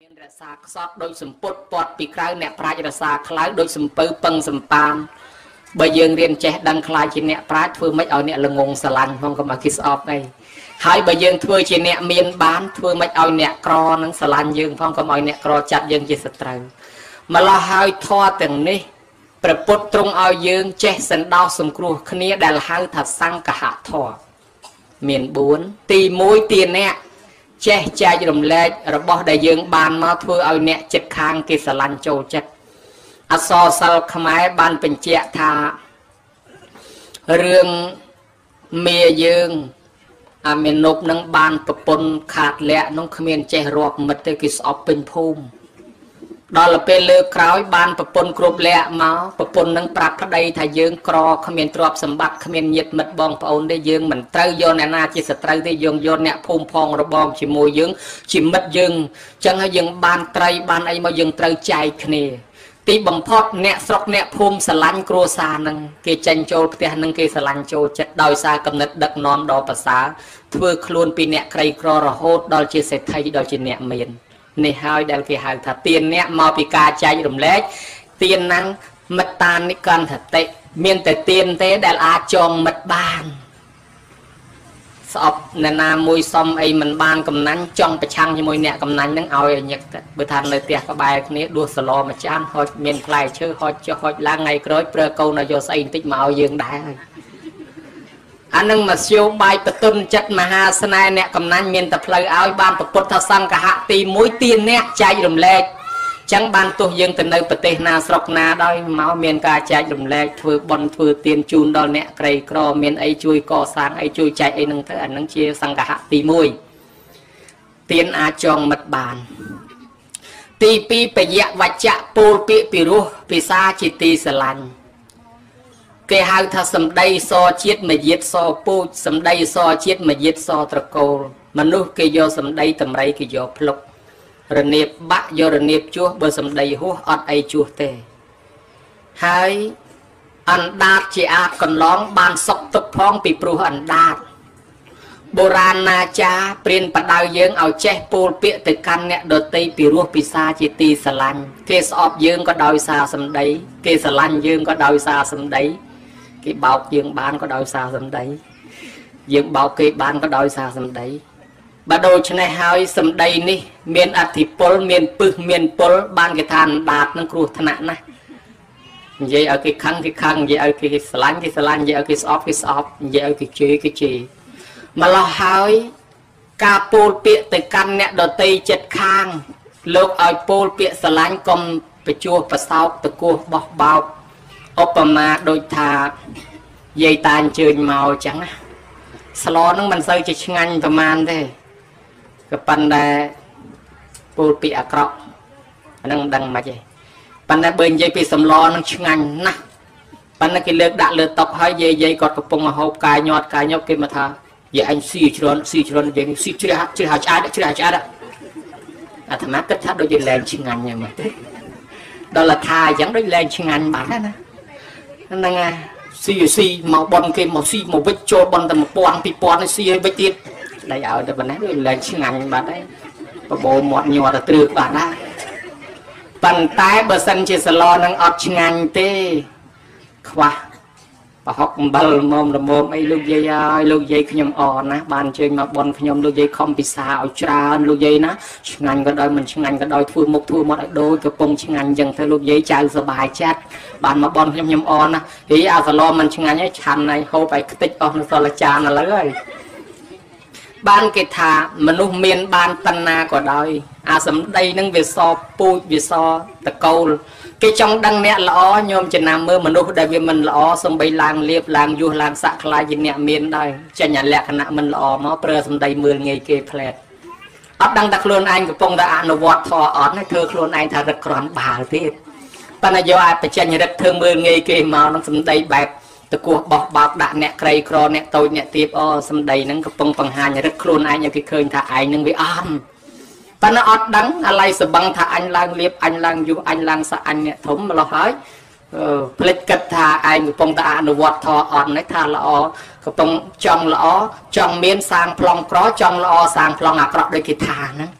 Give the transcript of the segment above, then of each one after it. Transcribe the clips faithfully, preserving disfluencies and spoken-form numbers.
รสาซอดโดยสมปุตปอดปีกลายเนี่ยปลายรสาคล้ายโดยสมปืปังสมปานใบยืนเรียนแจดังคลายจีเนี่ยปลายเพื่อไม่เอาเนี่ยละงงสลันห้องก็มาคิดออกไงหายใบยืนเพื่อจีเนี่ยเมียนบ้านเพื่อไม่เอาเนี่ยกรอนังสลันยืนห้องก็มาเนี่ยกรอจัดยืนจีสตรังมาละหายทอดแต่งนี้ประปุตตรงเอายืนเจสันดาวสมครูคณีได้หายถัดสังกะหะทอเมียนบุญตีมุ้ยตีเนี่ยเจ๊ใจรมเล็กระบบได้ยืงบานมาทั่วเอาเนี่ยจิตค้างกิสลันโจจัดอสอสัลขมายบานเป็นเจ้าทาเรื่องเมียยืงอาเมนบนังบานปปนขาดแหละน้องขมิ้นเจรอกมัดเตกิสออกเป็นภูมิดอลเป็นเลือกคล้ายบานปปนกรุบแหละมาปปนนังปรับพระใดถ้ายืงกรอขมิ้นตรวบสมบัติขมิ้นหยิดมัดบองปอนได้ยืงเหมือนเตยโยนนาจิสเตยได้ยืงโยนเนี่ยภูมิพองระบองชิมวยยืงชิมมัดยืงจังให้ยืงบานไตรบานไอมายืงเตยใจคณีตีบังพอดเนี่ยสกเนี่ยภูมิสลันกรัวซานังเกจันโจเตียนังเกสลันโจจัดดอยซากำเนิดดักนอนดอภาษาเพื่อคลวนปีเนี่ยใครกรอระโหดดอลเจเสไทยดอลเจเนี่ยเมียนในหายดัลเกหายถ้าเตียนเนี่ยมาปีกาใจรมเล็กเตียนนังมัดตานนิกันถัดเตเมียนแต่เตียนเตดัลอาจองมัดบานสอบนานามวยซอมไอมันบานกำนันจ้องไปช่างที่มวยเนี่ยกำนันนั่งเอาอย่างเงี้ยเบื่อทานเลยเตียกระบายนี้ดูสโลมาจ้างหอยเมียนพลายเชื่อหอยเชื่อหอยล้างไงกร้อยเปลือกเกาหนายโซอินติมาเอายืงได้อันนึงมาเชียวใบประตุนจัดมหาสนายเนี่ยกำนันเมียนแต่พลายเอาบ้านประปุถสังกะหะตีมวยตีนเนี่ยใจรมเล็กจังบานตัวยังแต่ในประเทศนาสกนาได้เมาเมียนกาใจรมเล็กถือบอลถือเตียนจูนดอลเนี่ยไกรกรอเมียนไอจุยก่อสร้างไอจุยใจไอนึงเธออันนึงเชียสังกะหะตีมวยเตียนอาจองมัดบานตีปีไปยะวัจจะปูปีปิรุปิซาจิตีสลันเกหาถ้าสำได้ซอเชียดมาเย็ดซอปูสำได้ซอเชียดมาเย็ดซอตะโกมนุษย์เกยสำได้ตำไรเกยพลกระเนียบบะยระเนียบจั่วเบอร์สำได้หัวอดไอจั่วเตหายอันดาดจีอาก่อนร้องบานศกตกพ้องปีปรูอันดาดโบราณนาจาเปลี่ยนปัดดาวเยืองเอาเจปูเปียติกันเนี่ยโดยตีปีรัวปีซาจิตีสลันเกสอบเยืองก็ดอยซาสำได้เกสลันเยืองก็ดอยซาสำได้เกเบาเยืองบานก็ดอยซาสำได้เยืองเบาเกบานก็ดอยซาสำได้บาโดชนะหายสำได้นี่เมียนอธิปลเมียนปึกเมียนปลบานกทานดาดนั่งครูถนัดนะยัยเอาเกคังเกคังยัยเอาเกสลันเกสลันยัยเอาเกสออฟเกสออฟยัยเอาเกเจเกเจมาเราหายกาปูเปียติกันเนี่ยโดยตีเจ็ดข้างโลกเอาปูเปียสลันกลมไปจัวประสาวตะกัวบกเบาอุปมาโดยทายัยตาเชิญเมาจังสลอนั่งมันเซอจะงันประมาณได้กับปันได้ปูเปียกรอกนั่งดังมาใจปันได้เบิร์นยัยปีสำล้อนั่งงันนะปันได้กิเลือกด่าเลือกตอกให้ยัยยัยกอดกระปงหอบกายยอดกายยกกินมาทาอย่าอันซีชรอนซีชรอนอย่างซีชื่อหาชื่อหาชาดชื่อหาชาดอะธรรมะก็ทัดโดยแรงชิงันอย่างนี้ดอลลาร์ทายยังโดยแรงชิงันบ้านนะนั่นไงซีซีมาบอลเกมมาซีมาวิจโจบอลแต่มาปอนปีปอนซีไปติดได้เอาแต่บันนั้นโดยแรงชิงันบ้านได้ปะโบหมดหยอดตรึกบ้านได้ปันท้ายเบอร์ซันเชสลอนังอดชิงันเต้ขวาปะฮอกบัลมอมละมอมไอ้ลูกยัยลูกยัยขยมอ่อนนะบานเชิงมาบอลขยมลูกยัยคอมพิซาเอาจานลูกยัยนะช่างานก็ได้มันช่างานก็ได้ทั่วมุกทั่วหมดโดยกระปงช่างานยังเธอลูกยัยใจสบายจัดบานมาบอลขยมยมอ่อนนะเฮียอาสลอมันช่างานให้ชันในเขาไปติดออกในโซลจานอะไรเลยบ้านเกตามนุษย์เมียนบ้านตันนาก็ได้อาสมได้นั่งเวซอปูเวซอตะโกลcái trong đăng nẹt lõ nhôm trên nam mơ mà nô đại việt mình lõ xong bay lang liệp lang du lang sạc lại trên nẹt miền đây cho nhà lẹ khả năng mình lõ mà bờ xong đầy mười ngày kê phèn ấp đăng đặt luôn anh của phong đã nó vọt thò ớt hay thưa luôn anh thà rất còn bà thế ta là do ai phải cho nhà đất thương mười ngày kê mà nó xong đầy bẹp từ cuộc bọc bọc đã nẹt cây cro nẹt tôi nẹt tiếp o xong đầy nó của phong bằng hai nhà đất luôn anh nhà cái khơi thà anh nó bị ăn ta nó ọt đắngอะไรสบังถ้าอันล่างเลียบอันล่างอยู่อันล่างสะอันเนี่ยถมมาเราหายผลิตกัดทาไอ้ปงตาอนุวัตทออ่อนในทาละอก็ปงจองละอจองเมียนสร้างพลองกรอจองละอสร้างพลองอักรอโดยกิทานะ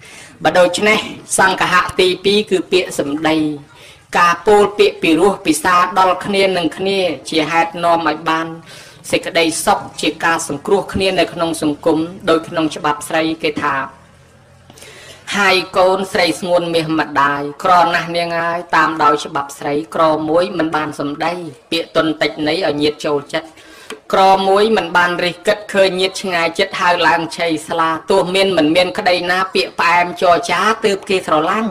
bà đôi chân này sang cả hạ tì pi cứ bịa sầm đầy cả pol bịa bì ruột bì xa đo khné nâng khné chỉ hạt no mày ban sẽ cái đây sọc chỉ cả sừng cua khné này không sừng cúm đôi không cho bắp say cái thà hai con say nguồn miền mặt đài cò nè nghe ngay tam đôi cho bắp say cò muối mình bàn sầm đây bịa tuần tịch nấy ở nhiệt châu chất cò muối mình bàn rì cất khơi nhiệt ngày chất hai làng chay sla tua miên mình miên cái đây na bịa em cho chá từ kia thảo lăng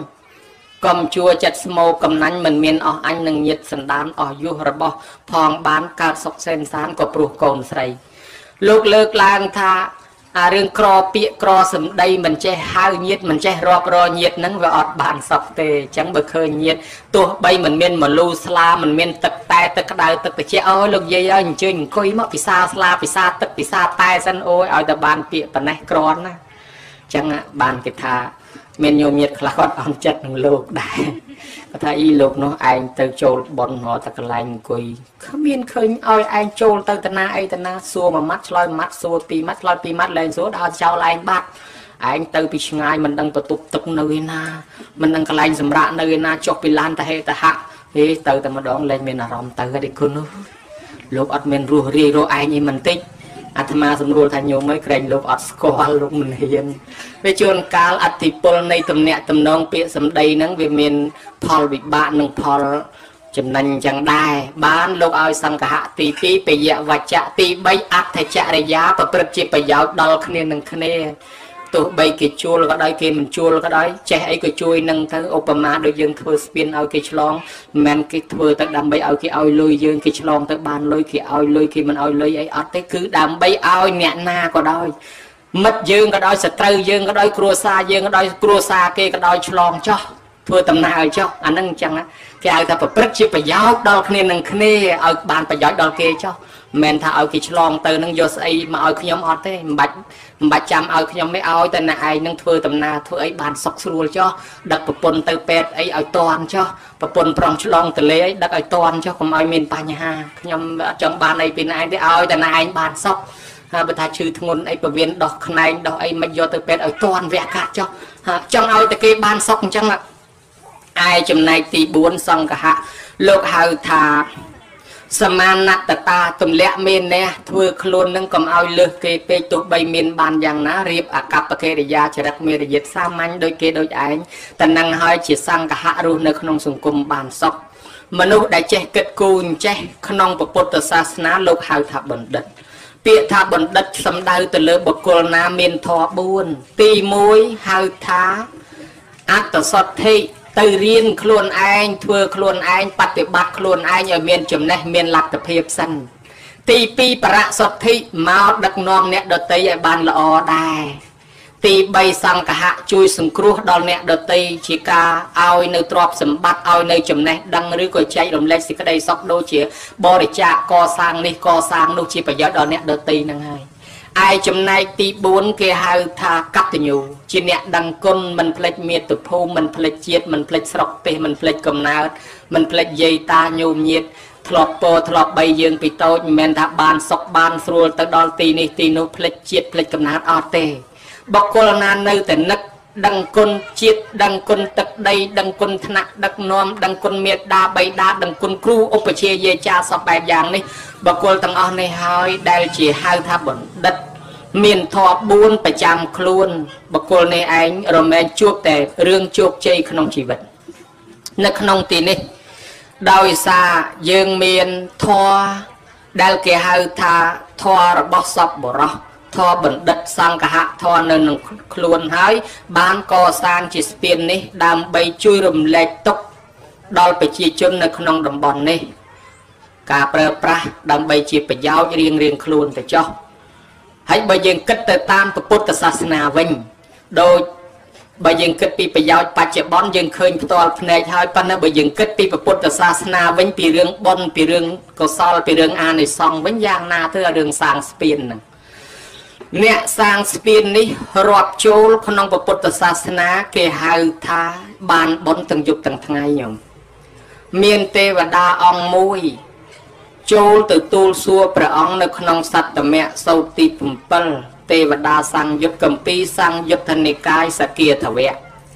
cầm chua chặt mô cầm nánh mình miên ở anh nâng nhiệt sẵn đán ở du rập bò phong bán cao sọc sen sán của pruh cồn sầy lúc lược làng tha à riêng cò bịa cò sầm đây mình che hai nhiệt mình che rọp rò nhiệt nâng và ọt bàn sọc tề chẳng bực khơi nhiệt tua bay mình miên mà lu sla mình miên tật tay tật đào tật che ơi lúc dây ơi nhìn chơi nhìn coi mất bị xa sla bị xa tật bị xa tay sân ôi ở tập bàn bịa phần này cò na chẳng bàn kịch thà miền nhiều nhiệt là con ăn chất lục đại có thấy y lục nó anh từ châu bọn họ ta cái lạnh quỳ không miền khơi ơi anh châu từ từ na ai từ na xua mà mắt lôi mắt xua pi mắt lôi pi mắt lên số đào trao lại anh bắt anh từ pi ngay mình đang tập tục tục nơi na mình đang cái lạnh sầm rạ nơi na chọc pi lan ta hay ta hạ thì từ từ mà đón lên miền nào rồng từ cái đi con nữa lúc ở miền rùa ri rùa ai như mình tíchอาตมาสำรวจทางโยมไม่เกรงลูกอัดสกอลลูกมันเฮียนไปชวนการอธิปลในตำแหน่งตำนองเปียสำได้นั้นเวียนเมียนพอลบิบ้านหนึ่งพอลจำนันจังได้บ้านลูกเอาสังกะตีปีไปยะวัจจะตีใบอัดจระยะประพฤติไปยาวดอลคะแนนหนึ่งคะแนนตัวใบกิจูแล้วก็ได้เกมันจูแล้วก็ได้แช่ไอ้กิจูนั่งทั้งอุปมาโดยยังเธอสเปียนเอากิฉลองแมนกิเธอตั้งดำใบเอากิเอาลุยยังกิฉลองตั้งบานลุยกิเอาลุยกิมันเอาลุยไอ้อัดแต่คือดำใบเอาเนี่ยนาก็ได้มัดยังก็ได้สตรียังก็ได้ครัวซายังก็ได้ครัวซาเกก็ได้ฉลองจ้ะเพื่อตำนานจ้ะอันนั้นจังนะแกเอาแต่ประพฤติไปยาวดอลคะแนนหนึ่งคะแนนเอาบานไปยาวดอลเกจ้ะแมนถ้าเอากิฉลองเตอนั่งโยสไอมาเอาขยมอัดเต้บัดบัดจำเอาขยมไม่เอาแต่นายนั่งเพื่อตำนาเพื่อไอ้บานสกสรัวจ้ะดักประปนเตอเป็ดไอ้เอาตอนจ้ะประปนปรองฉลองตะเลดักเอาตอนจ้ะผมเอาเมนปัญหาขยมจังบานไอ้เป็นไอ้ที่เอาแต่นายบานสกประธานชื่อทงนไอ้ประเวียนดอกขนายดอกไอ้มาโยเตอเป็ดเอาตอนแวกกัดจ้ะจังเอาแต่เกบานสกจังละไอ้จำนายตีบุญสังกะฮะโลกหาธาสมานัตตาตุมเละเมนเนี่ยทั่วคลุนนึงก็เอาเลือกเกไปตุใบเมนบานอย่างนะเรียบอากับประเกริยาจรักเมริยสามัญโดยเกโดยไอ้แต่นังหอยจิตสังกะฮะรู้ในขนมสังคมบานซอกมนุษย์ได้เจเกิดกูนเจขนมปพุทธศาสนาโลกหาถาบันดัดเปียถาบันดัดสำได้ตะเลบกลนาเมนทอบุญตีมวยหาท้าอัตสดเทตื่นเรียนคลวนไอ้เถื่อคลวนไอ้ปฏิบัติคลวนไอ้อย่าเมียนจุ่มเนี่ยเมียนหลักตะเพียบสั้นตีปีประสดที่มาดักนองเนี่ยดตีไอ้บานละอได้ตีใบสังกะหะจุยสังครูดอลเนี่ยดตีชิกาเอาในตรอบสมบัติเอาในจุ่มเนี่ยดังหรือก็ใจลมเล็กสิกระไดซอกโดเฉียบริจาคก่อสร้างนี่ก่อสร้างนูชีประโยชน์ดอลเนี่ยดตีนั่งไงไอ้จำนายตีบุญเกี่ยหาทากัตยูจีเนี่ยดังก้นมันเพลชเมียตุภูมันเพลชเจียดมันเพลชสรกเปมันเพลชกำนาดมันเพลชเยตาโยมเยียดทลอกโปทลอกใบยืนปีโตแมนทับบานซอกบานสรัวตะดอลตีนี่ตีนุเพลชเจียดเพลชกำนาดออเตบกลนานในแต่นักดังก้นเจียดดังก้นตักใดดังก้นธนักดังน้อมดังก้นเมียดาใบดาดังก้นครูอุปเชยเยจาสอบแบบอย่างนี้บกลตั้งอ่อนในหายได้เจียหาทับบนดัดเมียนทอบุญประจำครูนบกลในไอ้เราแมนจูบแต่เรื่องจูบใจขนมชีวิตในขนมตีนี้ดาวซาเยืองเมียนทอได้เกี่ยหาทาทอระบบซับบรอทอบันดัดสังกะหะทอในหนึ่งครูนหายบ้านก่อสร้างจิตเปลี่ยนนี้ดำใบจุยรมเล็กตกดอลไปชีจนในขนมดำบอลนี้กาเปรปราดำใบจีไปยาวเรียงเรียงครูนแต่เจ้าให้ใบยังคิดแต่ตามพระพุทธศาสนาวิ่งโดยใบยังคิดปีประโยชน์ปัจจุบันยังเคยตัวในชายปัญหาใบยังคิดปีพระพุทธศาสนาวิ่งปีเรื่องบนปีเรื่องกุศลปีเรื่องอาในซองวิ่งยางนาเธอเรื่องสร้างสเปียนเนี่ยสร้างสเปียนนี้รอบโจลขนมพระพุทธศาสนาเกหาทาบานบนตั้งยุคตั้งไงอย่างเมียนเทวดาองมุยโจลตือตูลซัวประองในขนมสัตว์แม่โซติปุ่มเปิลเทวดาสังยุดกัมปีสังยุทธนิกายสเกียทเวะ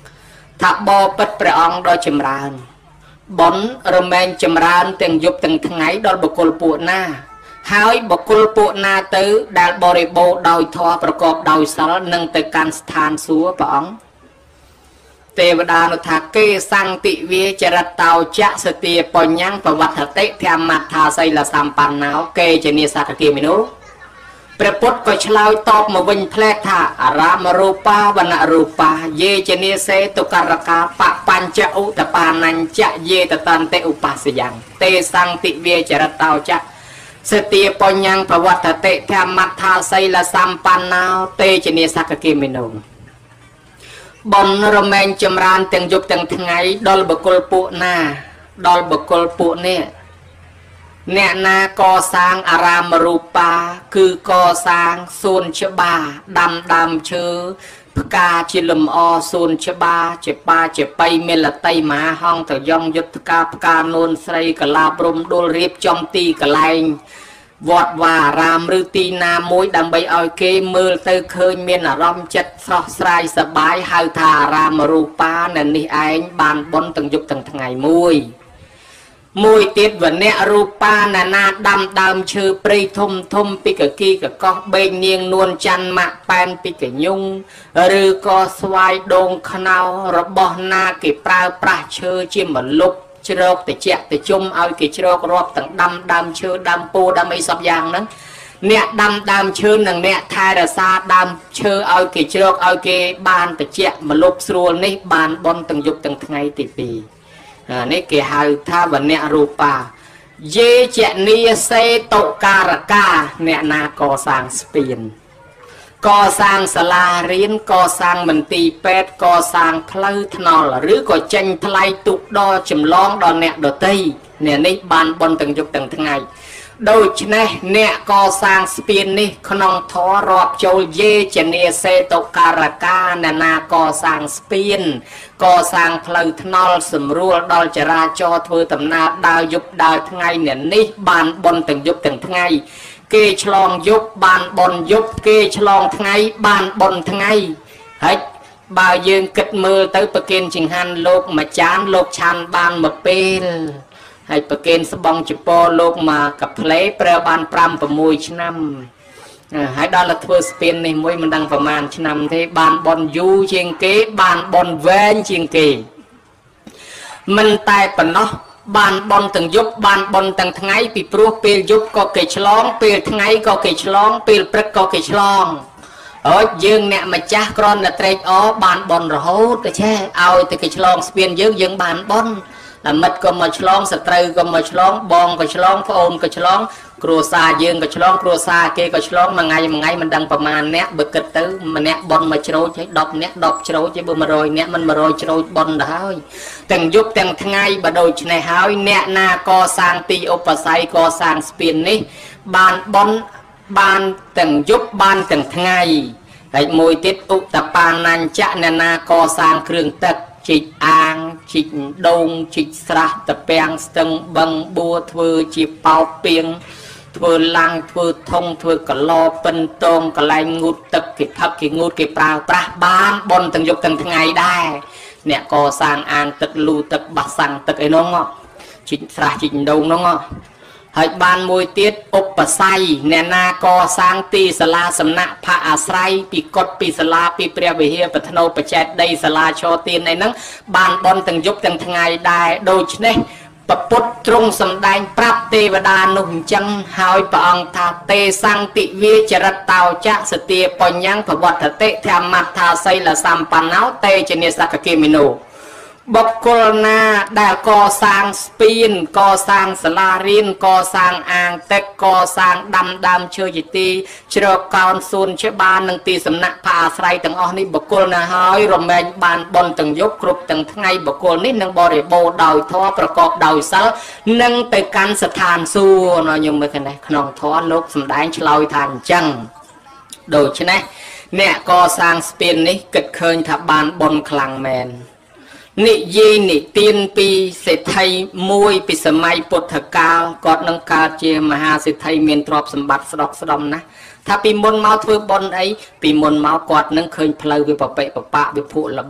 ថាបបិទ្ធព្រះអង្គដ៏ចម្រើនបុណ្យរមែងចម្រើនទាំងយប់ទាំងថ្ងៃដល់បុគ្គលពួកណាហើយបុគ្គលពួកណាទៅដែលបរិបូរដោយធម៌ប្រកបដោយសិលនឹងទៅកាន់ស្ថានសួគ៌ព្រះអង្គទេវតានោះថាគេសង្តិវាចរិតតោចៈសទាបញ្ញੰប្រវត្តិតិធម្មថាសីលសម្បណ្ណោគេជានិសកគិមិនុព្រះពុទ្ធក៏ឆ្លើយតបមកវិញផ្លែកថាអរាមរូបាវណរូបាយេជានិសេតុករកាបបញ្ចឧតបានញ្ចយេតតន្តិឧបស្សយ៉ាងទេសង្តិវាចរិតតោចៈសទាបញ្ញੰប្រវត្តិតិធម្មថាសីលសម្បណ្ណោទេជានិសកគិមិនុបុណ្យរមែងចម្រើនទាំងយប់ទាំងថ្ងៃដល់បុគ្គលពួកណាដល់បុគ្គលពួកនេះអ្នកណាកសាងអារាមរូបាគឺកសាងសួនច្បារដាំដើមឈើផ្កាជាលំអសួនច្បារជាបាជាបៃមេលតីមហាហង្សទៅយ៉ងយុទ្ធការផ្កានួនស្រីកលាព្រំដួលរៀបចំទីកន្លែងវត្តវាអារាមឬទីណាមួយដើម្បីឲ្យគេមើលទៅឃើញមានអារម្មណ៍ចិត្តស្រស់ស្រាយសប្បាយហៅថាអារាមរូបានៅនេះឯងបានបុណ្យទាំងយប់ទាំងថ្ងៃមួយមួយទៀតវនៈរូបាណានាដាំដើមឈើព្រៃធំធំពីកគីកកោះបេងនាងនួនច័ន្ទម៉ាក់ប៉ែនពីកញុងឬក៏ស្វាយដូងខ្នោរបស់ណាគេប្រើប្រាស់ឈើជាមលុបជ្រោកតិចតិជុំឲ្យគេជ្រោករាប់ទាំងដាំដើមឈើដើមពោដើមអីសពយ៉ាងហ្នឹងអ្នកដាំដើមឈើនិងអ្នកថែរក្សាដើមឈើឲ្យគេជ្រោកឲ្យគេបានតិចមលុបស្រួលនេះបានបុណ្យទាំងយប់ទាំងថ្ងៃទីពីរនេះគេហៅថាវនៈរូបាយេចនីសេតុការកាអ្នកណាកសាងស្ពានកសាងសាលារៀនកសាងមន្ទីរពេទ្យកសាងផ្លូវថ្នល់ឬក៏ចេញថ្លៃទុកដល់ចម្លងដល់អ្នកដទៃអ្នកនេះបានបុណ្យទាំងយប់ទាំងថ្ងៃដូច្នេះអ្នកកសាងស្ពាននេះក្នុងធម៌រាប់ចូលយេចនីសេតុការកាអ្នកណាកសាងស្ពានកសាងផ្លូវថ្នល់សម្រួលដល់ចរាចរណ៍ធ្វើដំណើរដើរយប់ដើរថ្ងៃអ្នកនេះបានបុណ្យទាំងយប់ទាំងថ្ងៃគេឆ្លងយប់បានបុណ្យយប់គេឆ្លងថ្ងៃបានបុណ្យថ្ងៃហើយបើយើងគិតមើលទៅប្រគិនចង្ហាន់លោកមួយចានលោកឆាន់បានមួយពេលហើយប្រគិនស្បង់ចពោលោកមកកាផ្លេប្រើបានប្រាំប្រាំមួយឆ្នាំហើយដល់ទៅធ្វើស្ពាននេះមួយមិនដឹងប្រមាណឆ្នាំទេបានបុណ្យយូរជាងគេបានបុណ្យវែងជាងគេមិនតែប៉ុណ្ណោះបានបុណ្យទាំងយប់បានបុណ្យទាំងថ្ងៃពីព្រោះពេលយប់ក៏គេឆ្លងពេលថ្ងៃក៏គេឆ្លងពេលព្រឹកក៏គេឆ្លងហើយយើងអ្នកម្ចាស់គ្រាន់តែត្រេកអរបានបុណ្យរហូតទៅចេះឲ្យតែគេឆ្លងស្ពានយើងយើងបានបុណ្យមិត្តក៏មកឆ្លងសត្រូវក៏មកឆ្លងបងក៏ឆ្លងប្អូនក៏ឆ្លងគ្រួសារយើងក៏ឆ្លងគ្រួសារគេក៏ឆ្លងមួយថ្ងៃមួយថ្ងៃមិនដឹងប្រមាណអ្នកបើគិតទៅម្នាក់បនមកជ្រោចឲ្យដប់អ្នកដប់ជ្រោចឲ្យបើមួយរយអ្នកមិនមួយរយជ្រោចបនទៅហើយទាំងយប់ទាំងថ្ងៃបើដូច្នេះហើយអ្នកណាកសាងទីឧបស័យកសាងស្ពាននេះបានបនបានទាំងយប់បានទាំងថ្ងៃហើយមួយទៀតឧតបានញ្ចៈអ្នកណាកសាងគ្រឿងទឹកជីកអាងជីកដូងជីកស្រះតពាំងស្ទឹងបឹងបួធ្វើជាប៉ោតពីងធ្វើឡាំងធ្វើធុងធ្វើកឡោពិនតងកន្លែងងូតទឹកគេផឹកគេងូតគេប្រើប្រាស់បានបុណ្យទាំងយប់ទាំងថ្ងៃដែរអ្នកកសាងអាងទឹកលូទឹកបាសសាំងទឹកអីនោះជីកស្រះជីកដូងនោះហើយបានមួយទៀតឧបស័យអ្នកណាកសាងទីសាលាសំណាក់ផាអាស្រ័យពីកុដពីសាលាពីព្រះវិហារបឋនោបច្ចេតដីសាលាឈរទានអីហ្នឹងបានបន់ទាំងយប់ទាំងថ្ងៃដែរដូច្នេះពពុទ្ធទ្រង់សម្ដែងប្រាប់ទេវតានោះអញ្ចឹងហើយព្រះអង្គថាទេសង្តិវាចរិតតោចៈសទាបញ្ញੰភវត្តតិធម្មថាសីលសម្បណ្ណោតេជនិសកគិមិនោបុគ្គលណាដែលកសាងស្ពានកសាងសាលារៀនកសាងអាងទឹកកសាងដាំដើមឈើជាទីជ្រកកោនសួនច្បារនិងទីសំណាក់ផាអាស្រ័យទាំងអស់នេះបុគ្គលណាហើយរមែងបានបុណ្យទាំងយប់គ្រប់ទាំងថ្ងៃបុគ្គលនេះនឹងបរិបូរដោយធម៌ប្រកបដោយសិលនឹងទៅកាន់ស្ថានសួគ៌នោះខ្ញុំមើលឃើញក្នុងធម៌លោកសម្ដែងឆ្លើយថាអញ្ចឹងដូច្នេះអ្នកកសាងស្ពាននេះគិតឃើញថាបានបុណ្យខ្លាំងមែននិយាយនិទានពីសេដ្ឋីមួយពីសម័យពុទ្ធកាលគាត់នឹងកើតជាមហាសេដ្ឋីមានទ្រព្យសម្បត្តិស្ដុកស្ដំណាស់ថាពីមុនមកធ្វើបុណ្យអីពីមុនមកគាត់នឹងឃើញផ្លូវវាប្រប៉ិបបាក់វាភក់លបាប់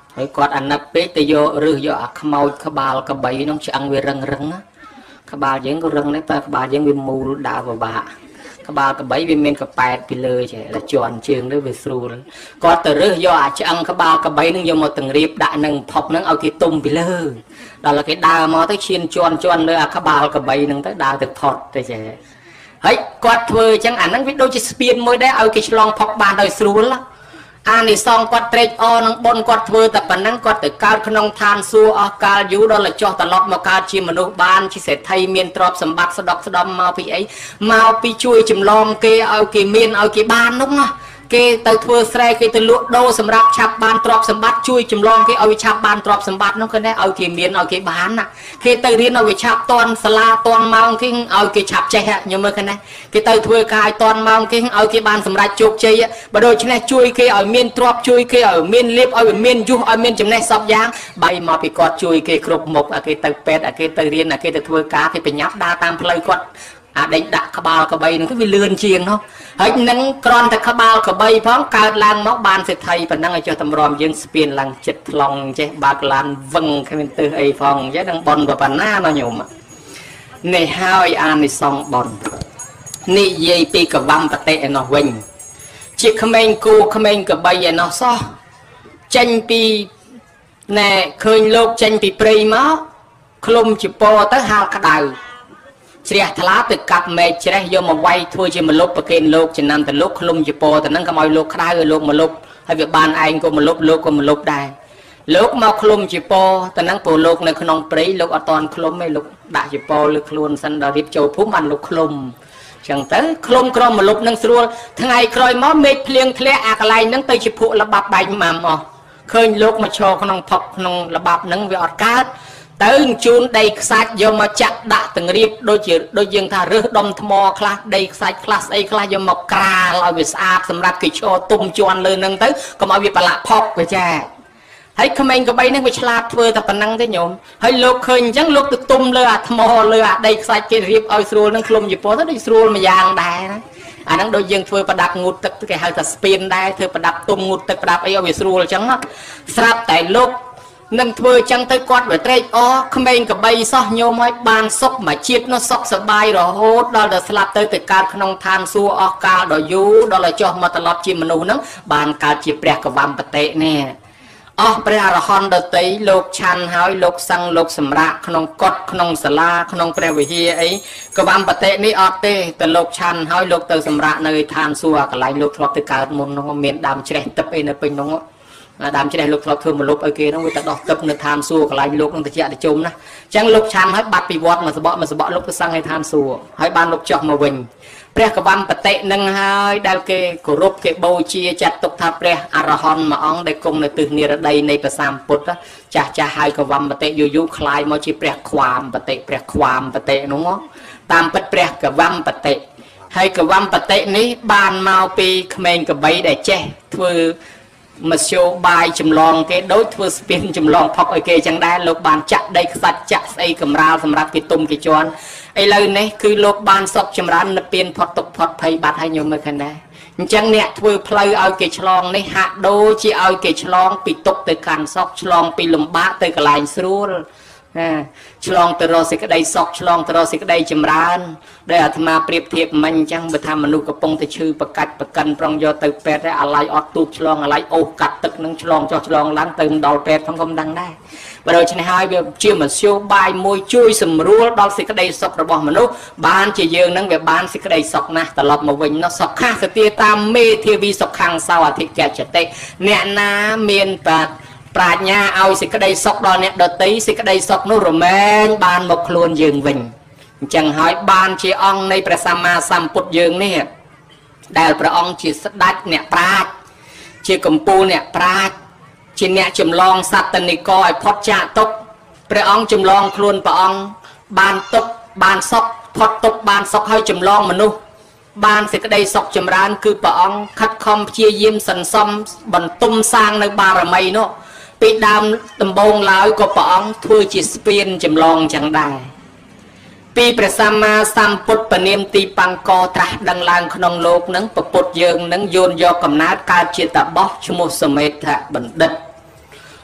ហើយគាត់អាណិតពេកទៅយកឬយកអាខ្មោចក្បាលកបីនោះឆ្អឹងវារឹងរឹងក្បាលយើងក៏រឹងដែរតែក្បាលយើងវាមូលដើរពិបាកក្បាលកបីវាមានកប៉ែតពីលើចេះតែជន់ជើងនេះវាស្រួលគាត់ទៅរើសយកអាឆ្អឹងក្បាលកបីនឹងយកមកទាំងរៀបដាក់នឹងផុកនឹងឲ្យគេទុំពីលើដល់គេដើរមកទៅឈានជន់ជន់លើអាក្បាលកបីនឹងទៅដើរទៅផុតទៅចេះហើយគាត់ធ្វើអញ្ចឹងអាហ្នឹងវាដូចជាស្ពានមួយដែរឲ្យគេឆ្លងផុកបានដោយស្រួលអានិសងគាត់ត្រេកអរនឹងបុណ្យគាត់ធ្វើតែប៉ុណ្ណឹងគាត់ទៅកើតក្នុងឋានសួគ៌អស់កាលយូរដល់តែចុះត្រឡប់មកកើតជាមនុស្សបានជាសេដ្ឋីមានទ្រព្យសម្បត្តិស្ដុកស្ដំមកពីអីមកពីជួយចម្លងគេឲ្យគេមានឲ្យគេបាននោះណាគេទៅធ្វើស្រែគេទៅលក់ដូរសម្រាប់ឆាប់បានទ្រព្យសម្បត្តិជួយចម្លងគេឲ្យឆាប់បានទ្រព្យសម្បត្តិនោះគឺឲ្យគេមានឲ្យគេបានណាគេទៅរៀនឲ្យវាឆាប់តន់សាលាតន់ម៉ោងគេឲ្យគេឆាប់ចេះខ្ញុំមើលឃើញណាគេទៅធ្វើការឲ្យតន់ម៉ោងគេឲ្យគេបានសម្រេចជោគជ័យបើដូច្នេះជួយគេឲ្យមានទ្រព្យជួយគេឲ្យមានលៀបឲ្យមានយុះឲ្យមានចំណេះសពយ៉ាងបាយមកពីគាត់ជួយគេគ្រប់មុខឲ្យគេទៅពេទ្យឲ្យគេទៅរៀនឲ្យគេទៅធ្វើការគេបញ្ញាប់ដើរតាមផ្លូវគាត់អាដេញដាក់ក្បាលកបីនឹងទៅវាលឿនជាងនោះហើយនឹងក្រន់តែក្បាលកបីផងកើតឡើងមកបានសេដ្ឋីប៉ុណ្ណឹងឲ្យចុះតម្រាំយើងស្ពានឡើងចិត្តថ្លង់ចេះបើកឡានវឹងគ្មានទិសអីផងអញ្ចឹងនឹងបនប៉ុណ្ណាណាញោមនេះហើយអានិសង្សបននិយាយពីកវំបតិឯនោះវិញជាក្មេងគូក្មេងកបីឯនោះសោះចេញពីណែឃើញលោកចេញពីព្រៃមកឃ្លុំជាពទៅហាលក្តៅជ្រះថ្លាទៅកាប់មែកជ្រេះយកមកវាយធ្វើជាមលុបប្រគេនលោកចំណាំទៅលោកឃ្លុំជាពទៅហ្នឹងកុំឲ្យលោកក្តៅឲ្យលោកមលុបហើយវាបានឯងក៏មលុបលោកក៏មលុបដែរលោកមកឃ្លុំជាពទៅហ្នឹងព្រោះលោកនៅក្នុងព្រៃលោកអត់តន់ឃ្លុំទេលោកដាក់ជាពលើខ្លួនសិនដល់រៀបចូលភូមិបានលោកឃ្លុំចឹងទៅឃ្លុំក្រមមលុបនឹងស្រួលថ្ងៃក្រោយមកមេឃភ្លៀងធ្លាក់អាកន្លែងហ្នឹងទៅជាភក់លបាប់បែកម៉ាំអស់ឃើញលោកមកឈរក្នុងផុកក្នុងលបាប់ហ្នឹងវាអត់កើតទៅជូនដីខ្សាច់យកមកចាក់ដាក់ទាំងរៀបដូចជាដូចយើងថារើសដុំថ្មខ្លះដីខ្សាច់ខ្លះស្អីខ្លះយកមកក្រាលឲ្យវាស្អាតសម្រាប់គេឈរទុំជន់លើនឹងទៅកុំឲ្យវាប្រឡាក់ផុកវាចាហើយក្មេងកបីនេះវាឆ្លាតធ្វើតែប៉ុណ្ណឹងទេញោមហើយលោកឃើញអញ្ចឹងលោកទៅទុំលើអាថ្មលើអាដីខ្សាច់គេរៀបឲ្យស្រួលនឹងឃ្លុំជាពណ៌ទៅដូចស្រួលមួយយ៉ាងដែរណាអាហ្នឹងដូចយើងធ្វើប្រដាប់ងូតទឹកគេហៅថាស្ពានដែរធ្វើប្រដាប់ទុំងូតទឹកប្រដាប់អីឲ្យវាស្រួលអញ្ចឹងស្រាប់តែលោកនឹងធ្វើអញ្ចឹងទៅគាត់វាត្រេកអរក្មេងកបីសោះញោមឲ្យបានសុខមកជាតិនោះសុខសบายរហូតដល់តែស្លាប់ទៅទៅកើតក្នុងឋានសួគ៌អស់កាលដ៏យូរដល់តែចុះមកត្រឡប់ជាមនុស្សហ្នឹងបានកើតជាព្រះកវំបតិនេះអស់ព្រះអរហន្តដតីលោកឆាន់ហើយលោកសឹងលោកសម្រាកក្នុងកុដិក្នុងសាលាក្នុងព្រះវិហារអីកវំបតិនេះអត់ទេតែលោកឆាន់ហើយលោកទៅសម្រាកនៅឋានសួគ៌កន្លែងលោកធ្លាប់ទៅកើតមុននោះមានដើមជ្រេះទឹកអីនៅពេញនោះដើមជ្រេះលោកធ្លាប់ធ្វើមលុបឲ្យគេនោះវាទៅដោះទឹកនៅឋានសួគ៌កន្លែងលោកនឹងតិចតិចុំណាអញ្ចឹងលោកឆាន់ហើយបាត់ពីវត្តមកសបកមកសបកលោកទៅសឹងឲ្យឋានសួគ៌ហើយបានលោកចុះមកវិញព្រះកវំបតិនឹងហើយដែលគេគោរពគេបូជាចាត់ទុកថាព្រះអរហន្តមួយអង្គដែលគង់នៅទិសនិរដីនៃព្រះសម្ពុទ្ធចាស់ចាស់ហើយកវំបតិយូរយូរคล้ายមកជាព្រះខ្វាមបតិព្រះខ្វាមបតិនោះតាមពិតព្រះកវំបតិហើយកវំបតិនេះបានមកពីក្មេងកបីដែលចេះធ្វើមធ្យោបាយចម្លងគេដូចធ្វើស្ពានចម្លងផុកឲ្យគេចឹងដែរលោកបានចាក់ដីខ្សាច់ចាក់ស្អីកំរាលសម្រាប់គេទុំគេជន់ឥឡូវនេះគឺលោកបានសុខចម្រើននៅពៀនផុតទុកផុតភ័យបាត់ហើយញោមមើលឃើញដែរអញ្ចឹងអ្នកធ្វើផ្លូវឲ្យគេឆ្លងនេះហាក់ដូចជាឲ្យគេឆ្លងពីទុកទៅកាន់សុខឆ្លងពីលំបាកទៅកន្លែងស្រួលណាឆ្លងទៅរកសេចក្តីសុខឆ្លងទៅរកសេចក្តីចម្រើនដែលអាត្មាប្រៀបធៀបមិញអញ្ចឹងបើថាមនុស្សកំពុងតែឈឺប្រកាច់ប្រកិនប្រងយកទៅពេទ្យអាឡ័យអត់ទូកឆ្លងអាឡ័យអូសកាត់ទឹកនឹងឆ្លងចុះឆ្លងឡើងទៅដល់ពេទ្យផងក៏មិនដឹងដែរបើដូច្នេះហើយវាជាមធ្យោបាយមួយជួយសម្រួលដល់សេចក្តីសុខរបស់មនុស្សបានជាយើងនឹងវាបានសេចក្តីសុខណាស់ត្រឡប់មកវិញនោះសុខសទាតាមមេធាវីសុខੰសោអធិកចតិអ្នកណាមានបាប្រាជ្ញាឲ្យសេចក្តីសុខដល់អ្នកដតីសេចក្តីសុខនោះរមែងបានមកខ្លួនយើងវិញអញ្ចឹងហើយបានជាអង្គនៃព្រះសម្មាសម្ពុទ្ធយើងនេះដែលព្រះអង្គជាស្ដេចអ្នកប្រាជ្ញជាកម្ពូលអ្នកប្រាជ្ញជាអ្នកចម្លងសត្វនិកឲ្យផុតចាកទុក្ខព្រះអង្គចម្លងខ្លួនព្រះអង្គបានទុក្ខបានសុខផុតទុក្ខបានសុខហើយចម្លងមនុស្សបានសេចក្តីសុខចម្រើនគឺព្រះអង្គខិតខំព្យាយាមសន្សំបន្ទុំសាងនៅបារមីនោះពីដើមដំបូងឡើយក៏ព្រះអង្គធ្វើជាស្ពានចម្លងចឹងដែរពីព្រះសម្មាសម្ពុទ្ធពនាមទីបង្កត្រាស់ដឹងឡើងក្នុងលោកនឹងពពុទ្ធយើងនឹងយោនយកកំណើតកើតជាតបោះឈ្មោះសមេធបណ្ឌិត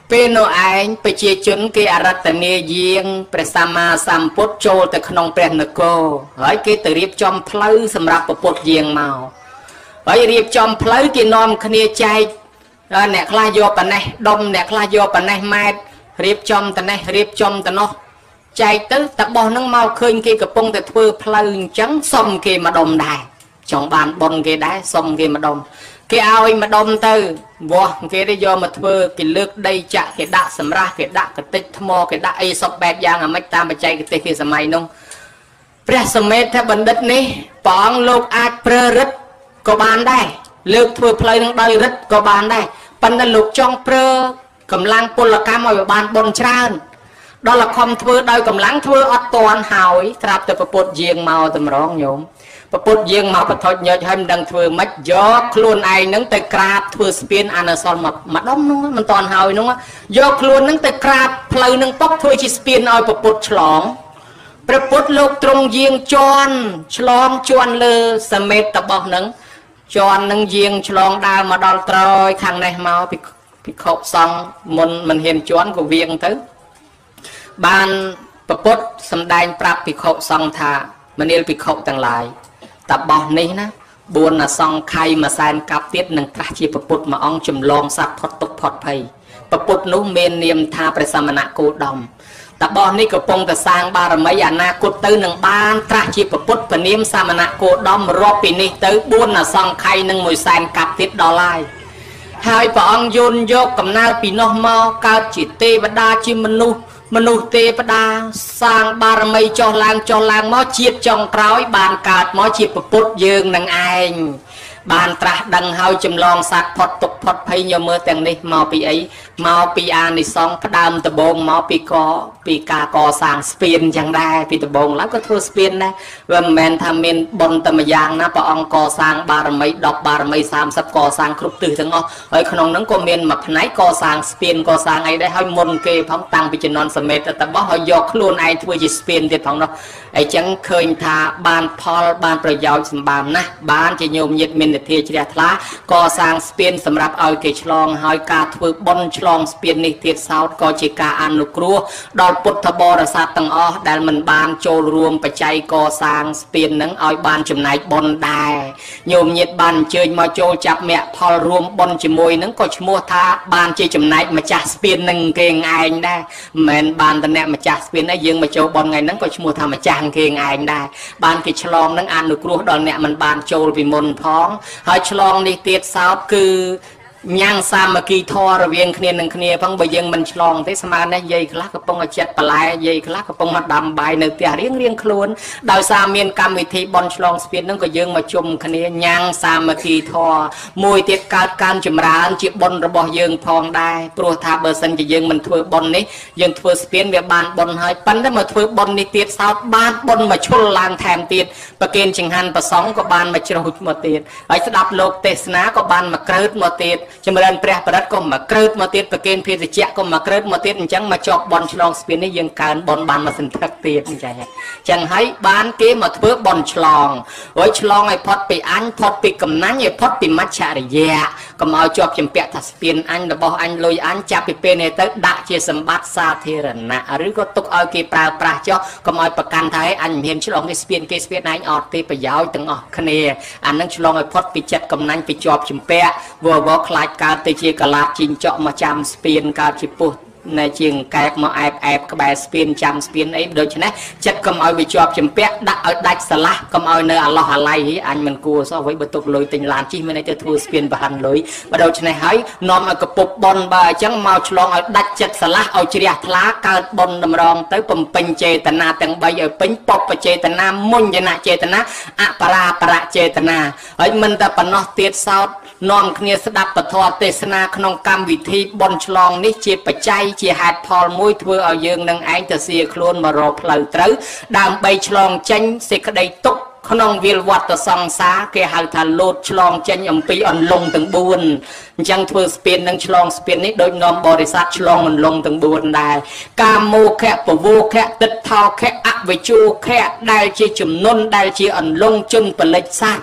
ពេលនោះឯងប្រជាជនគេអរតនីយាងព្រះសម្មាសម្ពុទ្ធចូលទៅក្នុងព្រះនគរហើយគេទៅរៀបចំផ្លូវសម្រាប់ពុទ្ធយាងមកហើយរៀបចំផ្លូវគេនាំគ្នាចែកអ្នកខ្លះយកប៉ណេះដុំអ្នកខ្លះយកប៉ណេះម៉ែត្ររៀបចំតនេះរៀបចំតនោះចែកទៅតបោះនឹងមកឃើញគេកំពុងតែធ្វើផ្លូវអញ្ចឹងសុំគេម្ដុំដែរចង់បានបុណ្យគេដែរសុំគេម្ដុំគេឲ្យម្ដុំទៅវាស់គេទៅយកមកធ្វើគេលើកដីចាក់គេដាក់សម្រាប់គេដាក់កតិចថ្មគេដាក់អីសពបែបយ៉ាងអាម៉េចតាមបច្ចេកទេសគេសម័យនោះព្រះសមេធបណ្ឌិតនេះព្រះអង្គលោកអាចប្រើរិទ្ធក៏បានដែរលើកធ្វើផ្លូវនឹងដោយរិទ្ធក៏បានដែរប៉ុន្តែលោកចង់ប្រើកម្លាំងពលកម្មឲ្យបានបុណ្យច្រើនដល់លខំធ្វើដោយកម្លាំងធ្វើអត់តាន់ហើយត្រាប់តែប្រពុតយាងមកតម្រងញោមប្រពុតយាងមកបថុចញើចហើយមិនដឹងធ្វើម៉េចយកខ្លួនឯងនឹងទៅក្រាបធ្វើស្ពានអានសល់មកម្ដុំនោះមិនតាន់ហើយនោះយកខ្លួននឹងទៅក្រាបផ្លូវនឹងពុកធ្វើជាស្ពានឲ្យប្រពុតឆ្លងព្រះពុទ្ធលោកទ្រង់យាងជន់ឆ្លងជន់លើសមេតតបោះនឹងជន់នឹងយាងឆ្លងដើរមកដល់ត្រយខាងនេះមកពីភិក្ខុសង្ឃមុនមិនហ៊ានជន់ក៏វៀងទៅបានប្រពុតសម្ដែងប្រាប់ភិក្ខុសង្ឃថាមនាលភិក្ខុទាំងឡាយតបោះនេះណាបួនអសង្ខ័យមួយសែនកាប់ទៀតនឹងត្រាស់ជាប្រពុតមួយអង្គចម្លងសត្វផុតទុកផុតភ័យប្រពុតនោះមាននាមថាព្រះសមណគោតមតបោះនេះកំពុងតែសាងបារមីអនាគតទៅនឹងបានត្រាស់ជាប្រពុតពនាមសមណគោតមរាប់ពីនេះទៅបួនអសង្ខ័យនឹងមួយសែនកាប់ទៀតដល់ហើយហើយព្រះអង្គយន់យកកំណើតពីនោះមកកើតជាទេវតាជាមនុស្សមនុស្សទេវតាសាងបារមីចុះឡើងចុះឡើងមកជាតិចុងក្រោយបានកើតមកជាប្រពុតយើងនឹងឯងបានត្រាស់ដឹងហើយចម្លងសត្វផុតទុកផុតភ័យញោមមើលទាំងនេះមកពីអីមកពីអានិសង្ឃផ្ដើមដំបូងមកពីកពីការកសាងស្ពានចឹងដែរពីដំបូងឡើងក៏ធ្វើស្ពានដែរវាមិនមែនថាមានបុណ្យតែម្យ៉ាងណាព្រះអង្គកសាងបារមីដប់បារមីសាមសិបកសាងគ្រប់ទិសទាំងអស់ហើយក្នុងហ្នឹងក៏មានមួយផ្នែកកសាងស្ពានកសាងអីដែរហើយមុនគេផងតាំងពីជំនាន់សមេតតបោះហើយយកខ្លួនឯងធ្វើជាស្ពានទៀតផងនោះអញ្ចឹងឃើញថាបានផលបានប្រយោជន៍សម្បើមណាស់បានជាញោមញាតមាននិធាជ្រះថ្លាកសាងស្ពានសម្រាប់ឲ្យគេឆ្លងហើយការធ្វើបុណ្យឆ្លងស្ពាននេះទៀតសោតក៏ជាការអនុគ្រោះដល់ពុទ្ធបរិស័ទទាំងអស់ដែលមិនបានចូលរួមបច្ច័យកសាងស្ពាននឹងឲ្យបានចំណែកបុណ្យដែរញោមញាតបានអញ្ជើញមកចូលចាប់មគ្គផលរួមបុណ្យជាមួយនឹងក៏ឈ្មោះថាបានជាចំណែកម្ចាស់ស្ពាននឹងគេឯងដែរមិនមែនបានតែអ្នកម្ចាស់ស្ពានឯងយើងមកចូលបុណ្យថ្ងៃហ្នឹងក៏ឈ្មោះថាម្ចាស់គេឯងដែរបានគេឆ្លងនឹងអនុគ្រោះដល់អ្នកមិនបានចូលពីមុនផងហើយឆ្លងនេះទៀតសោតគឺញ៉ាំងសាមគ្គីធម៌រវាងគ្នានឹងគ្នាផងបើយើងមិនឆ្លងទេស្មើនេះយាយខ្លះកំពុងតែចិត្តបន្លែយាយខ្លះកំពុងមកដាំបាយនៅផ្ទះរៀងរៀងខ្លួនដោយសារមានកម្មវិធីបន់ឆ្លងស្ពានហ្នឹងក៏យើងមកជុំគ្នាញ៉ាំងសាមគ្គីធម៌មួយទៀតកើតការចម្រើនជាបុណ្យរបស់យើងផងដែរព្រោះថាបើសិនជាយើងមិនធ្វើបុណ្យនេះយើងធ្វើស្ពានវាបានបុណ្យហើយប៉ុន្តែមកធ្វើបុណ្យនេះទៀតសោតបានបុណ្យមកឈុលឡើងថែមទៀតប្រគេនចង្ហាន់ប្រសងក៏បានមកជ្រោចមកទៀតហើយស្ដាប់លោកទេសនាក៏បានមកក្រើតមកទៀតចម្រើនព្រះបរិត្តក៏មកក្រើតមកទៀតប្រគេនភេទជ្ជៈក៏មកក្រើតមកទៀតអញ្ចឹងមកជាប់បន់ឆ្លងស្ពាននេះយើងកើនបន់បានមកសន្ធឹកទៀតអញ្ចឹងអញ្ចឹងហើយបានគេមកធ្វើបន់ឆ្លងហើយឆ្លងឲ្យផុតពីអញផុតពីកំណាញ់ឲ្យផុតពីមច្ឆរិយៈកុំឲ្យជាប់ជំពាក់ថាស្ពានអញរបស់អញលុយអញចាប់ពីពេលនេះទៅដាក់ជាសម្បត្តិសាធារណៈឬក៏ទុកឲ្យគេប្រើប្រាស់ចុះកុំឲ្យប្រកាន់ថាអញមិនហ៊ានឆ្លងនេះស្ពានគេស្ពានឯងអត់ទេប្រយោជន៍ទាំងអស់គ្នាអានឹងឆ្លងឲ្យផុតពីចិត្តកំណាញ់ពីជាប់ជំពាក់វវខ្លាចកើតទៅជាកលាបជីងចក់មកចាំស្ពានកើតជាពុះในជាងកែបមកអែបអែបក្បែរស្ពានចាំស្ពានអីដូច្នេះចិត្តកុំឲ្យវាជាប់ជំពាក់ដាក់ឲ្យដាច់ស្រឡះកុំឲ្យនៅអាឡោះអាឡៃអញមិនគួរសោះវិញបើទុកលុយទិញឡានជិះមានតែធ្វើស្ពានបរិញ្ញលុយបើដូច្នេះហើយនាំឲ្យកពុបប៉ុនបើអញ្ចឹងមកឆ្លងឲ្យដាច់ចិត្តស្រឡះឲ្យជ្រះថ្លាកើតប៉ុនតម្រងទៅបំពេញចេតនាទាំងបីឲ្យពេញពពចេតនាមុញ្ញនចេតនាអបរាបរចេតនាហើយមិនតែប៉ុណ្ណោះទៀតសោតនាំគ្នាស្ដាប់ពធទេសនាក្នុងកម្មវិធីបុណ្យឆ្លងនេះជាបច្ច័យជាហេតុផលមួយធ្វើឲ្យយើងនឹងឯងទៅសៀខ្លួនមករកផ្លូវត្រូវដើម្បីឆ្លងចេញសេចក្តីទុក្ខក្នុងវិលវត្តសង្សារគេហៅថាលោតឆ្លងចេញអំពីអន្លង់ទាំងបួនអញ្ចឹងធ្វើស្ពាននឹងឆ្លងស្ពាននេះដូចនាំបរិស័ទឆ្លងអន្លង់ទាំងបួនដែរកាមោខៈពវោខៈទិដ្ឋោខៈអវិជោខៈដែលជាជំនន់ដែលជាអន្លង់ជនបលិចសាស្ត្រ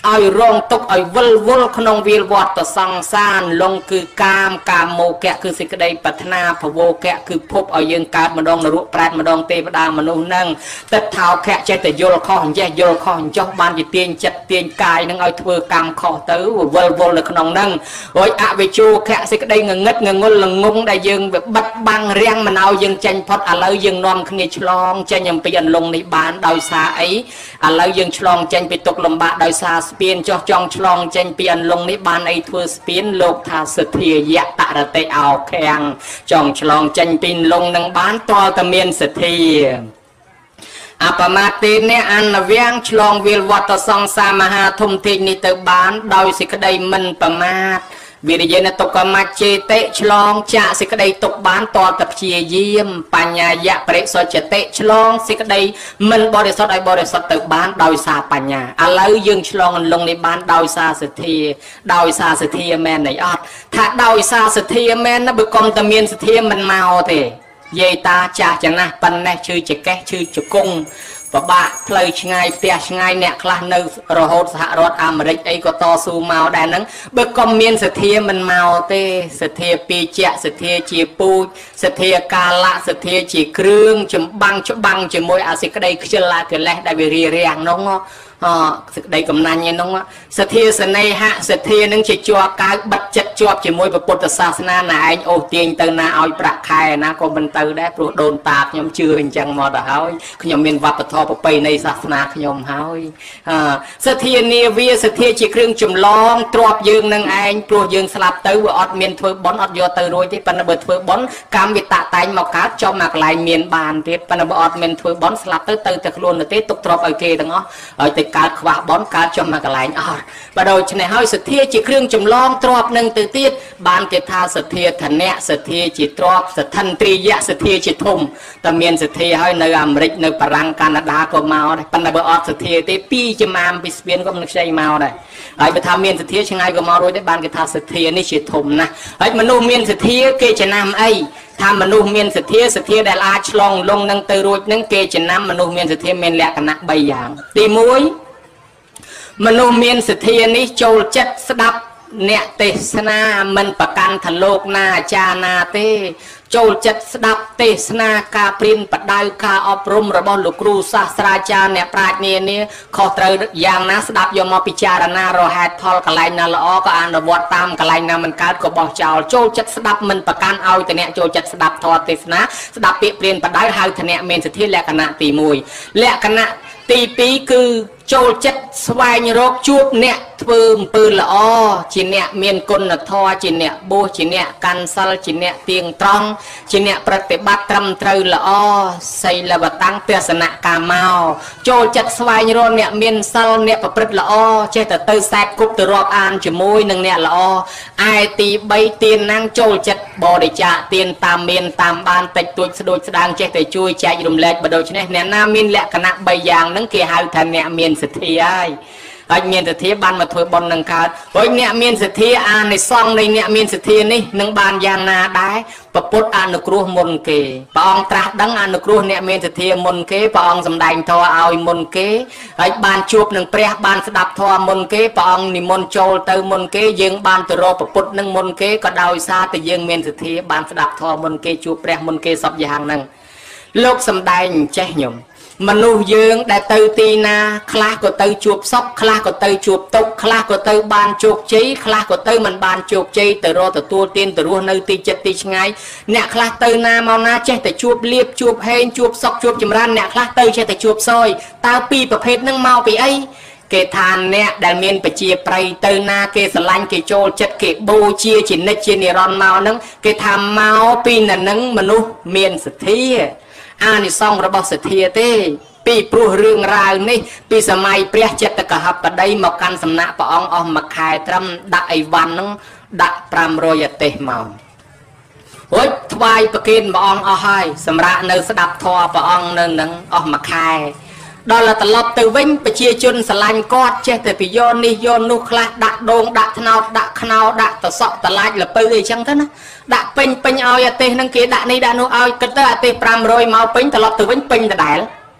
ឲ្យរងទុកឲ្យវិលវល់ក្នុងវាលវត្តសង្សារលងគឺកាមកាមោគៈគឺសេចក្តីប្រាថ្នាភវោគៈគឺភពឲ្យយើងកើតម្ដងនរកប្រែតម្ដងទេវតាមនុស្សនឹងទឹកថោខៈចេះតែយល់ខុសអញ្ចេះយល់ខុសអញ្ចោះបានជាទាញចិត្តទាញកាយនឹងឲ្យធ្វើកម្មខុសទៅវិលវល់នៅក្នុងនឹងរួចអវិជោខៈសេចក្តីងងឹតងងុលល្ងងដែលយើងវាបិទបាំងរាំងមិនឲ្យយើងចេញផុតឥឡូវយើងនាំគ្នាឆ្លងចេញអំពីអន្លង់នេះបានដោយសារអីឥឡូវយើងឆ្លងចេញពីទុក្ខលំបាកដោយសារស្ពានចោះចង់ឆ្លងចេញពីអន្លង់នេះបានអីធ្វើស្ពានលោកថាសទ្ធាយៈតរតិអោខាំងចង់ឆ្លងចេញពីអន្លង់នឹងបានតលតែមានសទ្ធាអបមាទេនេះអនវាំងឆ្លងវាលវត្តសង្សារមហាធំធេងនេះទៅបានដោយសេចក្តីមិនប្រមាទវិរិយនតុកមច្ចេតិឆ្លងចាកសេចក្តីទុកបានតតព្យាយាមបញ្ញាយៈបរិសុទ្ធតិឆ្លងសេចក្តីមិនបរិសុទ្ធឲ្យបរិសុទ្ធទៅបានដោយសារបញ្ញាឥឡូវយើងឆ្លងអន្លង់នេះបានដោយសារសទ្ធាដោយសារសទ្ធាមែនទេអត់ថាដោយសារសទ្ធាមែនណាបើកុំតែមានសទ្ធាមិនមកទេយាយតាចាស់ចំណាស់ប៉ុណ្ណេះឈឺចកេះឈឺចកុងបបាក់ផ្លូវឆ្ងាយផ្ទះឆ្ងាយអ្នកខ្លះនៅរហូតសហរដ្ឋអាមេរិកអីក៏តស៊ូមកដែរហ្នឹងបើកុំមានសទ្ធាមិនមកទេសទ្ធាពីជៈសទ្ធាជាពូជសទ្ធាកាលៈសទ្ធាជាគ្រឿងចម្បាំងច្បាំងជាមួយអាសេចក្តីខ្ជិលកិលេសដែលវារារាំងនោះអសេចក្តីកំណាញ់ឯនោះសទ្ធាសនេហៈសទ្ធានឹងជាជាប់កៅបិទចិត្តជាប់ជាមួយពុទ្ធសាសនាណាឯងអូសទាញទៅណាឲ្យប្រាក់ខែណាក៏មិនទៅដែរព្រោះដូនតាខ្ញុំជឿអញ្ចឹងមកទៅហើយខ្ញុំមានវប្បធម៌ប្រពៃណីសាសនាខ្ញុំហើយសទ្ធានាវាសទ្ធាជាគ្រឿងចម្លងទ្របយើងនឹងឯងព្រោះយើងស្លាប់ទៅវាអត់មានធ្វើបន់អត់យកទៅរួចទេប៉ុន្តែបើធ្វើបន់កម្មវាតាក់តែងមកកើតចំមកកន្លែងមានបានទៀតប៉ុន្តែបើអត់មានធ្វើបន់ស្លាប់ទៅទៅតែខ្លួនទៅទេទុកទ្របឲ្យគេទាំងអស់ឲ្យតែកើតខ្វះបន់កើតចំមកកន្លែងអស់បើដូច្នេះហើយសទ្ធាជាគ្រឿងចម្លងទ្របនឹងទៅទៀតបានគេថាសទ្ធាធនៈសទ្ធាជាទ្របសទ្ធិន្ទ្រិយៈសទ្ធាជាធំតែមានសទ្ធាហើយនៅអាមេរិកនៅបារាំងកាណាដាក៏មកដែរប៉ុន្តែបើអត់សទ្ធាទេពីចំអាមពីស្ពានក៏មិនខ្ចីមកដែរហើយបើថាមានសទ្ធាឆ្ងាយក៏មករួចដែរបានគេថាសទ្ធានេះជាធំណាស់ហើយមនុស្សមានសទ្ធាគេចំណាំអីថាមនុស្សមានសទ្ធាសទ្ធាដែលអាចឆ្លងលងនឹងទៅរួចនឹងគេចំណាំមនុស្សមានសទ្ធាមានលក្ខណៈបីយ៉ាងទីមួយមនុស្សមានសទ្ធានេះចូលចិត្តស្ដាប់អ្នកទេសនាមិនប្រកាន់ថាលោកណាអាចារ្យណាទេចូលចិត្តស្ដាប់ទេសនាការព្រានបដៅការអប់រំរបស់លោកគ្រូសាស្ត្រាចារ្យអ្នកប្រាជ្ញនានាខុសត្រូវយ៉ាងណាស្ដាប់យកមកពិចារណារហេតុផលកន្លែងណាល្អក៏អនុវត្តតាមកន្លែងណាមិនកើតក៏បោះចោលចូលចិត្តស្ដាប់មិនប្រកាន់ឲ្យតែអ្នកចូលចិត្តស្ដាប់ធម៌ទេសនាស្ដាប់ពាក្យព្រានបដៅហៅថាអ្នកមានសទ្ធាលក្ខណៈទីមួយលក្ខណៈទីពីរគឺចូលចិត្តស្វែងរកជួបអ្នកធ្វើអំពើល្អជាអ្នកមានគុណធម៌ជាអ្នកបួសជាអ្នកកាន់សិលជាអ្នកទៀងត្រង់ជាអ្នកប្រតិបត្តិត្រឹមត្រូវល្អសីលវតាំងទស្សនកាមកចូលចិត្តស្វែងរកអ្នកមានសិលអ្នកប្រព្រឹត្តល្អចេះតែទៅសែកគប់ទៅរាប់អានជាមួយនឹងអ្នកល្អឯទីបីទានណាំងចូលចិត្តបរិច្ចាគទានតាមមានតាមបានតិចតួចស្ដួចស្ដាងចេះតែជួយចែករំលែកបើដូច្នេះអ្នកណាមានលក្ខណៈបីយ៉ាងហ្នឹងគេហៅថាអ្នកមានសទ្ធាហើយហើយមានសទ្ធាបានមកធ្វើបុណ្យនឹងកើតហើយអ្នកមានសទ្ធាអានិសង្ឃនៃអ្នកមានសទ្ធានេះនឹងបានយ៉ាងណាដែរពពុទ្ធអនុគ្រោះមុនគេព្រះអង្គត្រាស់ដឹងអនុគ្រោះអ្នកមានសទ្ធាមុនគេព្រះអង្គសម្ដែងធម៌ឲ្យមុនគេហើយបានជួបនឹងព្រះបានស្ដាប់ធម៌មុនគេព្រះអង្គនិមន្តចូលទៅមុនគេយើងបានទៅរកពពុទ្ធនឹងមុនគេក៏ដោយសារតែយើងមានសទ្ធាបានស្ដាប់ធម៌មុនគេជួបព្រះមុនគេសពយ៉ាងហ្នឹងលោកសម្ដែងចេះខ្ញុំមនុស្សយើងដែលទៅទីណាខ្លះក៏ទៅជួបសុខខ្លះក៏ទៅជួបទុក្ខខ្លះក៏ទៅបានជោគជ័យខ្លះក៏ទៅមិនបានជោគជ័យទៅរកទទួលទានទៅរស់នៅទីចិត្តទីឆ្ងាយអ្នកខ្លះទៅណាមកណាចេះតែជួបលៀបជួបហេងជួបសុខជួបចម្រើនអ្នកខ្លះទៅចេះតែជួបសោយតើពីរប្រភេទហ្នឹងមកពីអីគេថាអ្នកដែលមានបជាប្រៃទៅណាគេស្រឡាញ់គេចូលចិត្តគេបូជាជានិច្ចជានិរន្តរ៍មកហ្នឹងគេថាមកពីនៅនឹងមនុស្សមានសទ្ធាអានិសង្ឃរបស់សទ្ធាទេពីព្រោះរឿងរ៉ាវនេះពីសម័យព្រះចិត្តកហបតីមកកាន់សំណាក់ព្រះអង្គអស់មួយខែត្រឹមដាក់អីវ៉ាន់ហ្នឹងដាក់ប្រាំរយអទេសមករួចថ្វាយប្រគេនព្រះអង្គអស់ហើយសម្រាប់នៅស្ដាប់ធម៌ព្រះអង្គនៅនឹងអស់មួយខែដល់ត្រឡប់ទៅវិញប្រជាជនស្រឡាញ់គាត់ចេះតែពីយកនេះយកនោះខ្លះដាក់ដូងដាក់ថ្នោតដាក់ខ្នោដាក់តសក់តឡាច់លពៅអីចឹងទៅណាដាក់ពេញពេញឲ្យអាទេសហ្នឹងគេដាក់នេះដាក់នោះឲ្យគិតទៅអាទេសប្រាំរយមកពេញត្រឡប់ទៅវិញពេញដដែល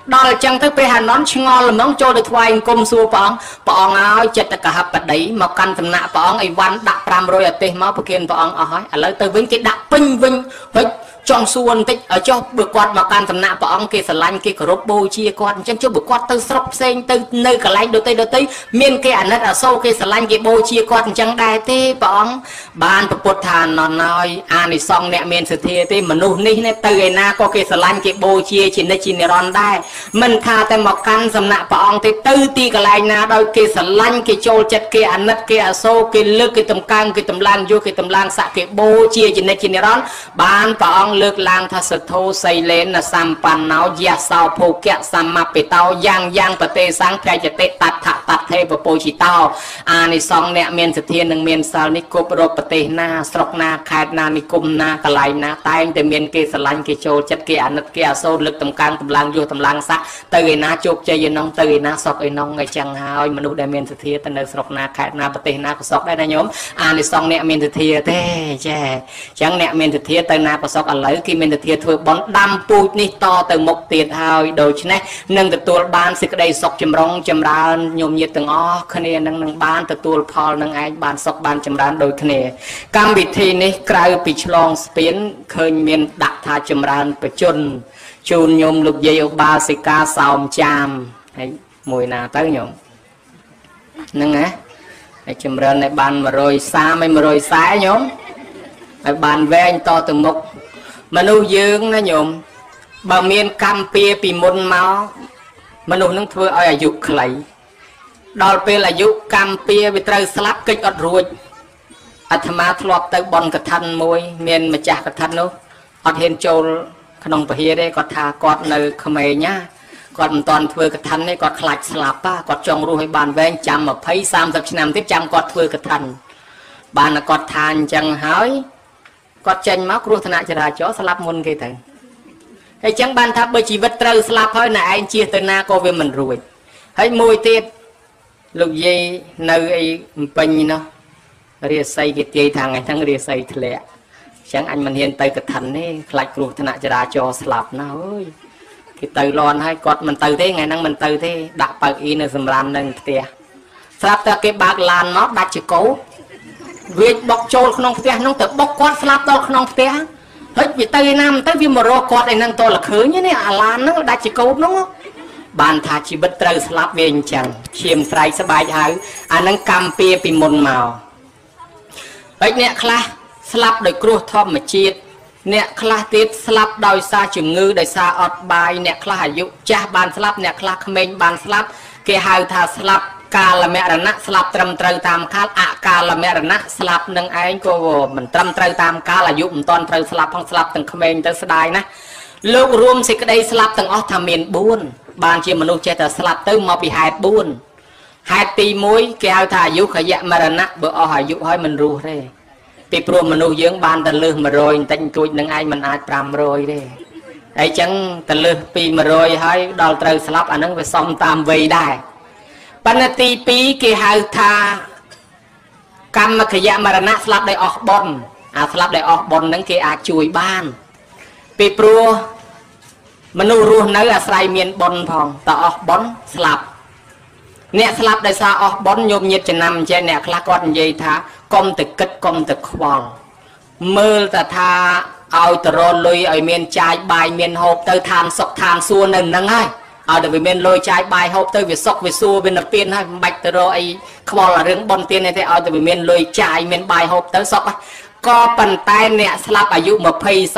ដល់ចឹងទៅពេលហាននឆ្ងល់ល្មងចូលទៅថ្វាយអង្គមសួរព្រះអង្គព្រះអង្គឲ្យចិត្តកហបដីមកកាន់សំណាក់ព្រះអង្គអីវ៉ាន់ដាក់ប្រាំរយអាទេសមកប្រគិនព្រះអង្គអស់ហើយឥឡូវទៅវិញគេដាក់ពេញវិញហិចចង់សួរបន្តិចឲ្យចុះបើគាត់មកកាន់សំណាក់ព្រះអង្គគេស្រឡាញ់គេគោរពបូជាគាត់អញ្ចឹងចុះបើគាត់ទៅស្រុកផ្សេងទៅនៅកន្លែងដទៃដទៃមានគេអាណិតអាសូរគេស្រឡាញ់គេបូជាគាត់អញ្ចឹងដែរទេព្រះអង្គបានប្រពុតថាណនហើយអានិសង្ឃអ្នកមានសទ្ធាទេមនុស្សនេះទៅឯណាក៏គេស្រឡាញ់គេបូជាជានិច្ចជានិរន្តរ៍ដែរមិនថាតែមកកាន់សំណាក់ព្រះអង្គទេទៅទីកន្លែងណាដោយគេស្រឡាញ់គេចូលចិត្តគេអាណិតគេអាសូរគេលើកគេតម្កើងគេតម្លើងយកគេតម្លើងស័ក្តិគេបូជាជានិច្ចជានិរន្តរ៍បានព្រះអង្គលើកឡើងថាសទ្ធោសីលេនសម្បណ្ណោយៈសោភោគៈសម្មាបិតោយ៉ាងយ៉ាងប្រទេសង្ឃប្រយតិតតថតថេពពោជិតោអានិសង្ឃអ្នកមានសទ្ធានឹងមានសិលនេះគប់រកប្រទេសណាស្រុកណាខេត្តណានិគមណាកន្លែងណាតែងតែមានគេស្រឡាញ់គេចូលចិត្តគេអាណិតគេអាសូរលើកតម្កើងតម្លើងយកតម្លើងស័ក្តិទៅឯណាជោគជ័យឯណោះទៅឯណាសុខឯណោះអញ្ចឹងហើយមនុស្សដែលមានសទ្ធាទៅនៅស្រុកណាខេត្តណាប្រទេសណាក៏សុខដែរណាញោមអានិសង្ឃអ្នកមានសទ្ធាទេចាអញ្ចឹងអ្នកមានសទ្ធាទៅណាក៏សុខឥឡូវគេមានសទ្ធាធ្វើបន់ដាំពូជនេះតទៅមុខទៀតហើយដូច្នេះនឹងទទួលបានសេចក្តីសុខចម្រុងចម្រើនញោមញាតិទាំងអស់គ្នានឹងនឹងបានទទួលផលនឹងឯងបានសុខបានចម្រើនដូចគ្នាកម្មវិធីនេះក្រៅពីឆ្លងស្ពានឃើញមានដាក់ថាចម្រើនបជនជូនញោមលោកយាយឧបាសិកាសោមចាមហើយមួយណាទៅញោមហ្នឹងណាហើយចម្រើនឲ្យបាន130ហើយ140ញោមហើយបានវែងតទៅមុខមនុស្សយើងណាញោមបើមានកម្មពៀពីមុនមកមនុស្សនឹងធ្វើឲ្យអាយុខ្លីដល់ពេលអាយុកម្មពៀវាត្រូវស្លាប់កិច្ចអត់រួចអាត្មាធ្លាប់ទៅបនកឋិនមួយមានម្ចាស់កឋិននោះអត់ហ៊ានចូលក្នុងពហិទេគាត់ថាគាត់នៅក្មេងណាគាត់មិនតាន់ធ្វើកឋិនទេគាត់ខ្លាចស្លាប់គាត់ចង់រស់ឲ្យបានវែងចាំ20 30ឆ្នាំទៀតចាំគាត់ធ្វើកឋិនបានគាត់ថាអញ្ចឹងហើយគាត់ចេញមកគ្រោះថ្នាក់ចរាចរណ៍ស្លាប់មុនគេទៅហើយចឹងបានថាបើជីវិតត្រូវស្លាប់ហើយណែឯងជៀសទៅណាក៏វាមិនរួចហើយមួយទៀតលោកយាយនៅអីបំពេញនោះរាសីគេទាយថាថ្ងៃហ្នឹងរាសីធ្លាក់ចឹងអញមិនហ៊ានទៅកឋិនទេខ្លាចគ្រោះថ្នាក់ចរាចរណ៍ស្លាប់ណាអើយគេទៅលន់ហើយគាត់មិនទៅទេថ្ងៃហ្នឹងមិនទៅទេដាក់ប៉ៅអ៊ីនៅសម្រាមនៅផ្ទះស្រាប់តែគេបើកឡានមកដាច់ចកោវាបុកចូលក្នុងផ្ទះនោះទៅបុកគាត់ស្លាប់ដល់ក្នុងផ្ទះហើយវាទៅឯណាមិនទៅវាមករកគាត់ឯហ្នឹងតលឃើញនេះអាឡានហ្នឹងដាច់ចកោនោះបានថាជីវិតត្រូវស្លាប់វាអញ្ចឹងឈាមស្រែកស្បែកហើយអាហ្នឹងកម្មពៀពីមុនមកហើយអ្នកខ្លះស្លាប់ដោយគ្រោះធម្មជាតិអ្នកខ្លះទៀតស្លាប់ដោយសារជំងឺដោយសារអត់បាយអ្នកខ្លះអាយុចាស់បានស្លាប់អ្នកខ្លះក្មេងបានស្លាប់គេហៅថាស្លាប់កាលមរណៈស្លាប់ត្រឹមត្រូវតាមកាលអកាលមរណៈស្លាប់នឹងឯងក៏មិនត្រឹមត្រូវតាមកាលអាយុមិនទាន់ត្រូវស្លាប់ផងស្លាប់ទាំងក្មេងទៅស្ដាយណាលោករួមសេចក្តីស្លាប់ទាំងអស់ថាមាន4បានជាមនុស្សចេះតែស្លាប់ទៅមកពីហេតុ4ហេតុទី1គេហៅថាអាយុខយមរណៈបើអស់អាយុហើយមិនរស់ទេពីព្រោះមនុស្សយើងបានតែលើស100បន្តិចបន្តួចនឹងឯងមិនអាច500ទេហើយចឹងតែលើសពី100ហើយដល់ត្រូវស្លាប់អាហ្នឹងវាសមតាមវ័យដែរបណ្ណទី2គេហៅថាកម្មខយមរណៈស្លាប់ដោយអស់បុណ្យអាស្លាប់ដោយអស់បុណ្យហ្នឹងគេអាចជួយបានពីព្រោះមនុស្សរស់នៅអាស្រ័យមានបុណ្យផងតើអស់បុណ្យស្លាប់អ្នកស្លាប់ដោយសារអស់បុណ្យញោមញាតចំណាំចេះអ្នកខ្លះគាត់និយាយថាកុំទៅគិតកុំទៅខ្វល់មើលតែថាឲ្យទៅរលុយឲ្យមានចាយបាយមានហូបទៅឋានសុខឋានសួគ៌នៅនឹងហើយឲ្យតែវាមានលុយចាយបាយហូបទៅវាសុខវាសួគ៌វានិព្វានហើយមិនបាច់ទៅរកអីខ្វល់រឿងបុណ្យទានទេឲ្យតែវាមានលុយចាយមានបាយហូបទៅសុខក៏ប៉ុន្តែអ្នកស្លាប់អាយុ20 30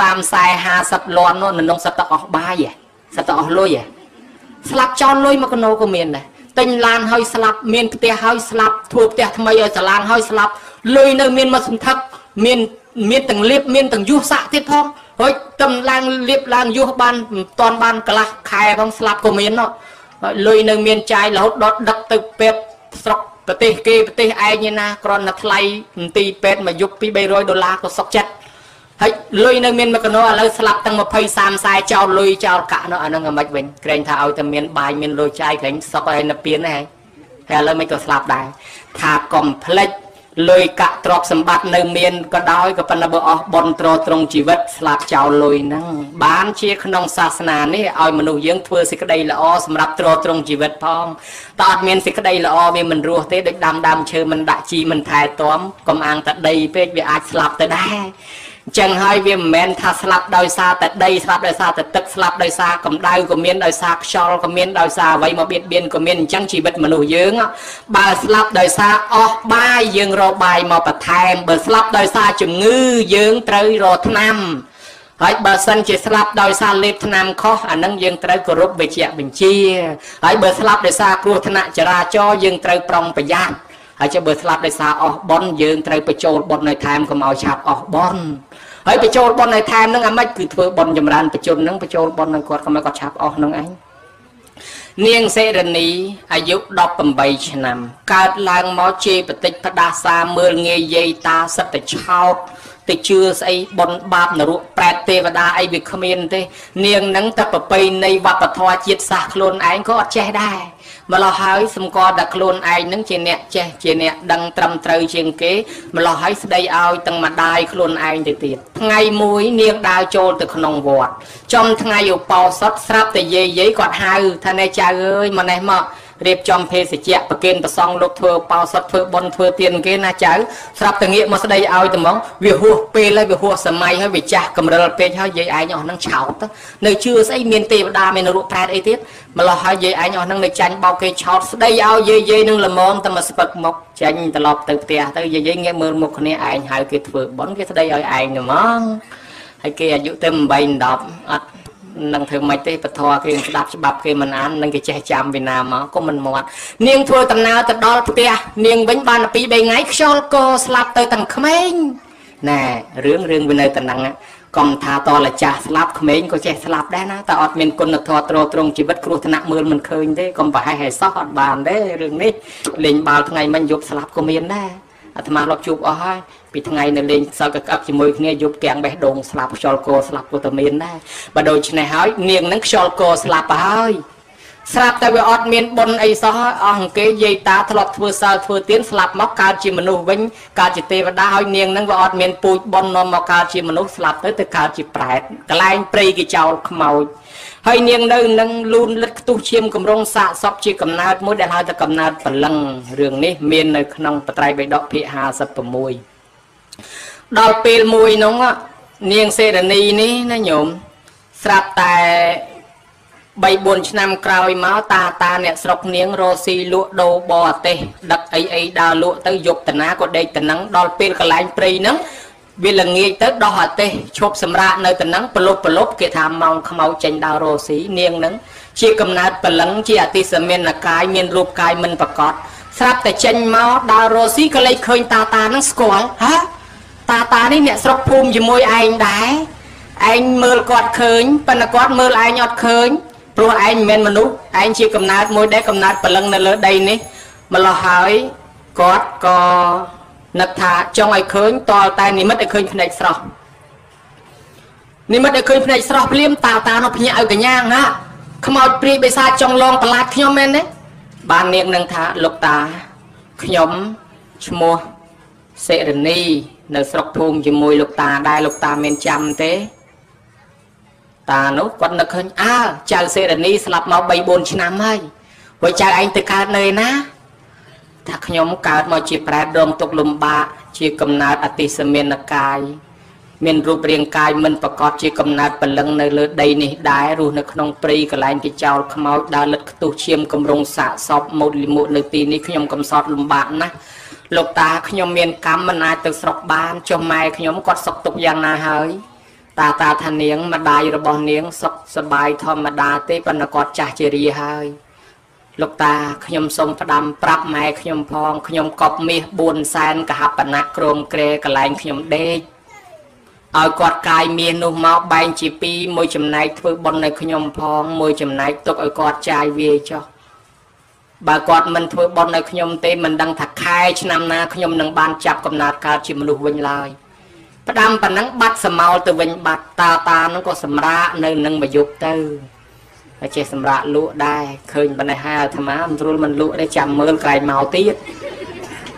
40 50លាន់នោះនៅក្នុងសត្វអស់បាយសត្វអស់លុយស្លាប់ចោលលុយមកកណូក៏មានដែរទិញឡានហើយស្លាប់មានផ្ទះហើយស្លាប់ធ្វើផ្ទះថ្មីឲ្យសាឡានហើយស្លាប់លុយនៅមានមកសន្ធឹកមានមានទាំងលៀបមានទាំងយុះសាក់ទៀតផងហើយតំឡើងលៀបឡើងយុះបានមិនតាន់បានកន្លះខែផងស្លាប់ក៏មាននោះលុយនៅមានចាយរហូតដល់ដឹកទៅពេទ្យស្រុកប្រទេសគេប្រទេសឯងណាគ្រាន់តែថ្លៃមន្ទីរពេទ្យមួយយប់ពី300ដុល្លារក៏សុខចិត្តហើយលុយនៅមានមកកណោឥឡូវស្លាប់ទាំង20 30 40ចោលលុយចោលកាក់នោះអានឹងមិនវិញក្រែងថាឲ្យតែមានបាយមានលុយចាយក្រែងសុខឲ្យនៅពៀនហ្នឹងហើយឥឡូវមិនក៏ស្លាប់ដែរថាកុំភ្លេចลอยกะตรอกสมบัติในเมียนก็ได้ก็เป็นระเบิดออกบนตรตรงชีวิตสลับเจ้าลอยนั่งบ้านเชี่ยขนมศาสนานี่เอามนุษย์ยังเพื่อสิกระไดละอสำหรับตรตรงชีวิตพองตอนเมียนสิกระไดละอมีมันรัวเตะเด็กดำดำเชื่อมันด่าจีมันถ่ายต้อมกำอังแต่ใดเป็ดวิอาสลับแต่ได้จังให้เวียมแมนถ้าสลับโดยซาแต่ใดสลับโดยซาแต่ตึกสลับโดยซากำได้ก็เมียนโดยซาชอลก็เมียนโดยซาไว้มาเบียดเบียนก็เมียนจังชีวิตมนุษย์ยังบาสลับโดยซาออกบายยังรอบายมาประทานเบอร์สลับโดยซาจุงงื้อยังเตยรอทนำให้เบอร์สันจะสลับโดยซาเล็บทนำข้ออันนั้นยังเตยกรุบเบียบัญชีให้เบอร์สลับโดยซากรูธนาจราจรยังเตยปรองประหยัดให้จะเบอร์สลับโดยซาออกบอลยังเตยประโจลบอลในไทม์ก็มาฉับออกบอลเฮ้ยไปโจลบอลในไทม์นั่งอ่ะไม่คือเธอบอลยมรันไปโจลนั่งไปโจลบอลในกอดก็ไม่กอดฉับออกนั่งไอ้เนียงเซรนีอายุดอกปั่นใบชนำการลางมอเจปฏิปดาสาเมืองเงยยตาสัตว์ชาวติเชื่อไอ้บอลบาปนรุแปดเทวดาไอ้วิคเมียนเตเนียงนั่งแต่ปไปในวัปทวจิตสาโคลนไอ้ก็อดแช่ได้มาเราหายสมกอดักโคลนไอ้นั่งเจเนเจเจเนดังตรำเตยเชียงเก๋มาเราหายสดายเอาตั้งมาได้โคลนไอ้ติดติดไงมวยเนียงดาวโจลตึกขนมวอดจอมไงอยู่เป่าซัดสลับแต่เย่เย่กอดหายท่านในใจเอ้ยมาในหม้อเรียบจอมเพศเจี๊ยประเกณฑ์ประซองลูกเธอเป่าสัตว์เธอบนเธอเตียนเกณฑ์น่าใจสลับแต่เงี้ยมาแสดงเอาแต่มองวิหัวเปย์เลยวิหัวสมัยให้วิจักกำเริบเปย์ให้ยัยไอ้ยอนั่งเฉาตั้งในชื่อไอ้เมียนเตวดาเมนรุแพรไอ้ทิศมาเราให้ยัยไอ้ยอนั่งในจันเบาเกยเฉาแสดงเอายัยยัยนั่งละมอนแต่มาสปักมกจันตลอดตึกเตียแต่ยัยยัยเงี้ยมือมกคนนี้ไอ้หายเกยเธอบนเกยแสดงเอาไอ้หนึ่งมั้งให้เกยอายุเต็มใบดอกนั่งเธอไม่ได้ปะทอคือดับฉบับคือมันอ่านนั่งก็แจจำเวนามาก็มันหมดเนียงทัวตำนาวตะดอลเปียเนียงเว้นบานปีใบไงชอลโกสลับเตยตั้งขมิ้นแน่เรื่องเรื่องเป็นในตำนังอ่ะกอมทาตอละจ่าสลับขมิ้นก็แจสลับได้นะแต่อดเมนคนทอตรตรงชีวิตครูธนาเมืองมันเคยได้กอมไปให้ให้ซอดบานได้เรื่องนี้เล่นบาลทั้งไงมันยุบสลับก็เมียนได้อาตมาลบจูบอ๋อปีทั้งไงในเล่นสาวกับจมูกเนี่ยยุบแกงใบดงสลับชอลโกสลับโปรตเมียนได้บโดยชนะหายเนียงนั่งชอลโกสลับหายสลับแต่ว่าอดเมียนบนไอ้ซออ๋องเกยยตาทลอดทัวสาวทัวเตียนสลับมอกการจิมนุวิ่งการจิตเตวดาหายเนียงนั่งว่าอดเมียนปูบนนอมการจิมนุสลับtớiแต่การจิแปดกลายปรีกิจเจ้าขมาวให้เนียงนั่งนั่งลุนลึกตู้เชียมกำรงสะสอบจีกำนาดมุดได้หายแต่กำนาดพลังเรื่องนี้เมียนในขนมปไตรใบดอกพิหาสัปมวยดอกเปลมวยน้องอ่ะเนียงเซรนีนี้นะโยมสลับแต่ใบบนชนำกลายม้าตาตาเนี่ยสกเนียงโรซีลุโดบอเตดักไอไอดาลุเตยยกตนาก็ได้ตนังดอกเปลกลายปรีนังเวลาเงี้ยเตดดอกเตชบสำราญในตนังปลบปลบเกทามองขมเอาจันดาวโรซีเนียงนังเชี่ยกำนัดปลังเชี่ยติสเมนกายเมียนรูปกายมันประกอบสลับแต่จันม้าดาวโรซีก็เลยเคยตาตานังสกอลฮะตาตานี่เนี่ยสกภูมิอยู่มวยไอ้ได้ไอ้เมื่อกอดเขินปนกอดเมื่อไอ้ยอดเขินเพราะไอ้เมนมนุษย์ไอ้เชี่ยกำนัดมวยได้กำนัดปลังในเลือดใดนี่มาละหายกอดก็นักธาจงไอ้เขินต่อแต่นี่มันไอ้เขินในสระนี่มันไอ้เขินในสระเปลี่ยนตาตาเราพยายามเอากันย่างนะขมเอาปรีไปซาจงลองตลาดขยมแม่เนี่ยบานเนียงนังธาลูกตาขยมชมัวเสรนีในสระภูมิจมูกลูกตาได้ลูกตาเมนจำเต้ตาโน้กอดนักเขินอ้าเจ้าเสรนีสลับมาใบบนชนะไม่ไว้ใจไอ้ตะการเลยนะถ้าขยมการมาจีแปรดมตกลมบะจีกำนาดอติสเมนกายเมียนรูปเรียงกายมันประกอบจีกำนาดปลังในเลือดใดนี่ได้รู้ในขนมปรีกลายกิจเจ้าขมเอาดาลึกตุเชียมกำรงสะสอบโมดิมุในตีนี้ขยมกำสอดลมบะนะลูกตาขยมเมียนกำมันนายตึกสระบานจมไม้ขยมกอดสกตกอย่างนาเฮยตาตาทันเนียงมาได้ระบอนเนียงสกสบายธรรมดาเตปนกอดจ่าเจรีเฮยลูกตาขยมทรงประดำปรับไม้ขยมพองขยมกบมีบุญแสนกะหับปนักโครมเกรกลายขยมเด็กเอากอดกายเมียนุ่มมาใบจีปีมวยจำนายធ្វើบนในขยมพองมวยจำนายตกเอากอดใจเวียจ้ะบากอดมันធ្វើบนในขยมเตมันดังถักคายชนำนาขยมนังบานจับกำนาดการจิมลุวิญลายประดำปนังบัดสมาลตัววิญบัดตาตานั่งก็สำระในนังมายุบเตอเจสำระลุได้เคยบันไดห้าธรรมะมันรู้มันลุได้จำเมื่อไกลเมาตีด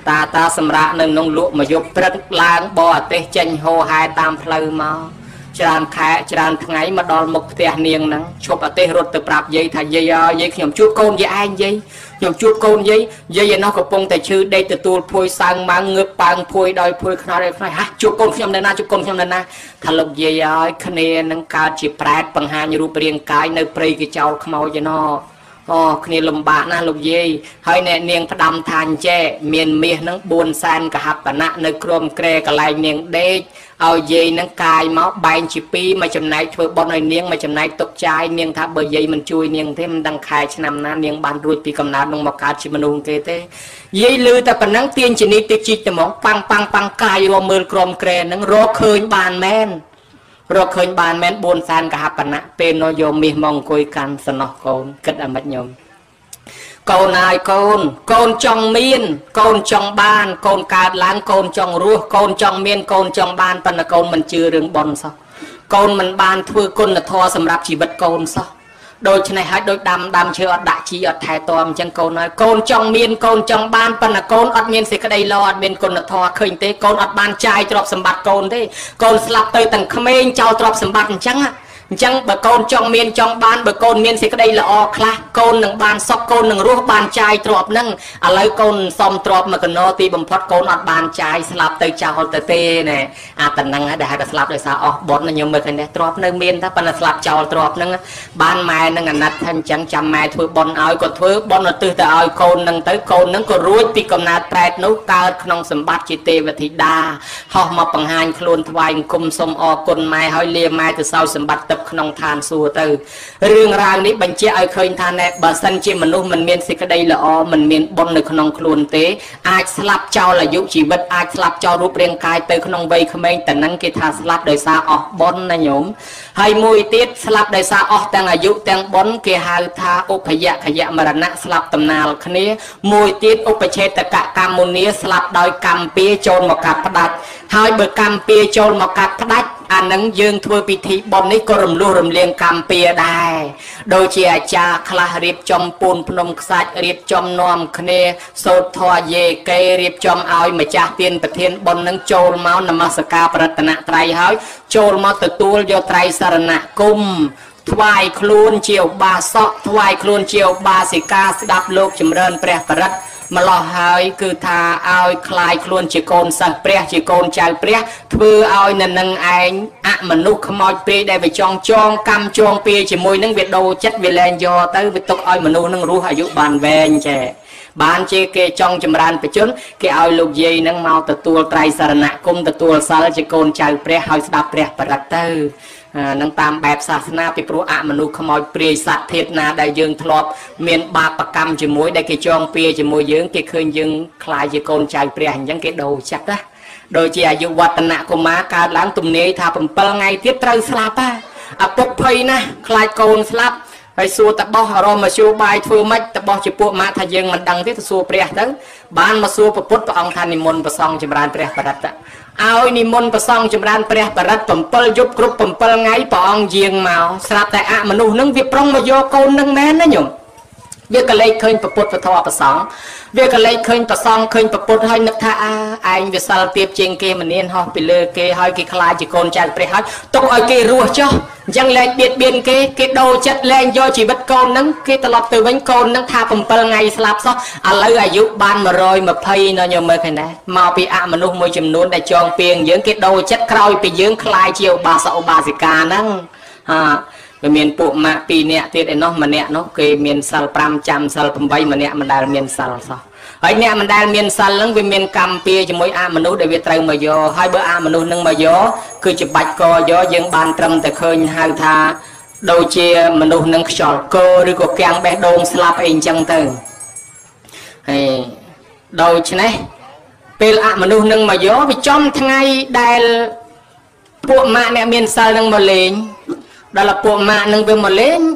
ตาตาสำระหนึ่งนงลุมายุบปรึกล้างบ่อเตะจันโฮหายตามเพลิงมาจานแค่จานทั้งไงมาดอลมุกเตียเนียงนังชบเตะรถตะปราบยัยถ่ายยัยยัยขยมจุดโกนยัยไอ้ยัยขยมจุดโกนยัยยัยนอกกระปงแต่ชื่อได้แต่ตัวพวยสังมังเงือกปังพวยดอยพวยขนาดไรฮะจุดโกนขยมในนาจุดโกนขยมในนาถลกยัยยัยคะแนนนังการจีบแปดปัญหาอยู่รูปเรียงกายในปรีกิจเจ้าขมเอาจะนออ๋อคะแนนลำบากนะลูกยัยให้แนเนียงพดำทานแจ้เมียนเมียนังบุญแสนกะหับปณะในกรมเกรกลายเนียงเด็กเอาเย่นังกายมาใบจีปีมาจำนายช่วยบอลในเนียงมาจำนายตกใจเนียงทับเบอร์เย่มันช่วยเนียงเทมดังคายชนำนาเนียงบานรุ่ยปีกำนัดลงมาการชิมนุงเกเตเย่ลือแต่ปนังเตียนชนิดติจิตแต่มองปังปังปังกายรวมมือกรมเกรนังรอเคยบานแมนรอเคยบานแมนบนซานกะหับปณะเป็นนโยมมีมองคุยกันสนอโกนกัดอมัดยมโกนนายโกนโกนจองมีนโกนจองบ้านโกนการล้างโกนจองรัวโกนจองเมียนโกนจองบ้านปนโกนมันจือเรื่องบอลซะโกนมันบานทั่วกุนทอสำหรับชีวิตโกนซะโดยชนะให้โดยดำดำเชื่อดักชีอดแทตอมจังโกนนายโกนจองเมียนโกนจองบ้านปนโกนอดเมียนสิกระไดรอดเมียนกุนทอเคยเตะโกนอดบ้านใจตรอบสมบัติโกนเตะโกนสลับเตยตั้งเขมรเจ้าตรอบสมบัติจังอะจังบะโกนจองเมียนจองบ้านบะโกนเมียนสิกระไดละออคลาโกนหนึ่งบ้านซอกโกนหนึ่งรูปบ้านใจตรอบนั่งอะไรโกนซอมตรอบมากนอตีบำพดโกนอดบ้านใจสลับเตยเจ้าเตเต้เนี่ยอาตันนั่งได้ให้สลับเลยสาออกบดนั่งยังเมื่อกันเนี่ยตรอบนั่งเมียนถ้าปนสลับเจ้าตรอบนั่งบ้านแม่นั่งนัดท่านจังจำแม่ถือบอลเอาก็ถือบอลตื้อแต่เอาโกนนั่งเตยโกนนั่งก็รู้ปีกำนาแปดนุกาขนมสมบัติจิตเตวธิดาหอบมาปังหานคลุนทวายกุมสมออกลไม้หอยเลียไม้แต่เศร้าสมบัติตับขนมทานสูเตอเรื่องราวนี้บัญชีเอาเคยทานแนบสันจิมนุษย์มันเมียนสิกระไดละออมันเมียนบนในขนมคลุนเตอาจสลับเจ้าละยุชีวิตอาจสลับเจ้ารูปเรียงกายเตยขนมใบขมิ้นแต่นั้นกิทาสลับโดยซาออกบนนะโยมให้มวยติดสลับโดยซาออกแต่อายุแต่บนเกหาทาอุปยะขยะมรณะสลับตำนานคนี้มวยติดอุปเชตกะกรรมมุนีสลับโดยกรรมปีโจรมากัดพดัดให้เบิกกรรมปีโจรมากัดพดัดอันนั้นยืงทัวพิธีบนนี้ก็รำลู่รำเลียงกรรมเปียได้โดยเจียจาคลาเรียบจอมปูนพนมสัจเรียบจอมนอมคเนโสทอเยเกเรียบจอมเอามาจากเตียนประเทศบนนั้นโจลเมานมัสกาปรัตนะไตรหายโจลเมาตะตูลโยไตรสารณะกุมทวายคลูนเจียวบาซอกทวายคลูนเจียวบาสิกาสดับโลกจำเริญเปรตปรัตมาลอหายคือทาเอาคลายคลวนจีโกนสักเปรียจีโกนใจเปรียเพื่อเอานันนังไออะมนุษย์ขมอยเปรียได้ไปจองจองกำจองเปรียจีมวยนั่งเวดโดจัดเวลนยอเตอร์ไปตกเอามนุษย์นั่งรู้อายุบานแวนแจบ้านเจเกจองจำรานไปจนเกเอาลูกเย่นั่งเมาตะตัวไตรสารณะกุมตะตัวสารจีโกนใจเปรียหายสดับเปรียปรัตเตอร์นั่งตามแบบศาสนาไปปลุกอะมนุษย์ขมอยเปรียสัตเทศนาได้ยืงทลบเมียนบาปกรรมจมวยได้เกจองเปรียจมวยยืงเกเคยยืงคลายจีโกนใจเปรียยังเกโดจักนะโดยจีอายุวัฒนะกุมาการล้างตุ่มเนยทาผมเปลไงเทียบไตรสลับอ่ะอปกภัยนะคลายโกนสลับไปสู้ตะบอรอมาชูใบทั่วมัดตะบอจีปวมาทายังมันดังที่ตะสู้เปรียทั้งบ้านมาสู้ประพุทธพระองค์ท่านนิมนต์ประซองจำรานเปรียประดับเอานิมนต์ประซองจำรานเปรียประดับผมเปลยุบกรุบผมเปลไงพระองค์เยียงเมาสลับแต่อะมนุษย์นึงวิปรองมาโยโกนนึงแม่นะโยมเวียกเลยเคยประพุทธประทวประสองเวียกเลยเคยประซองเคยประพุทธให้นึกท่าไอ้วิสัลเตียบเจงเกมันเนียนหอบไปเลยเกให้เกคลายจีโกนใจเปรียให้ตกเอาเกรัวจ้ะยังแรงเบียดเบียนเกเกโดจัดแรงย่อจีบัดโกนนั่งเกตลอดตัววันโกนนั่งท่าผมเปลไงสลับซะอะไรอายุบ้านมารอยมาเพย์นอยมเมื่อไงนะมาปีอะมนุษย์มวยจำนวนได้จองเปียงยืงเกโดจัดคราวไปยืงคลายเจียวบาสอบาสิกานั่งอ่าเมียนปุมาปีเนี้ยเตี้ยเนาะมันเนี้ยเนาะเกเมียนสัลปรามจำสัลปมใบมันเนี้ยมันได้เมียนสัลซะไอ้เนี้ยมันได้เมียนสัลแล้วเมียนกรรมปีจะมวยอามนุษย์ได้เวทไรมาโยให้เบอร์อามนุษย์นึงมาโยคือจะบัดกอโยยังบานตรมแต่เคยหายทาโดยเชียมนุษย์นึงจอดโกหรือก็แกงแบดโดงสลับเองจังเตอไอ้โดยใช่ไหมเป็นอามนุษย์นึงมาโยไปจอมทั้งไงได้พวกมาเนี่ยเมียนสัลนึงมาเลงđó là bộ mạ nâng về một lên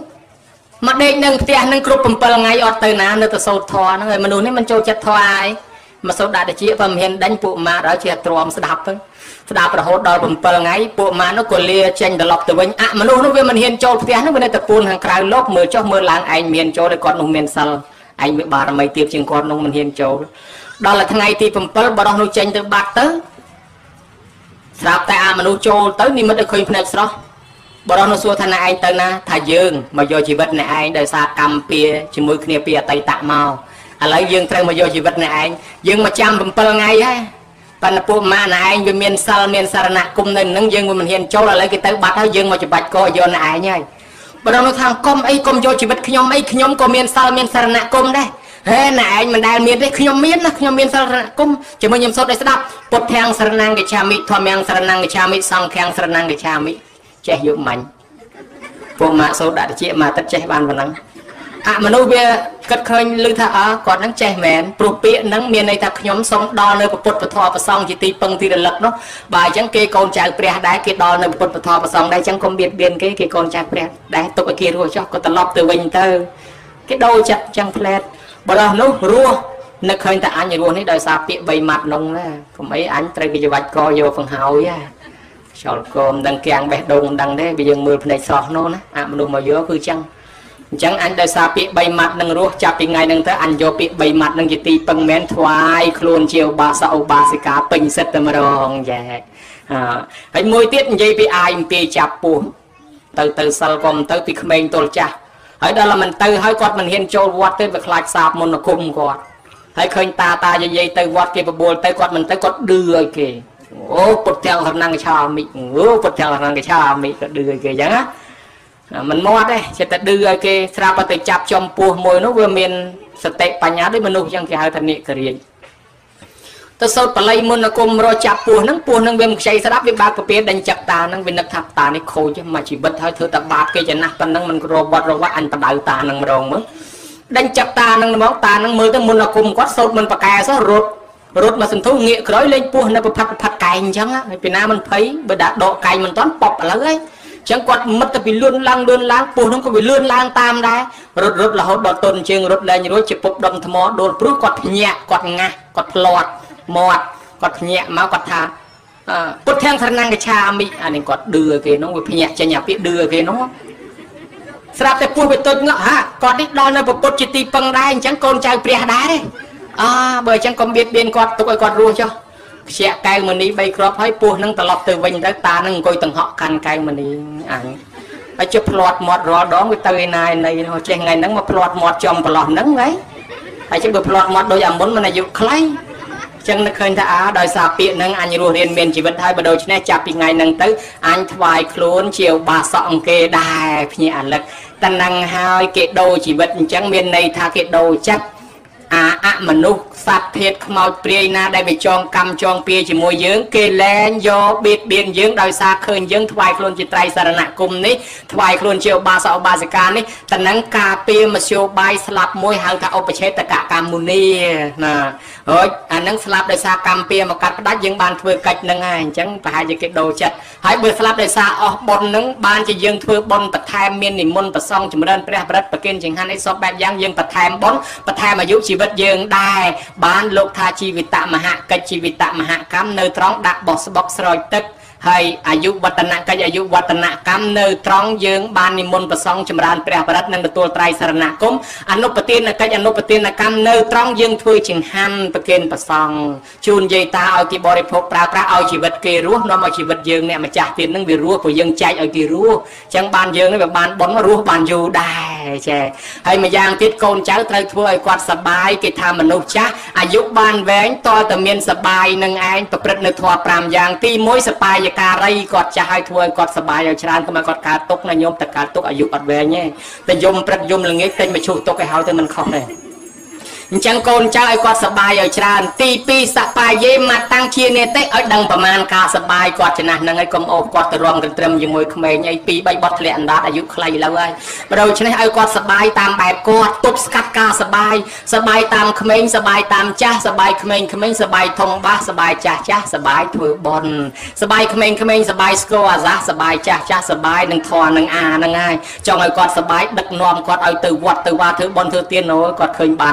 mà đây nâng tiền nâng cướp bầm bầm ngay ở từ nào nơi từ sâu thò nó người mà nuôi mình trôi chặt thoai mà sâu đã để chia phẩm hiện đánh bộ mạ đó chia tròn sẽ đạp thôi sẽ đạp là hốt đòi bầm bầm ngay bộ mạ nó còn lia tranh để lọc từ bên à mà nuôi nó về mình hiện trôi tiền nó bên đây tập buôn hàng cài lốp mưa cho mưa láng anh miền trôi để con nông miền sal anh bị bà mấy tiệp chừng con nông mình hiện trôi đó là thằng ngày thì phẩm pal bảo nó tranh từ bạc tới sạp tại à mà nó trôi tới đi mất được khơi phật đó bảo nó xua thằng này tới na thà dương mà do chỉ vật này anh đời xa cầm pia chỉ môi kia pia tay tạ màu à lấy dương theo mà do chỉ vật này anh dương mà chăm phẩm pal ngay á bạn là phụ mà này anh về miền sal miền sarana cùng nên nâng dương mình hiện châu là lấy cái tới bát áo dương mà chỉ bạch coi do này nhá bà nó thằng com ấy com do chỉ vật khi nhóm ấy khi nhóm có miền sal miền sarana cùng đây thế này anh mình đang miền đấy khi nhóm miền khi nhóm miền sarana cùng chỉ mới nhầm sốt đây sẽ đọc bột thang sarana cái cha mỹ thọ miang sarana cái cha mỹ sang khang sarana cái cha mỹ che dụng mạnh phụ mà số đã chị mà tất che ban vào nắng à mà nuôi về cất khơi lư thà ở còn nắng che mền propie nắng miền này ta nhóm sống đo nơi bột bột thọ và xong chỉ tì bưng tì đợt lật nó bài chẳng kê con trai pre đá cái đo nơi bột bột thọ và xong đây chẳng không biết biên cái cái con trai pre đá tục ở kia rồi cho có tận lọp từ bình tơ cái đôi chặt chẳng flat bảo là nó rua nó khơi ta ăn như rua ấy đời sao bị bầy mặt nông nè không mấy anh trai cái vạch co vô phần hậu á sọt cơm đang kẹng bẹt đông đang đấy bây giờ mưa này sọt nó nè à mà đông mà vô cứ chăng chẳng anh đời sao bị bầy mặt nâng rua chặt bị ngày nâng tới anh vô bị bầy mặt nâng chỉ tì bằng mén thoái luôn chiều ba sậu ba sẽ cá bình sét tầm rong vậy à cái môi tiết như bị ai bị chặt bù từ từ sau còn tới bị mình tôi chặt ở đó là mình từ hơi quạt mình hiện châu quạt tới việc lại sạp một nó cùng quạt thấy khơi ta ta như vậy từ quạt kia buồn tới quạt mình tới quạt đưa kì ô bột theo khả năng cho mình ô bột theo khả năng cho mình đưa kì chẳng á mình mót đây sẽ ta đưa kì sao mà tới chạp trong pua môi nó vừa miền sạch bánh nhá đấy mình nuôi chẳng cái hai thằng nhẹ cái gì tôi sâu bà lấy môn nó cùng rồi chạp pua nắng pua nắng bên xây sắp với ba cái bia đánh chặt ta nắng bên nắp tháp ta này khôi chứ mà chỉ bật hơi thưa ta bạc kia cho nắp ta nắng mình robot robot anh ta đào ta nắng rồng mới đánh chặt ta nắng máu ta nắng mưa tới môn nó cùng quát sâu mình bà kè số rốt rốt mà sinh thú nghĩa khói lên pua nó phải phát phát cành chẳng á Việt Nam mình thấy bởi đã độ cành mình toán bọc ở lấy chẳng quạt mất ta bị lươn lang lươn lang pua nó có bị lươn lang tam đây rốt rốt là hốt đọt tôn chương rốt lên như rốt chụp bốc đâm thầm mó đồn prút quạt nhẹ quạt ngà quạt lọt mọt quạt nhẹ máu quạt thà bút theo khả năng cái cha mi anh ấy quạt đưa cái nó bị nhẹ cho nhà biết đưa cái nó sạp tại pua bị tôi ngỡ ha quạt đi đo nơi bút chỉ tì bằng đây chẳng con trai pre đá đấy à bởi chẳng còn biết biên quạt tôi quạt rùa cho sẽ cây mình đi bay crop thấy pua nâng tờ lọt từ vinh tới ta nâng coi từng họ căn cây mình đi ảnh ở chụp lọt mọt rõ đó với tơi này này hồi trên ngày nắng mà lọt mọt chồng và lọt nắng đấy phải chứ bực lọt mọt đôi giảm muốn mà này dục khay chẳng nó khơi ta đòi xà piện nâng anh rùa riêng miền chỉ vẫn hai bắt đầu cho nên chạp bị ngày nâng tới anh thoại khốn chiều bà sọng kê đài nhẹ lực ta năng hai cái đồ chỉ vẫn chẳng miền này tha cái đồ chắc à à mà nu sạt thiệt màu priê na đây bị chọn cầm chọn pia chỉ môi dưỡng kê lên do biệt biên dưỡng đòi xa khơi dưỡng thoại khôn chỉ trai sara nạ cùng ní thoại khôn chiều ba sọ ba sẽ can ní ta nắng cà pia mà siêu bay slap môi hàng ta ốp chế tất cả cam muni nè rồi anh nắng slap đòi xa cam pia mà cắt đá dưỡng bàn thưa cạch nâng ai chẳng phải gì cái đồ chật hãy bữa slap đòi xa ở bồn nắng ban chỉ dưỡng thưa bồn bật tham miên niệm môn bật xong chỉ mới đơn bật bật bật kiên chỉnh hắn ấy shop bẹp giang dưỡng bật tham bón bật tham mà giúp chỉ bật dưỡng đài bán lục tha chi vị tạ mà hạ cách chi vị tạ mà hạ cam nơi trống đặt box box rồi tức hayอายุวัฒนะก็อายุวัฒนะกรรมនៅត្រង់យើងបាននិមន្តប្រសងចម្រើនព្រះបរិត្តនិងទទួលត្រៃសរណគមអនុប្រទានកិច្ចអនុប្រទានកម្មនៅត្រង់យើងធ្វើចង្ហាន់ប្រគេនប្រសងជូនយាយតាឲ្យគេបរិភោគប្រើប្រាស់ឲ្យជីវិតគេរស់នាំឲ្យជីវិតយើងអ្នកម្ចាស់ទៀតនឹងវារស់ព្រោះយើងចែកឲ្យគេរស់អញ្ចឹងបានយើងវាបានបុណ្យរស់បានយូរដែរចាហើយម្យ៉ាងទៀតកូនចៅត្រូវធ្វើឲ្យគាត់សប្បាយគេថាមនុស្សចាស់អាយុបានវែងតើតើមានសប្បាយនឹងឯងប្រព្រឹត្តនៅធម៌ប្រាំយ៉ាងទីមួយសប្បាយការីគាត់ចាស់ឲ្យធ្វើឲ្យគាត់សប្បាយឲ្យច្រើនកុំឲ្យគាត់កើតទុកណាញោមតែកើតទុកអាយុអត់វែងទេតែយំព្រឹកយំល្ងាចតែមកឈុះទុកឲ្យហើយទៅមិនខុសទេអញ្ចឹងកូនចៅឲ្យគាត់សប្បាយឲ្យច្រើនទីពីរសប្បាយយេមកតាំងជានេតិឲ្យដឹងប្រមាណការសប្បាយគាត់ចំណាស់ហ្នឹងឲ្យកុំអូសគាត់ទៅរំត្រឹមជាមួយក្មេងអីពីរបីបត់ធ្លាក់អណ្ដាតអាយុខ្លីឡើយហើយបើដូច្នេះឲ្យគាត់សប្បាយតាមបែបគាត់ទប់ស្កាត់ការសប្បាយសប្បាយតាមក្មេងសប្បាយតាមចាស់សប្បាយក្មេងក្មេងសប្បាយធំបាសសប្បាយចាស់ចាស់សប្បាយធ្វើបន់សប្បាយក្មេងក្មេងសប្បាយស្គរអាសាសប្បាយចាស់ចាស់សប្បាយនឹងធွာនឹងអាហ្នឹងហើយចង់ឲ្យគាត់សប្បាយដឹកនាំគាត់ឲ្យទៅវត្តទៅវាធ្វើបន់ធ្វើទានអូគាត់ឃើញបានទៅជួប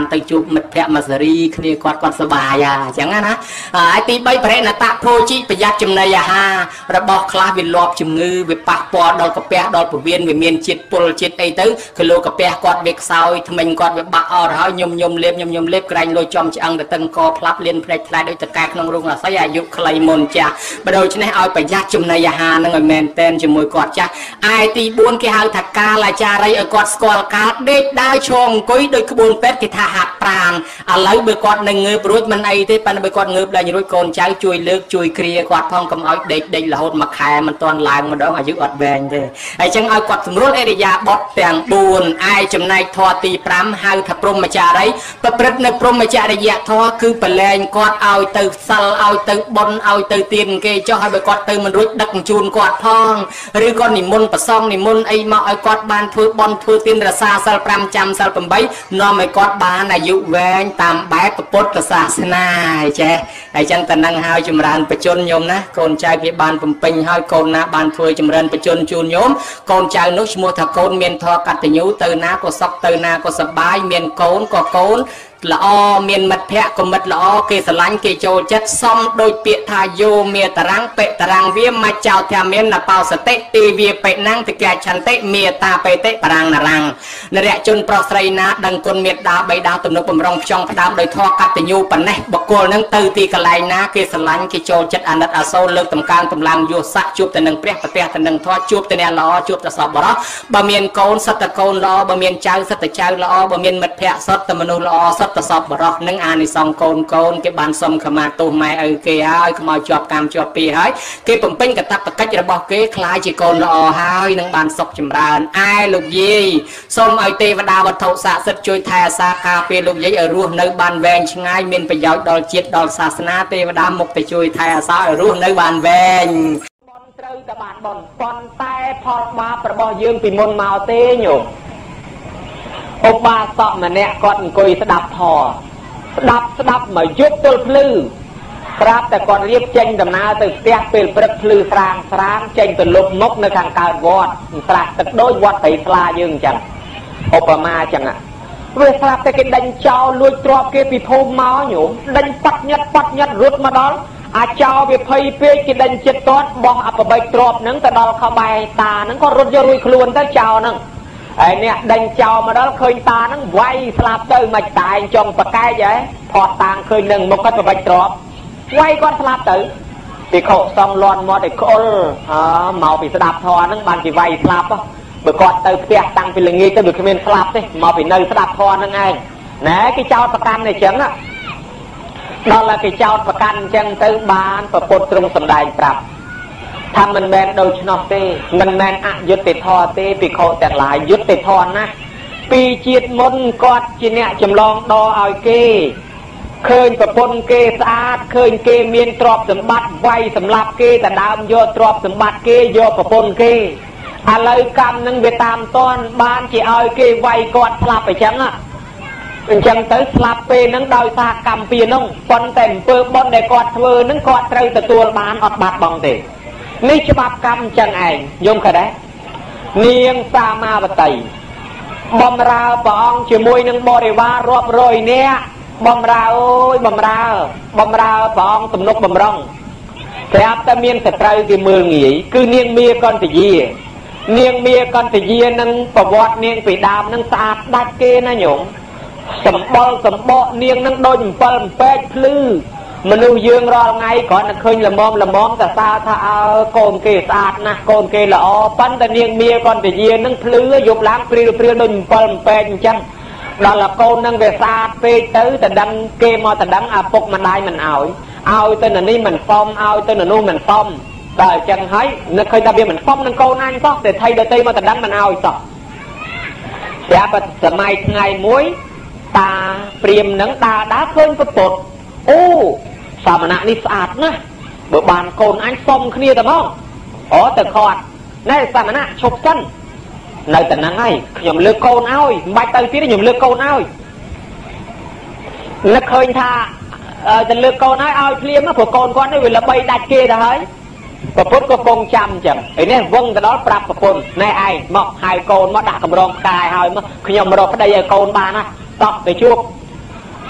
មិត្តភ័ក្តិមកសេរីគ្នាគាត់គាត់សប្បាយអញ្ចឹងណាហើយទីបីប្រេណតៈភោជីប្រយ័ត្នចំណីអាហាររបស់ខ្លះវាលាប់ជំងឺវាប៉ះពាល់ដល់កាពះដល់ពោះវៀនវាមានជាតិពុលជាតិអីទៅគីឡូកាពះគាត់វាខ្សោយថ្មិញគាត់វាបាក់អត់ហើយញញុំញលេបញញុំញលេបក្រែងលុយចំឆ្អឹងទៅតឹងកផ្លាប់លៀនភ្នែកខ្លាយដូចតកែក្នុងរោងអាស័យអាយុខ្លីមុនចាស់បើដូច្នេះឲ្យប្រយ័ត្នចំណីអាហារនឹងឲ្យមែនតែនជាមួយគាត់ចាស់ឯទីបួនគេហៅថាកាលាចារីឲ្យគាត់ស្គាល់កាលដេកដើរឈរអង្គុយដោយក្បួនពេទ្យគេថាហាត់ប្រាណឥឡូវបើគាត់នឹងងើបរួចមិនអីទេប៉ុន្តែបើគាត់ងើបឡើងរួចកូនចៅជួយលើកជួយគ្រាគាត់ផងកុំឲ្យដេកដេករហូតមួយខែមិនទាន់ឡើងម្ដងអាយុអត់វែងទេហើយចឹងឲ្យគាត់ស្រួលអេរិយាបថទាំងបួនឯចំណែកធម៌ទីប្រាំហៅថាព្រហ្មចារីប្រព្រឹត្តនៅព្រហ្មចរិយធម៌គឺប្រឡែងគាត់ឲ្យទៅសិលឲ្យទៅបុណ្យឲ្យទៅទានគេចុះឲ្យបើគាត់ទៅមិនរួចដឹកជូនគាត់ផងឬក៏និមន្តប្រសងនិមន្តអីមកឲ្យគាត់បានធ្វើបុណ្យធ្វើទានរសាសិលប្រាំចាំសិលប្រាំបីនាំឲ្យគាត់បានអាយុវែងតាមបែបពុទ្ធសាសនាចេះហើយចឹងតែនឹងហើយចម្រើនបច្ចុប្បន្នញោមណាកូនចៅគេបានបំពេញហើយកូនណាបានធ្វើចម្រើនបច្ចុប្បន្នជូនញោមកូនចៅនោះឈ្មោះថាកូនមានធម៌កតញ្ញូទៅណាក៏សុខទៅណាក៏សប្បាយមានកូនក៏កូនល្អមានមិត្តភ័ក្តិក៏មិត្តល្អគេស្រឡាញ់គេចូលចិត្តសមដោយពាក្យថាយោមេតរាំងបេតរាំងវាមកចោលថាមានណបោសតិទីវាបេណាំងតិកាឆន្តិមេតាបេតិបរាំងនរាំងនរៈជនប្រុសស្រីណាដឹងគុណមេត្តាបៃតាទំនុកបំរុងផ្ចង់ផ្ដើមដោយធម៌កតញ្ញូប៉ុណ្ណេះបុគ្គលនឹងទៅទីកន្លែងណាគេស្រឡាញ់គេចូលចិត្តអាណិតអាសូរលើកតម្កើងតម្លើងយោស័កជួបទៅនឹងព្រះប្រទះទៅនឹងធម៌ជួបទៅអ្នកល្អជួបទៅសពបរោះបើមានកូនសិតតែកូនល្អបើមានចៅសិតតែចៅល្អបើមានមិត្តភ័ក្តិសិតតែមនុស្សល្អសិតតែសពបរោះនឹងអានិសង្ឃកូនកូនគេបានសុំខមាទោសម៉ែឪគេហើយខ្មោចជាប់កម្មជាប់ពីហើយគេបំពេញកាតព្វកិច្ចរបស់គេខ្លាយជាកូនល្អហើយនឹងបានសុខចម្រើនឯលោកយាយសូមឲ្យទេវតាវត្ថុស័ក្តិសិទ្ធិជួយថែអាសាការពារលោកយាយឲ្យរស់នៅបានវែងឆ្ងាយមានប្រយោជន៍ដល់ជាតិដល់សាសនាទេវតាមុខទៅជួយថែអាសាឲ្យរស់នៅបានវែងបនត្រូវតែបានបនប៉ុន្តែផលបាបរបស់យើងពីមុនមកទេញោមឧបាសកម្នាក់គាត់អង្គុយស្ដាប់ធម៌ស្ដាប់ស្ដាប់មកយប់ទល់ភ្លឺប្រាប់តែគាត់រៀបចេញដំណើរទៅផ្ទះពេលព្រឹកភ្លឺស្រាងស្រាងចេញទៅលុបមុខនៅខាងកើតវត្តស្រាក់ទឹកដូចវត្តត្រីស្លាយើងអញ្ចឹងឧបមាអញ្ចឹងវាស្រាប់តែគេដេញចោលលួចទ្រព្យគេពីភូមិមកញោមដេញប៉ាត់ញ៉ាត់ប៉ាត់ញ៉ាត់រត់មកដល់អាចោលវាភ័យពេកគេដេញចិត្តទាត់បោះអបបិចទ្រព្យហ្នឹងទៅដល់ក្បែរតាហ្នឹងក៏រត់យករួយខ្លួនទៅចោលហ្នឹងហើយអ្នកដេញចោលមកដល់ឃើញតាហ្នឹងវាយស្លាប់ទៅមិនតែងចង់ប្រកែកហ៎ផោះតាងឃើញនឹងមកគាត់បបិចទ្រព្យវាយគាត់ស្លាប់ទៅពីខុសសំលន់មកឲ្យក្អុលអើមកពីស្ដាប់ធម៌ហ្នឹងបានគេវាយស្លាប់បើគាត់ទៅផ្ទះតាំងពីល្ងាចទៅវាគ្មានស្លាប់ទេមកពីនៅស្ដាប់ធម៌ហ្នឹងឯងណែគេចោតប្រកាន់អញ្ចឹងដល់តែគេចោតប្រកាន់អញ្ចឹងទៅបានប្រពុតទ្រង់សម្ដែងប្រាប់ថាមិនមែនដូច្នោះទេមិនមែនអយុត្តិធម៌ទេពីខុសទាំងឡាយយុត្តិធម៌ណាស់ពីជាតិមុនគាត់ជាអ្នកចម្លងដរឲ្យគេឃើញប្រពន្ធគេស្អាតឃើញគេមានទ្រព្យសម្បត្តិវាយសម្លាប់គេដណ្ដើមយកទ្រព្យសម្បត្តិគេយកប្រពន្ធគេឥឡូវកម្មនឹងវាតាមតន់បានជាឲ្យគេវាយគាត់ស្លាប់អញ្ចឹងអញ្ចឹងទៅស្លាប់ពេលហ្នឹងដោយសារកម្មពៀនោះប៉ុន្តែអំពើបុណ្យដែលគាត់ធ្វើហ្នឹងគាត់ត្រូវទទួលបានអត់បាត់បង់ទេនេះច្បាប់កម្មអញ្ចឹងឯងយំឃើញដែរនាងសាមាវតីបំរើព្រះអង្គជាមួយនឹងបរិវាររាប់រយនាក់បំរើអូយបំរើបំរើព្រះអង្គទំនុកបំរុងប្រាប់តែមានសត្រូវគេមើលងាយគឺនាងមាកន្តយានាងមាកន្តយានឹងប្រវត្តិនាងពីដើមនឹងស្អាតដាច់គេណាញោមសម្បល់សម្បកនាងនឹងដូចអំពិលអំពែកភ្លឺមនុស្សយើងរាល់ថ្ងៃគ្រាន់តែឃើញល្មមល្មមតែសារថាអើកូនគេស្អាតណាស់កូនគេល្អប៉ុន្តែនាងមាកន្តយានឹងភ្លឺយប់ឡើងព្រាលព្រាលដូចអំពិលអំពែកអញ្ចឹងដល់តែកូននឹងវាស្អាតពេកទៅតែដឹងគេមកតែដឹងអាពុកម្ដាយមិនអោយឲ្យទៅនៅនេះមិនសមឲ្យទៅនៅនោះមិនសមតែអញ្ចឹងហើយនឹកឃើញថាវាមិនសមនឹងកូនអញសោះតែថៃដតីមកតែដឹងមិនអោយសោះប្រាប់សម័យថ្ងៃមួយតាព្រាមនឹងដើរដើរឃើញប្រពុតអូសមណៈនេះស្អាតណាស់បើបានកូនអញសុំគ្នាតែមកអូទៅខាត់ណែសមណៈឈប់សិននៅតែហ្នឹងហើយខ្ញុំលើកកូនឲ្យមិនបាច់ទៅទៀតខ្ញុំលើកកូនឲ្យនឹកឃើញថាទៅលើកកូនឲ្យឲ្យភ្លាមព្រោះកូនគាត់នេះវាល្បីដាច់គេទៅហើយប្រពន្ធក៏គង់ចាំអញ្ចឹងហើយនេះវងទៅដល់ប្រាប់ប្រពន្ធណែឯងមកហៅកូនមកដាក់កម្រងផ្កាយឲ្យមកខ្ញុំរកប្តីឲ្យកូនបានណាតោះទៅជួប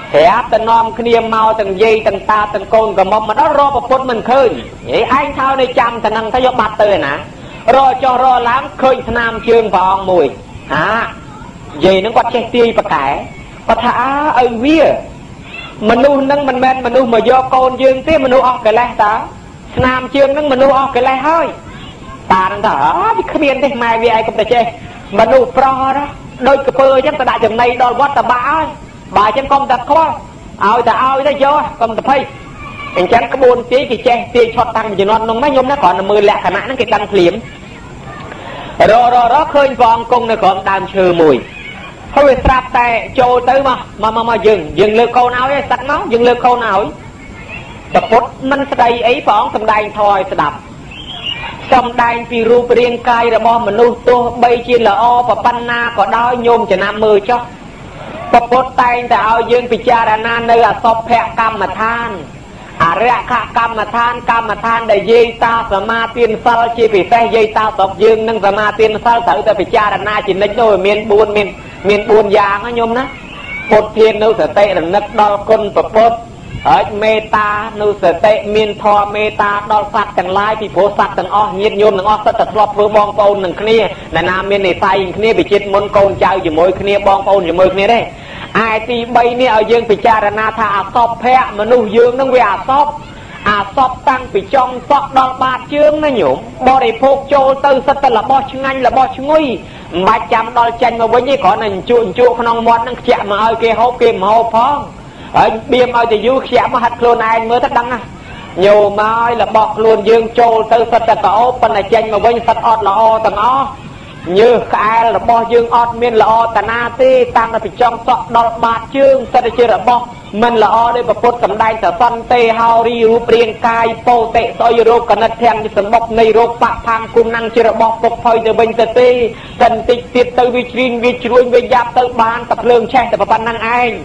แถบแต่นอมเนียมเมาตั้งเย่ตั้งตาตั้งโกนกับมอมมันรอประพดมันเคยไอ้ไอ้เท้าในจำแต่นังทยบัตเตอร์นะรอจอรอล้างเคยสนามเชิงฟองมวยฮะเย่นึกว่าเชตีประกายปะทะไอเวียมนุษย์นั่งมันแมนมนุษย์มาโยกโกนยืนที่มนุษย์ออกกันแล้วตาสนามเชิงนั่งมนุษย์ออกกันแล้วเฮ้ยตานั่นตาที่ขมิ้นได้มาวีไอกับแต่เจมนุษย์ปลอนะโดยกระเพื่อจังตะได้จังในโดนวัดตะบ้าบ่ายจังกองตัดเขาเอาแต่เอาได้เยอะกองตะไพอย่างฉันกระบวนตีกี่เจตีช็อตตังมันจะนอนนงไม่ยมนะก่อนมือแหลกขณะนั้นกิจการเปลี่ยนรอรอรอเคยฟองกงในก่อนตามเชื่อมวยเขาไปตราบแต่โจตื้อมามามามายึงยึงเลือกเขาหนาวไอ้สัตว์เมายึงเลือกเขาหนาวแต่พดมันสไลไอ้ฟองสำได้ทอยสดับสำได้ปีรูปเรียงกายระบอมนุษย์ตัวใบจีนละอปะปันนาก็ได้โยมจะนำมือเจ้าปะพดไตแต่เอายึงปิจารณาเนื้อศพแพะกรรมทานอาเรียกกรรมทานกรรมทานได้เยตาสมาเตียนซัลจีปิเตเยตาศพยึงนั่งสมาเตียนซัลถือแต่ปิจารณาจินนิดโดยเมียนบุญเมียนเมียนบุญยางนะโยมนะพดเทียนนุสเตะนึกดอลคนปะพดเอ้เมตานุสเตะเมียนทอเมตาดอลสัตว์ต่างลายที่โพสัตว์ต่างอ้อเงียบโยมต่างอ้อสัตว์ตลอดเพื่อบองปอนหนึ่งคณีในนามเมียนในไซน์คณีไปจิตมนโกนเจ้าอยู่มวยคณีบองปอนอยู่มวยคณีได้ไอตีใบเนี่ยเอายึงปิจารณาถ้าอาศพแพะมนุษย์ยึงนั่งเวียอาศพอาศพตั้งปิจองซอกดอกบาดเชื่องนะโยมบริโภคโจตือสัตว์ละบอชงันละบอชงุยมาจำดอลจันมาวันนี้ขอหนึ่งจุนจุขนมมดนั่งเจะมาเอาเกฮเกมเอาพองไอ้เบียมเอาจะยูเจะมาหัดโคลนไอเมื่อทัดดังนะโยมมาละบอกโคลนยึงโจตือสัตว์ละโอปันจันมาวันสัตว์อดละโอตั้งอ้อnhư khai là bo dương ọt miên là o tà na ti tăng là phải trong sọ đọt bát chương sa để chơi là bo mình là o đây và phốt cầm đai tà săn tê hao ri rú priên cai po tệ soi rô cả nát thèm như sầm bọc này rô bạc tham cung năng chơi là bo phục phơi từ bên tà ti cần tịch tiệt từ vi chuyên vi chuyên vi giáp từ ban tập lương che tập ban năng anh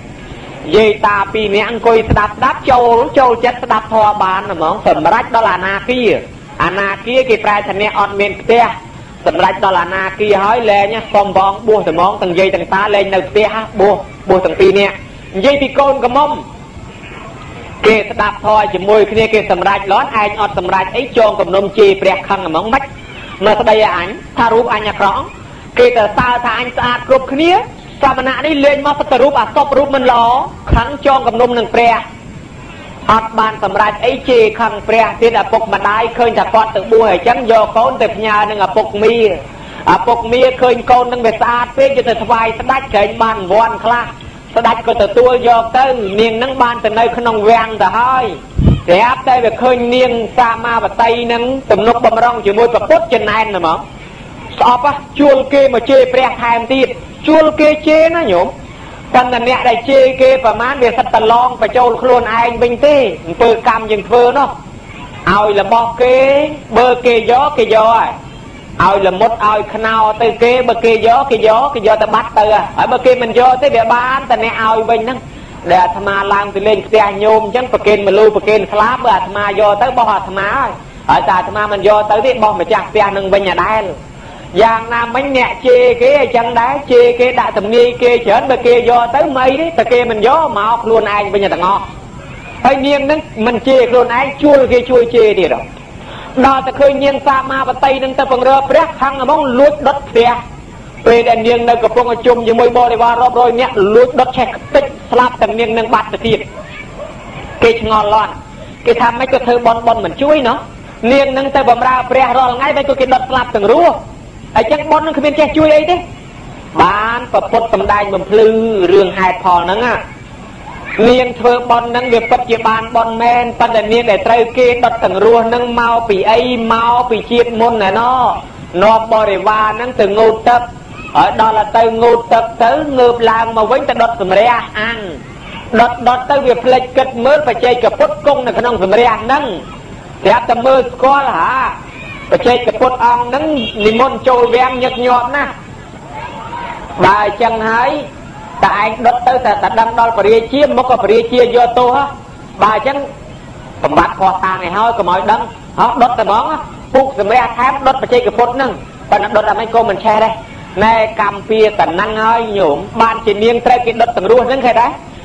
về ta pi này ăn coi đạp đáp châu châu chết đạp thò bàn là món sầm rách đó là na kia à na kia cái trai thành này ọt miên kiaสำหรับดอลลาร์นาคีหอยเลยเนี่ยฟอมบองบัวสมองตั้งใยตั้งตาเลยหนึ่งเตี้ยบัวบัวตั้งปีเนี่ยใยปีโกนกระมอมเกศดับทอยจมูกเนี่ยเกศสำหรับร้อนไออดสำหรับไอโจงกับนมจีเปรียกขังมองมัดเมื่อสดายอันถ้ารูปอันยังคล้องเกศตาทานสะอาดกรุบเนี่ยสามนานี่เล่นมาสตรูปอ่ะซบรูปมันล้อขังโจงกับนมหนึ่งเปรียอดบานสำหรับไอจีขังเปรียที่อ่ะปกมาได้เคยจากกอดตึกบัวให้จังโยโคนตึกยาหนึ่งอ่ะปกมีอ่ะปกมีเคยโกนหนึ่งแบบสะอาดเป๊ะจะแต่สบายสะดัดเฉยบานวอนคลาสะดัดก็แต่ตัวโยกตึงเนียงนั่งบานแต่ในขนมแวงแต่ห้อยแต่อัพได้แบบเคยเนียงซามาแบบไตนั่งตุ่มนกบำรองจมูกแบบปุ๊บจะแน่นนะมั้งสอบอ่ะชวนเกมาเจเปรียแทนตีชวนเกเจนะโยมตอนนั้นเนี่ยได้เจเกประมาณเดือนสัตว์ลองไปโจลโคลนไอบิงตี้เปิดกรรมยังเฟอเนาะเอาละบอกเกเบอร์เกยอเกยอเอาละมดเอาขนาวตือเกเบอร์เกยอเกยอเกยอตะบัดเตอไอเบอร์เกมันยอที่เบียบ้านแต่เนี่ยเอาบิงนั่งเดี๋ยวธรรมาลางไปเล่นเสียโยมจังประเกนมาลูประเกนคลาบเบื่อธรรมายอเตอบ่อธรรมาไอ้จ่าธรรมามันยอเตอที่บ่อมาจากเสียหนึ่งบิงอย่าได้อย่างน้ำมันแหนเจเกจังได้เจเกได้ทำงี้เกเฉินไปเกยอtới mấy đấyแต่เกมันย่อมาออกluôn anh bây giờต่างอไอ้เนียงนั้นมันเจluôn anhช่วยเกช่วยเจดีหรอดอแต่เคยเนียงซามาปะไตนึงแต่ฝั่งเรือเปรี้ยขังมองลุดดดเสียไปเดินเนียงในกระโปรงจุ่มอยู่มวยบอลในว่ารอบรอยเนี่ยลุดดดแฉกติดสลับแต่เนียงนั่งบัดตะทีเกชงอนร้อนเกทำไม่ก็เธอบอลบอลเหมือนช่วยเนาะเนียงนั่งแต่บ่มราเปรี้ยรอง่ายไปก็เกดดสลับแต่รู้ไอ้จังบอลนั่นคือเป็นแค่ช่วยไอ้ดิบ้านประพดตำได้มันพลือเรื่องหายพอนั่งอ่ะเนียงเธอบอลนั่งเดือดปัจจุบันบอลแมนปัจจุบันเนียงได้ไตรเกดดตั้งรัวนั่งเมาปีไอ้เมาปีเชียดมนน่ะเนาะนอบบริวารนั่งตึงงูตับở đó là từงูตับtới ngược làng mà vẫn ta đọt sầm ria ăn đọt đọt tới việc lệch kịch mới phải chơi cặp phốt cung này cái nông sầm riaนั่งแต่แต่เมื่อก็ล่ะประเทศกระปุกอ่างนั้นนิมนต์โจลแวงหยดหยดนะบายจังหายแต่ไอ้ดดเตอร์แต่แต่ดังดอลปริเชียมมกปริเชียโยโตฮะบายจังสมบัติพอตางไอ้เฮาก็หมอยดังเฮาดดแต่บ้องปลุกสมัยแทบดดประเทศกระปุกนั่งตอนนั้นดดอะไรก็มันแช่ได้ในกรรมเปียแต่นั่งเฮาโยมบ้านจีเนียงไตรกิดดดต่างรู้นั่งใครได้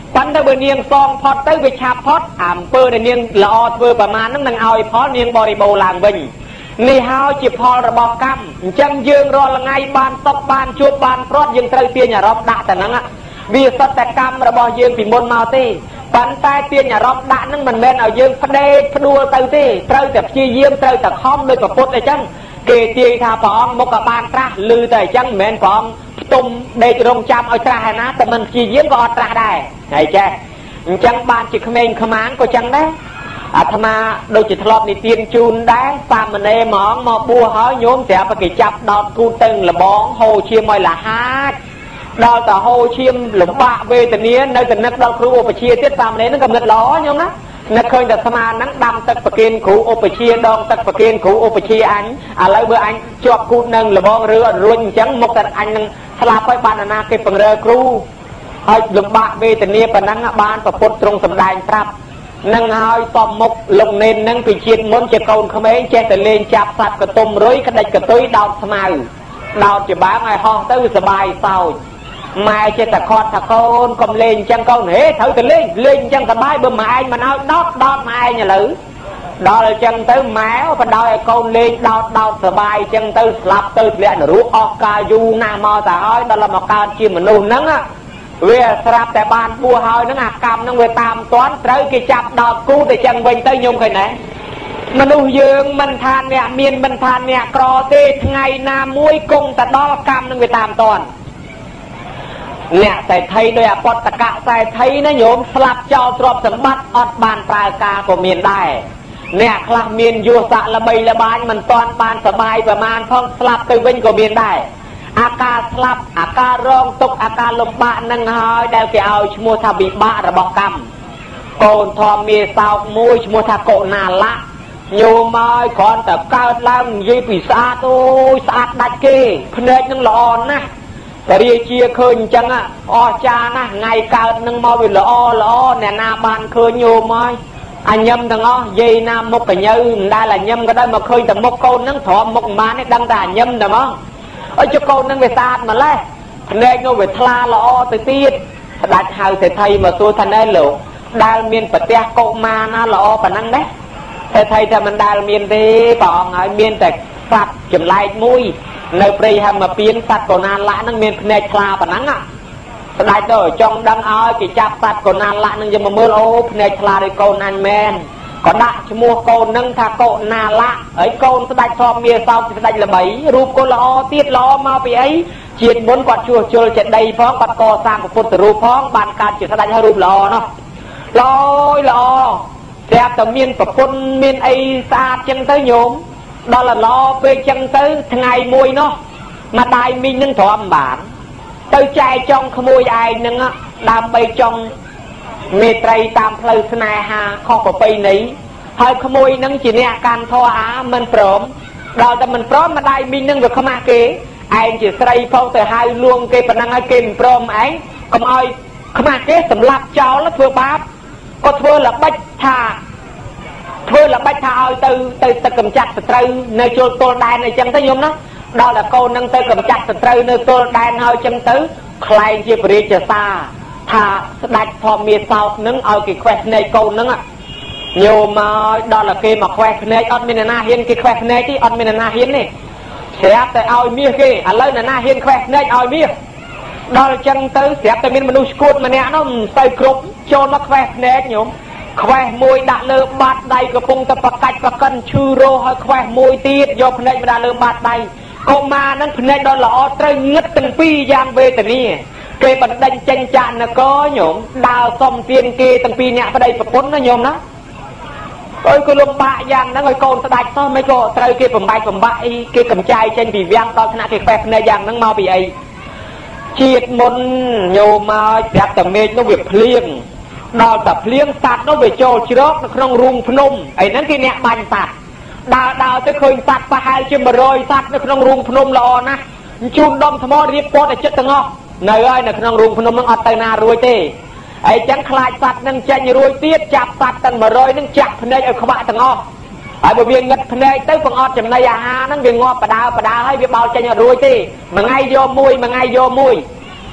ปันได้เบอร์เนียงซองพอดได้ไปชาพอดอ่ำเปอร์เนียงละออเบอร์ประมาณนั้นนางเอาไอ้พอเนียงบริโภคลางวิญในฮาวจีพอระบอกกรรมจังยืงรอละไงบานตบบานจูบบานพรอดยังเตยเตียนอย่ารอบด่าแต่นั้นอ่ะวิสัตกรรมระบอกยืงปีมนมาตีปันใต้เตียนอย่ารอบด่านั่งมันเล่นเอายืงพเดพดัวเตยตีเตยแต่ชี้เยี่ยมเตยแต่ห้อมเลยกับพุทธไอ้จังเกตีทาปองมกบานตราลือแต่จังเหม็นปองตุ่มเด็กรงจำเอาตราหนะแต่มันชี้เยี่ยมก็อัตราได้ไอ้แจ๊จังบานจิตเขมงขมานก็จังได้อาตมาโดยจิตทลอบในเตียนจูนได้สามมันเอหมองมอบัวหอยโยมเสียปกิจับดอกกูตึงละบ้องโฮเชียมอยละฮาดดอกแต่โฮเชียมหลุมบะเวตเนียในแต่นักดอกครูโอปเชียเทียสามมันเอนั่งกับเงินล้อโยมนะนักเคยแต่สมานักดำตักปะเกนครูโอปเชียดองตักปะเกนครูโอปเชียอันอะไรเบอร์อันจวบกูนึงละบ้องเรือรุ่นจังมกแต่อันนึงสลับไปบานนาเก็บปังเรือครูให้หลุมบะเวตเนียปนังบานประพดตรงสำได้ครับนั่งหายตอมมกลงเน้นนั่งไปเชียนมนจะเกาขมิ้นเจตเลนจับสัตว์กระตุมร้อยกระดิกกระตุ้ยดาวสมัยดาวจะบ้าไงห้องตื้อสบายเศร้าไม่เจตคอตะโกนกลมเลนจังเกาเฮ้เถอะแต่เล่นเล่นจังสบายเบื่อหมายมันเอาดอกดอกไม้เนี่ยหรือดอกจังตื้อแมวพอดอยเกาเลนดอกดอกสบายจังตื้อหลับตื้อเลี้ยนรู้ออกกายูหน้ามอแต่อ้อยตอนละมาการชิมมันนู่นนั่งอ่ะเวสรับแต่บานบัวหอยนั่งกรรมนั่งเวตามต้อนเตยกิจับดอกกูแต่จังเวงเตยยมใครไหนมนุษย์ยืงมันทานเนี่ยเมียนมันทานเนี่ยกรอเตะไงนามวยกงแต่ดอกกรรมนั่งเวตามต้อนเนี่ยใส่ไทยโดยปตกะใส่ไทยนะโยมสลับเจ้าตรอบสมบัติอดบานปลายกาก็เมียนได้เนี่ยคลาเมียนยูสะละใบละบานมันตอนบานสบายประมาณท้องสลับไปเว้นก็เมียนได้อาการสลับอาการร้องตกอาการลมบะนั่งหายได้ไปเอาชมัวทบิบะระบอกกรรมโกนทอมมีสาวมวยชมัวทโกนาละโยมายคอนแต่ก้าวล่างยีปีสาโตสาดดัดเกพเนจนั่งหลอนนะแต่เรียเชียเคยจังอ่ะอจานะไงก้าวนั่งมาวิลอลอเนี่ยนาบานเคยโยมายอันยำทั้งอ๋อเยนามกกันยืนได้ละยำก็ได้มาเคยแต่มกโกนนั่งถอมมกมาเนี่ยดังแต่ยำแต่มั้งไอ้เจ้าโกนนั่งไปศาสตร์มาเลยเนยโง่ไปทลาละอติตีดดัดหายเสไทยมาตัวทันได้หลงได้เมียนปะเตะโกมานะละอปะนั่งเด้เสไทยแต่มันได้เมียนดีปองไอ้เมียนแต่สัตว์จุ่มลายมุ้ยในปรีให้มาเปลี่ยนสัตว์โกนานละนั่งเมียนเนยทลาปะนั่งอ่ะได้โดยจงดังเอากิจับสัตว์โกนานละนั่งจะมาเมื่อโอ้เนยทลาได้โกนานแมนก็ได้ชมัวโกนนั่งถ้าโกนาละไอ้โกนสดายชอบเมียสาวสดายละใบรูปโกละอตีดล้อมาไปไอ้เฉียดบนกอดชัวชัวเจ็ดใดพ้องปัดกอสร้างกับพุทธรูปพ้องบานการจิตสดายให้รูปล้อเนาะลอยล้อแซ่บแต่เมียนปะปนเมียนไอ้สาดจังเตยโยมดอลล้อไปจังเตยทั้งไงมวยเนาะมาได้มีนึ่งถอมบานเตยใจจองขโมยไอ้นึงอ่ะดามไปจองเมตรัยตามเพลสนาหาข้อประเพณีให้ขโมยนั่งจีเนี่ยการทออามันพร้อมเราแต่มันพร้อมมาได้มีนั่งแบบขมาเกไอ้จีใส่พอแต่ให้ลวงเกปนังไอ้เกมพร้อมไอ้ก็มาขมาเกสำหรับเจ้าแล้วเพื่อบาปก็เพื่อละบัดชาเพื่อละบัดชาเอาตือตือตะกำจัดสตรีในโจโตได้ในจังทยมนะเราแต่โกนั่งตือกำจัดสตรีในโตได้เอาจังตือใครจีบริจาซาถ้าสดายพอมีสาวนึงเอากี่แควในโกนึงอ่ะโยมาดอลลาร์เกมาแควในอดมินานาเห็นกี่แควในที่อดมินานาเห็นนี่เสียแต่เอาเมียเกอะไรนานาเห็นแควในเอาเมียดอลจังตื้อเสียแต่มีมนุษย์กูดมาเนี่ยน้องใส่กรุบโจนมาแควในโยมแควมวยด่าเลือบาดใดกระปงตะปะกัดปะกันชูโรให้แควมวยตีดโยมในมาด่าเลือบาดใดก็มานั้นในดอลลาร์เตยเงือกตึงปียางเวตนี่เกบันดันจันจานนะก็โยมดาวส้มเตียนเกตั้งปีเนี่ยก็ได้ประพ้นนะโยมนะโอ้ยก็ลมบะอย่างนั้นไอ้โกนสดายซ้อมไม่ก็เตยเกผมใบผมใบเกกำใจเช่นปีย่างตอนขณะเกแฝงในอย่างนั้นมาปีไอเฉียดมนโยมมาแบบแต่เมย์ต้องเวียบเพลียงดาวแต่เพลียงสัตว์ต้องไปโจชิรอกในครองรุงพนมไอ้นั้นที่เนี่ยบันสัตว์ดาวดาวจะเคยสัตว์ปลาหายเชื่อมรอยสัตว์ในครองรุงพนมรอนะชุนดมสมอรีบโพสไอ้เจ็ดตังอในไอ้ในขนมรุงพนมนั่งอัดไตนารวยเต้ไอ้จังคลายสัตว์นั่งใจรวยเตี้ยจับสัตว์ตั้งมารอยนั่งจับพนัยเอาขบะตั้งอ้อไอ้บริเวณเงินพนัยเต้ฝังอดจำนายอาหารนั่งเวียงงอประดาประดาให้เวียบเอาใจรวยเต้มาไงโยมมวยมาไงโยมมวย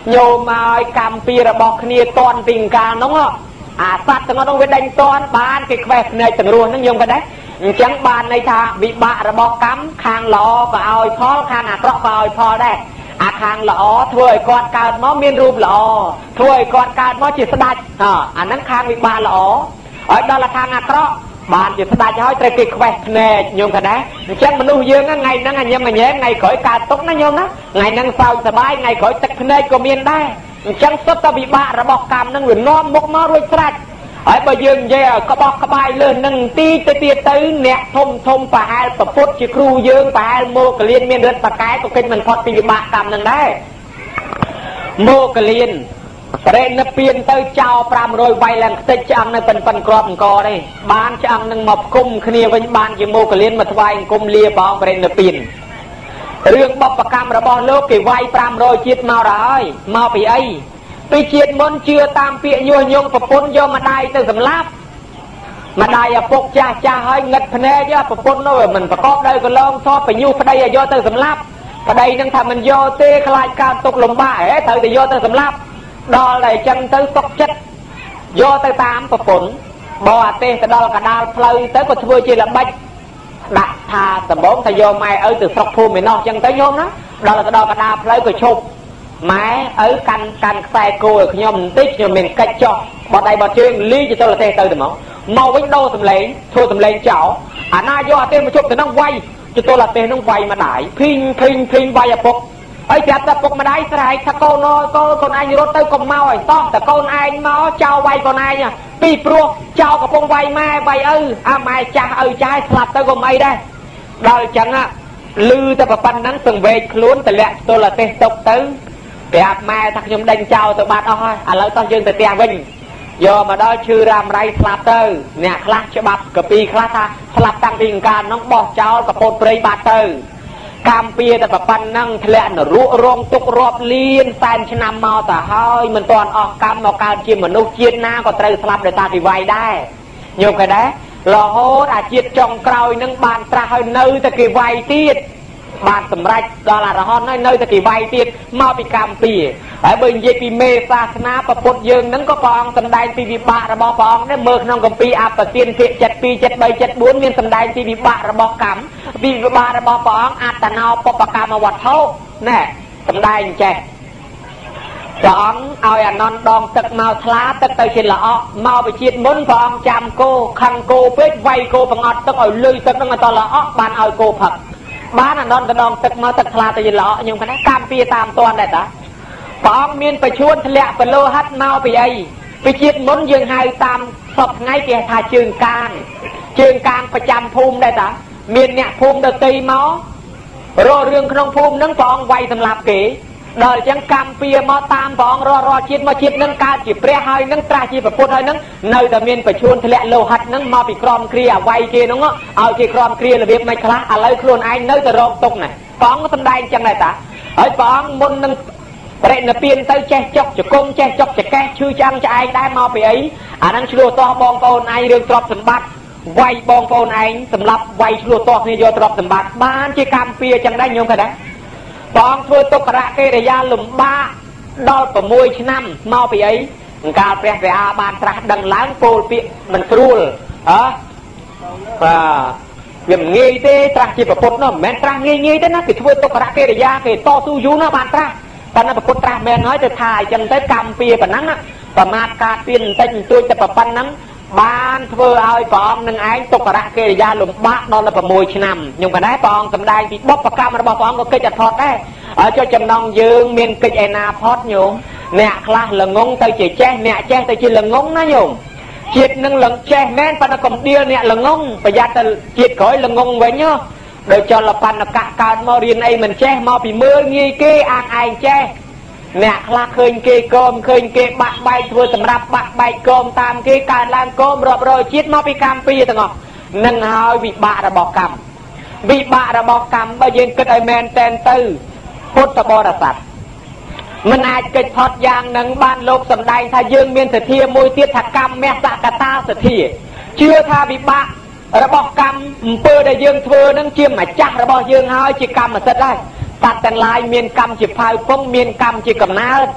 โยมมาកម្មពីរបស់គ្នាតន់ពីកាលនោះអាសត្វទាំងនោះវាដេញតន់បានគេខ្វេះភ្នែកទាំងរស់ហ្នឹងយល់ក៏ដែរអញ្ចឹងបានន័យថាវិបាករបស់កម្មខាងល្អក៏ឲ្យផលខាងអាក្រក់ក៏ឲ្យផលដែរអាខាងល្អធ្វើឲ្យគាត់កើតមកមានរូបល្អធ្វើឲ្យគាត់កើតមកជាស្ដេចអាហ្នឹងខាងវិបាកល្អឲ្យដល់ខាងអាក្រក់បានជាស្ដេចហើយត្រូវគេខ្វេះភ្នែកញោមក៏ដែរអញ្ចឹងមនុស្សយើងថ្ងៃហ្នឹងញ៉ាំញ៉ែថ្ងៃក្រោយកើតទុកណាញោមណាថ្ងៃហ្នឹងសើចសប្បាយថ្ងៃក្រោយទឹកភ្នែកក៏មានដែរអញ្ចឹងសុទ្ធតែវិបាករបស់កម្មហ្នឹងវានាំមុខមករួចស្រេចហើយបើយើងនិយាយក្បោះក្បាយលើសនឹងទីទៅទៀតទៅអ្នកធំធំប្រហែលប្រពុតជាគ្រូយើងប្រហែលមកលៀនមានរិទ្ធបកាយក៏គេមិនផុតពីវិបាកកម្មនឹងដែរមកលៀនប្រេណពៀនទៅចោលប្រាំរយវាយឡើងខ្ទេចឆ្អឹងនៅប៉ិនប៉ិនក្របអង្គរទេបានឆ្អឹងនឹងមកគុំគ្នាវិញបានជាមកលៀនមកថ្វាយអង្គមលាបងប្រេណពៀនរឿងបបកម្មរបស់លោកគេវាយប្រាំរយជាតិមកហើយមកពីអីពីជាតិមុនជឿតាមពាក្យញុះញង់ប្រពន្ធយកម្ដាយទៅសម្លាប់ម្ដាយឪពុកចាស់ចាស់ហើយងឹតភ្នែកប្រពន្ធនោះមិនប្រកបដោយកលងសពបញ្ញុះប្តីឲ្យយកទៅសម្លាប់ប្តីនឹងថាមិនយកទេខ្លាចកើតទុកលំបាកហ៎ត្រូវតែយកទៅសម្លាប់ដល់តែអញ្ចឹងទៅសុកចិត្តយកទៅតាមប្រពន្ធបោះអាទេសទៅដល់កដាលផ្លូវទៅក៏ធ្វើជាល្បិចដាក់ថាដំបងថាយកម៉ែឪទៅស្រុកភូមិឯណោះអញ្ចឹងទៅញោមណាដល់ទៅដល់កដាលផ្លូវក៏ឈប់ម៉ែឪកាន់កាន់ខ្សែគោឲ្យខ្ញុំបន្តិចខ្ញុំមានកិច្ចចោះបត់ដៃបត់ជើងលីទៅទៅទេសទៅទៅមកមកវិញដូរសម្លេងធ្វើសម្លេងចោលអាណាយកអាទេសមកជប់ទៅនឹងវាយទៅទៅអាទេសនឹងវាយម្ដាយភីងភីងភីងវាយឪពុកហើយប្រាប់តែពុកម្ដាយស្រែកថាកូនអើយកូនកូនឯងរត់ទៅកុំមកឲ្យតោះតែកូនឯងមកចោលវាយកូនឯងពីព្រោះចោលកំពុងវាយម៉ែវាយឪអាម៉ែចាស់ឪចាស់ស្លាប់ទៅក៏មិនអីដែរដល់អញ្ចឹងលឺតែប៉ុណ្ណឹងសង្វេកខ្លួនតម្លាក់ទៅអាទេសទុកទៅប្រាប់ម៉ែថាខ្ញុំដេញចោលទៅបាត់អស់ហើយឥឡូវតោះយើងទៅផ្ទះវិញយកមកដល់ឈឺរ៉ាំរៃស្លាប់ទៅអ្នកខ្លះច្បាប់កពីខ្លះថាស្លាប់តាំងពីកាលនោះបោះចោលកពតព្រៃបាត់ទៅកម្មពៀតែប៉ុណ្ណឹងធ្លាក់នរករងទុករាប់លានសែនឆ្នាំមកទៅហើយមិនទាន់អស់កម្មមកកើតជាមនុស្សជាតិណាក៏ត្រូវស្លាប់ដោយសារពីវាយដែរញោមគេដែររហូតអាជាតិចុងក្រោយនឹងបានត្រាស់ឲ្យនៅតែគេវាយទៀតបានសម្រេចដល់អរហន្តហើយនៅតែគេវាយទៀតមកពីកម្មពៀហើយបើនិយាយពីមេសាសនាប្រពុតយើងនឹងក៏ព្រះអង្គសម្ដែងពីវិបាករបស់ព្រះអង្គដែរមើលក្នុងគម្ពីរអបទានភាគjet two jet three jet fourមានសម្ដែងពីវិបាករបស់កម្មពីវិបាករបស់ព្រះអង្គអត្តណោបបកម្មវត្ថុណែសម្ដែងចេះព្រះអង្គឲ្យអានន្តដងទឹកមកថ្លាទឹកទៅជាល្អក់មកវិជាតិមុនព្រះអង្គចាំគោខឹងគោពេកវាយគោបង្អត់ទឹកឲ្យលុយទឹកនឹងឲ្យតល្អក់បានឲ្យគោផឹកបានអានន្តដងទឹកមកទឹកថ្លាទៅជាល្អក់ខ្ញុំਕਹਿੰកម្មពៀតាមតាន់ដែរតាព្រះអង្គមានបច្ចុប្បន្នធ្លាក់បលោហិតមកពីអីពីជាតិមុនយើងហៅតាមសពថ្ងៃគេថាជើងកាងជើងកាងប្រចាំភូមិដែរតាមានអ្នកភូមិដតីមករករឿងក្នុងភូមិនឹងព្រះអង្គវាយសម្លាប់គេដល់អញ្ចឹងកម្មពៀមកតាមព្រះអង្គរស់រស់ជាតិមកជាតិនឹងកើតជាព្រះហើយនឹងត្រាស់ជាប្រពុតហើយនឹងនៅតែមានបច្ចុប្បន្នធ្លាក់លោហិតនឹងមកពីក្រមគ្រាអវាយគេនោះឲ្យគេក្រមគ្រារបៀបមិនខ្លះឥឡូវខ្លួនឯងនៅតែរកទុកណាព្រះអង្គសម្ដែងអញ្ចឹងដែរតាហើយព្រះអង្គមុននឹងប្រេណពៀនទៅចេះចុកចង្គង់ចេះចុកចកេះឈឺឆ្អឹងឆ្អែងដែរមកពីអីអាហ្នឹងឆ្លោះតោះបងប្អូនឯងរឿងទ្រព្យសម្បត្តិវាយបងប្អូនឯងសម្រាប់វាយឆ្លោះតោះគ្នាយកទ្រព្យសម្បត្តិបានជាកម្មពៀអញ្ចឹងដែរញោមគាត់ដែរបងធ្វើទុក្ខរកិរិយាលំបាកដល់sixឆ្នាំមកពីអីកាលព្រះវិហារបានត្រាស់ដឹងឡើងពោលពាក្យមិនស្រួលហ៎បាទវាមិនងាយទេត្រាស់ជាប្រពុតនោះមិនមែនត្រាស់ងាយងាយទេណាគេធ្វើទុក្ខរកិរិយាគេតស៊ូយូរណាស់បានត្រាស់តែណាប្រពុតត្រាស់មែនហើយទៅថាអញ្ចឹងទៅកម្មពៀប៉ុណ្ណឹងប្រមាថការពៀនបន្តិចបន្តួចតែប៉ុណ្ណឹងបានធ្វើឲ្យព្រះអង្គនឹងឯងទុក្ខរកិរិយាលំបាកដល់sixឆ្នាំខ្ញុំក៏ដែរព្រះអង្គសម្ដែងពីបុព្វកម្មរបស់ព្រះអង្គក៏កិច្ចអត់ផុតដែរហើយចុះចំណងយើងមានកិច្ចឯណាផុតញោមអ្នកខ្លះល្ងងទៅជាចេះអ្នកចេះទៅជាល្ងងណាញោមជាតិនឹងល្ងចេះមែនប៉ុន្តែកុំដៀលអ្នកល្ងងប្រយ័ត្នទៅជាតិក្រោយល្ងងវិញហ៎ដោយចលបណ្ណកៈកើតមករៀនអីមិនចេះមកពីមើលងាយគេអាងឯងចេះអ្នកខ្លះឃើញគេកោមឃើញគេបាក់បែកធ្វើសម្រាប់បាក់បែកកោមតាមគេកើតឡើងកោមរាប់រយជាតិមកពីកម្មពៀទាំងអស់នឹងហើយវិបាករបស់កម្មវិបាករបស់កម្មបើយើងគិតឲ្យមែនតែនទៅពុទ្ធបរិស័ទមិនអាចកិច្ចផុតយ៉ាងនឹងបានលោកសម្ដែងថាយើងមានសទ្ធាមួយទៀតថាកម្មមសកតាសទ្ធាជឿថាវិបាករបស់កម្មអំពើដែលយើងធ្វើនឹងជាម្ចាស់របស់យើងហើយជាកម្មសិទ្ធិហើយសត្វទាំងឡាយមានកម្មជាផៅពងមានកម្មជាកំណើត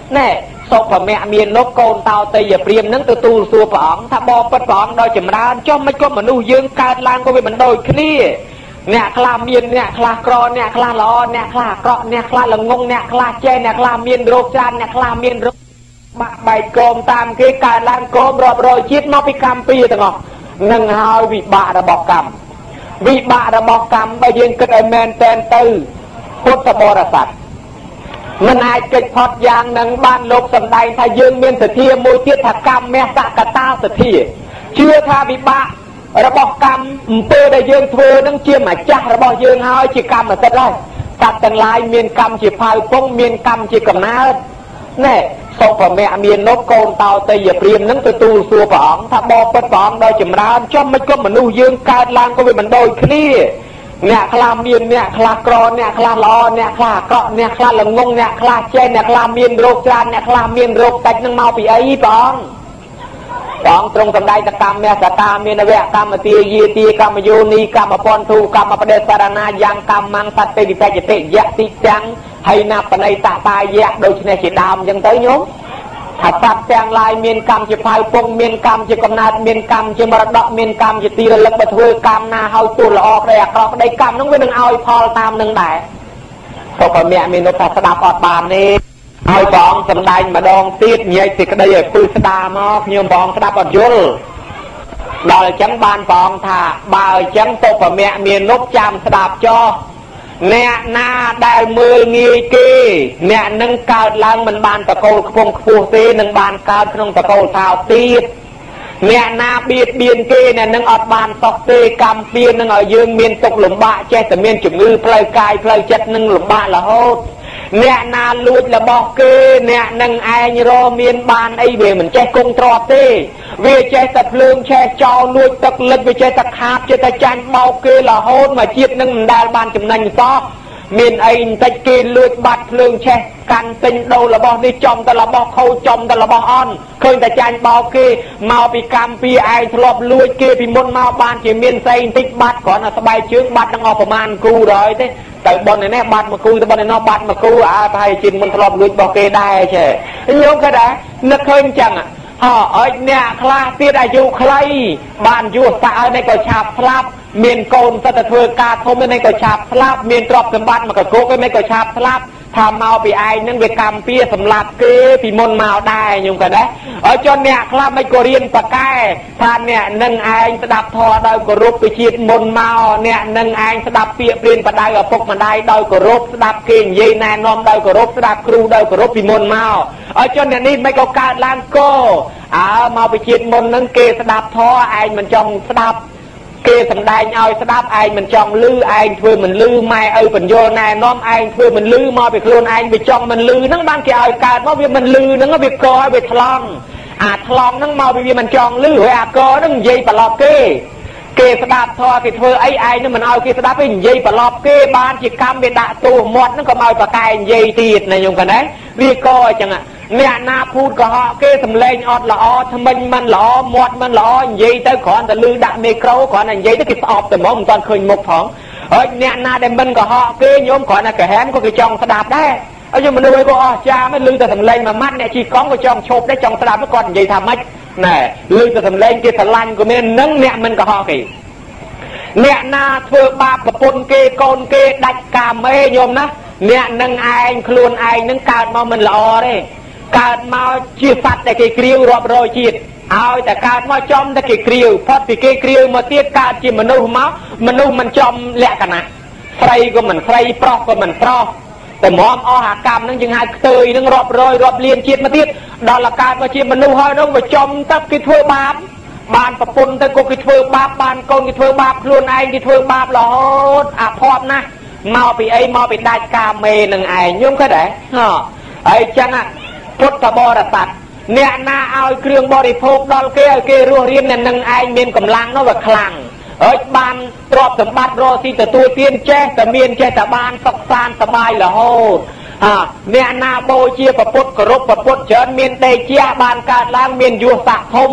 ណែសុខមៈមាននប់កូនតោតេយព្រាមនឹងទទួលសួរព្រះអង្គថាបបពិតព្រះអង្គដោយចម្រើនចុះមិនក៏មនុស្សយើងកើតឡើងក៏វាមិនដូចគ្នាអ្នកខ្លះមានអ្នកខ្លះក្រអ្នកខ្លះល្អអ្នកខ្លះអាក្រក់អ្នកខ្លះល្ងងអ្នកខ្លះចេះអ្នកខ្លះមានរោគច្រើនអ្នកខ្លះមានរោគបាក់បែកកោមតាមគេកើតឡើងកោមរាប់រយជាតិមកពីកម្មពីទាំងអស់នឹងហើយវិបាករបស់កម្មវិបាករបស់កម្មបើយើងគិតឲ្យមែនតែនទៅពុទ្ធបរិស័ទមិនអាចកិច្ចផុតយ៉ាងនឹងបានលោកសម្ដែងថាយើងមានសទ្ធាមួយទៀតថាកម្មមេសកតាសទ្ធាជឿថាវិបាករបស់កម្មអំពើដែលយើងធ្វើនឹងជាម្ចាស់របស់យើងហើយជាកម្មសិទ្ធិហើយសត្វទាំងឡាយមានកម្មជាផៅពងមានកម្មជាកំណើតណែសុភមៈមាននប់កូនតោតេយព្រាមនឹងទទួលសួរព្រះអង្គថាបបពិតព្រះអង្គដោយចម្រើនចុះមិនក៏មនុស្សយើងកើតឡើងក៏វាមិនដូចគ្នាអ្នកខ្លះមានអ្នកខ្លះក្រអ្នកខ្លះល្អអ្នកខ្លះអាក្រក់អ្នកខ្លះល្ងងអ្នកខ្លះចេះអ្នកខ្លះមានរោគច្រើនអ្នកខ្លះមានរោគតិចនឹងមកពីអីព្រះអង្គព្រះអង្គទ្រង់សម្ដែងតកម្មមេសតាមានវៈកម្មទាយាទីកម្មយោនីកម្មពន្ធូកម្មបដិសារណាយ៉ាងកម្មងសត្តិវិតជតិយៈទីទាំងហើយណាបណៃតតាយៈដូចនេះជាដើមអញ្ចឹងទៅញោមថាសត្វទាំងឡាយមានកម្មជាផៅពងមានកម្មជាកំណើតមានកម្មជាមរតកមានកម្មជាទីរលឹកបើធ្វើកម្មណាហើយទោះល្អក្តីអាក្រក់ក្តីកម្មនោះវានឹងឲ្យផលតាមនឹងដែរសុភមៈមាននប់ថាស្ដាប់អត់បានទេហើយព្រះអង្គសម្ដែងម្ដងទៀតញែកសេចក្តីឲ្យពឺស្ដាមកខ្ញុំព្រះអង្គស្ដាប់អត់យល់ដល់អញ្ចឹងបានព្រះអង្គថាបើអញ្ចឹងសុភមៈមាននប់ចាំស្ដាប់ចោះអ្នកណាដែលមើលងាយគេអ្នកនឹងកើតឡើងមិនបានតកូលខ្ពង់ខ្ពស់ទេនឹងបានកើតក្នុងតកូលថោកទៀតអ្នកណាបៀតបៀនគេអ្នកនឹងអត់បានសុខទេកម្មពៀននឹងឲ្យយើងមានទុក្ខលំបាកចេះតែមានជំងឺផ្លូវកាយផ្លូវចិត្តនឹងលំបាករហូតអ្នកណាលួចរបស់គេអ្នកនឹងឯងរមានបានអីវាមិនចេះគង់ទ្របទេវាចេះតែភ្លើងឆេះចោលលួចទឹកលិចវាចេះតែខាបចេះតែចាញ់បោកគេរហូតមកជាតិនឹងមិនដែលបានចំណេញសោះមានអីបន្តិចគេលួចបាត់ភ្លើងឆេះកាន់ទិញដូររបស់នេះចំតែរបស់ខូចចំតែរបស់អន់ឃើញតែចាញ់បោកគេមកពីកម្មពីឯងធ្លាប់លួចគេពីមុនមកបានជាមានស្អីបន្តិចបាត់គ្រាន់តែស្បែកជើងបាត់នឹងអស់ប្រមាណគូrồiទេទៅបននេះបាត់មកគូទៅបននេះបាត់មកគូអើប្រហែលជាមុនធ្លាប់លួចរបស់គេដែរចេះញោមក៏ដែរនឹកឃើញអញ្ចឹងហ៎អើយអ្នកខ្លះទៀតអាយុខ្លីបានយសសាឲ្យនេះក៏ឆាប់ស្លាប់មានកូនសិតតែធ្វើការធំនេះក៏ឆាប់ស្លាប់មានទ្រព្យសម្បត្តិមកកកកនេះក៏ឆាប់ស្លាប់ថាមកពីឯងនឹងវាកម្មពៀសម្លាប់គេពីមុនមកដែរញោមក៏ដែរអើយចុះអ្នកខ្លះមិនក៏រៀនបកែថាអ្នកនឹងឯងស្ដាប់ធម៌ដោយគោរពពីជាតិមុនមកអ្នកនឹងឯងស្ដាប់ពាក្យព្រានបដៅឪពុកម្ដាយដោយគោរពស្ដាប់គេនិយាយណែនាំដោយគោរពស្ដាប់គ្រូដោយគោរពពីមុនមកអើយចុះអ្នកនេះមិនក៏កើតឡើងកោអើមកពីជាតិមុននឹងគេស្ដាប់ធម៌ឯងមិនចង់ស្ដាប់គេសម្ដែងឲ្យស្ដាប់ឯងមិនចង់លឺឯងធ្វើមិនលឺម៉ែឪបញ្យល់ណែនាំឯងធ្វើមិនលឺមកពីខ្លួនឯងវាចង់មិនលឺហ្នឹងបានគេឲ្យកើតមកវាមិនលឺហ្នឹងវាកឲ្យវាថ្លង់អាថ្លង់ហ្នឹងមកពីវាមិនចង់លឺហើយអាកហ្នឹងនិយាយប្រឡប់គេគេស្ដាប់ធម៌គេធ្វើអីឯងនឹងមិនឲ្យគេស្ដាប់ទេនិយាយប្រឡប់គេបានជាកម្មវាដាក់ទោសមាត់ហ្នឹងក៏មកប្រកែនិយាយទៀតណាញោមគាត់ណាវាកអញ្ចឹងអ្នកណាភូតកុហកគេសំឡេងអត់ល្អថ្មិញមិនល្អមាត់មិនល្អនិយាយទៅគ្រាន់តែលឺដាក់មីក្រូគ្រាន់តែនិយាយទៅគេស្អប់តែមកមិនទាន់ឃើញមុខផងហើយអ្នកណាដែលមិនកុហកគេញោមគ្រាន់តែកាហានក៏គេចង់ស្ដាប់ដែរហើយខ្ញុំមនុស្សអីក៏អស់ចាមិនលឺតែសំឡេងមួយម៉ាត់អ្នកជិះកង់ក៏ចង់ឈប់ដែរចង់ស្ដាប់គាត់និយាយថាម៉េចណែលឺតែសំឡេងគេស្រឡាញ់ក៏មាននឹងអ្នកមិនកុហកគេអ្នកណាធ្វើបាបប្រពន្ធគេកូនគេដាច់កាមេញោមណាអ្នកនឹងឯងខ្លួនឯងនឹងកើតមកមិនល្អទេកើតមកជាសត្វតែគេគ្រាវរាប់រយជាតិឲ្យតែកើតមកចំតែគេគ្រាវផុតពីគេគ្រាវមកទៀតកើតជាមនុស្សមកមនុស្សមិនចំលក្ខណៈស្រីក៏មិនស្រីប្រុសក៏មិនប្រុសតែមកអស់អាកម្មនឹងយើងហៅខ្ទើយនឹងរាប់រយរាប់លានជាតិមកទៀតដល់កើតមកជាមនុស្សហើយនោះវាចំទៅគេធ្វើបាបបានប្រពន្ធទៅក៏គេធ្វើបាបបានកូនគេធ្វើបាបខ្លួនឯងគេធ្វើបាបរហូតអាភ័ព្វណាស់មកពីអីមកពីដាច់កាមេនឹងឯងញោមឃើញដែរហ៎ហើយចឹងពុទ្ធបរិស័ទអ្នកណាឲ្យគ្រឿងបរិភោគដល់គេឲ្យគេរស់រៀនអ្នកនឹងឯងមានកម្លាំងនោះវាខ្លាំងហើយបានទ្រព្យសម្បត្តិរស់ស៊ីទទួលទានចេះតែមានចេះតែបានសុខសាន្តសប្បាយរហូតហាអ្នកណាបូជាព្រះពុទ្ធគោរពព្រះពុទ្ធច្រើនមានដេកជាបានកើតឡើងមានយសស័ក្តិធំ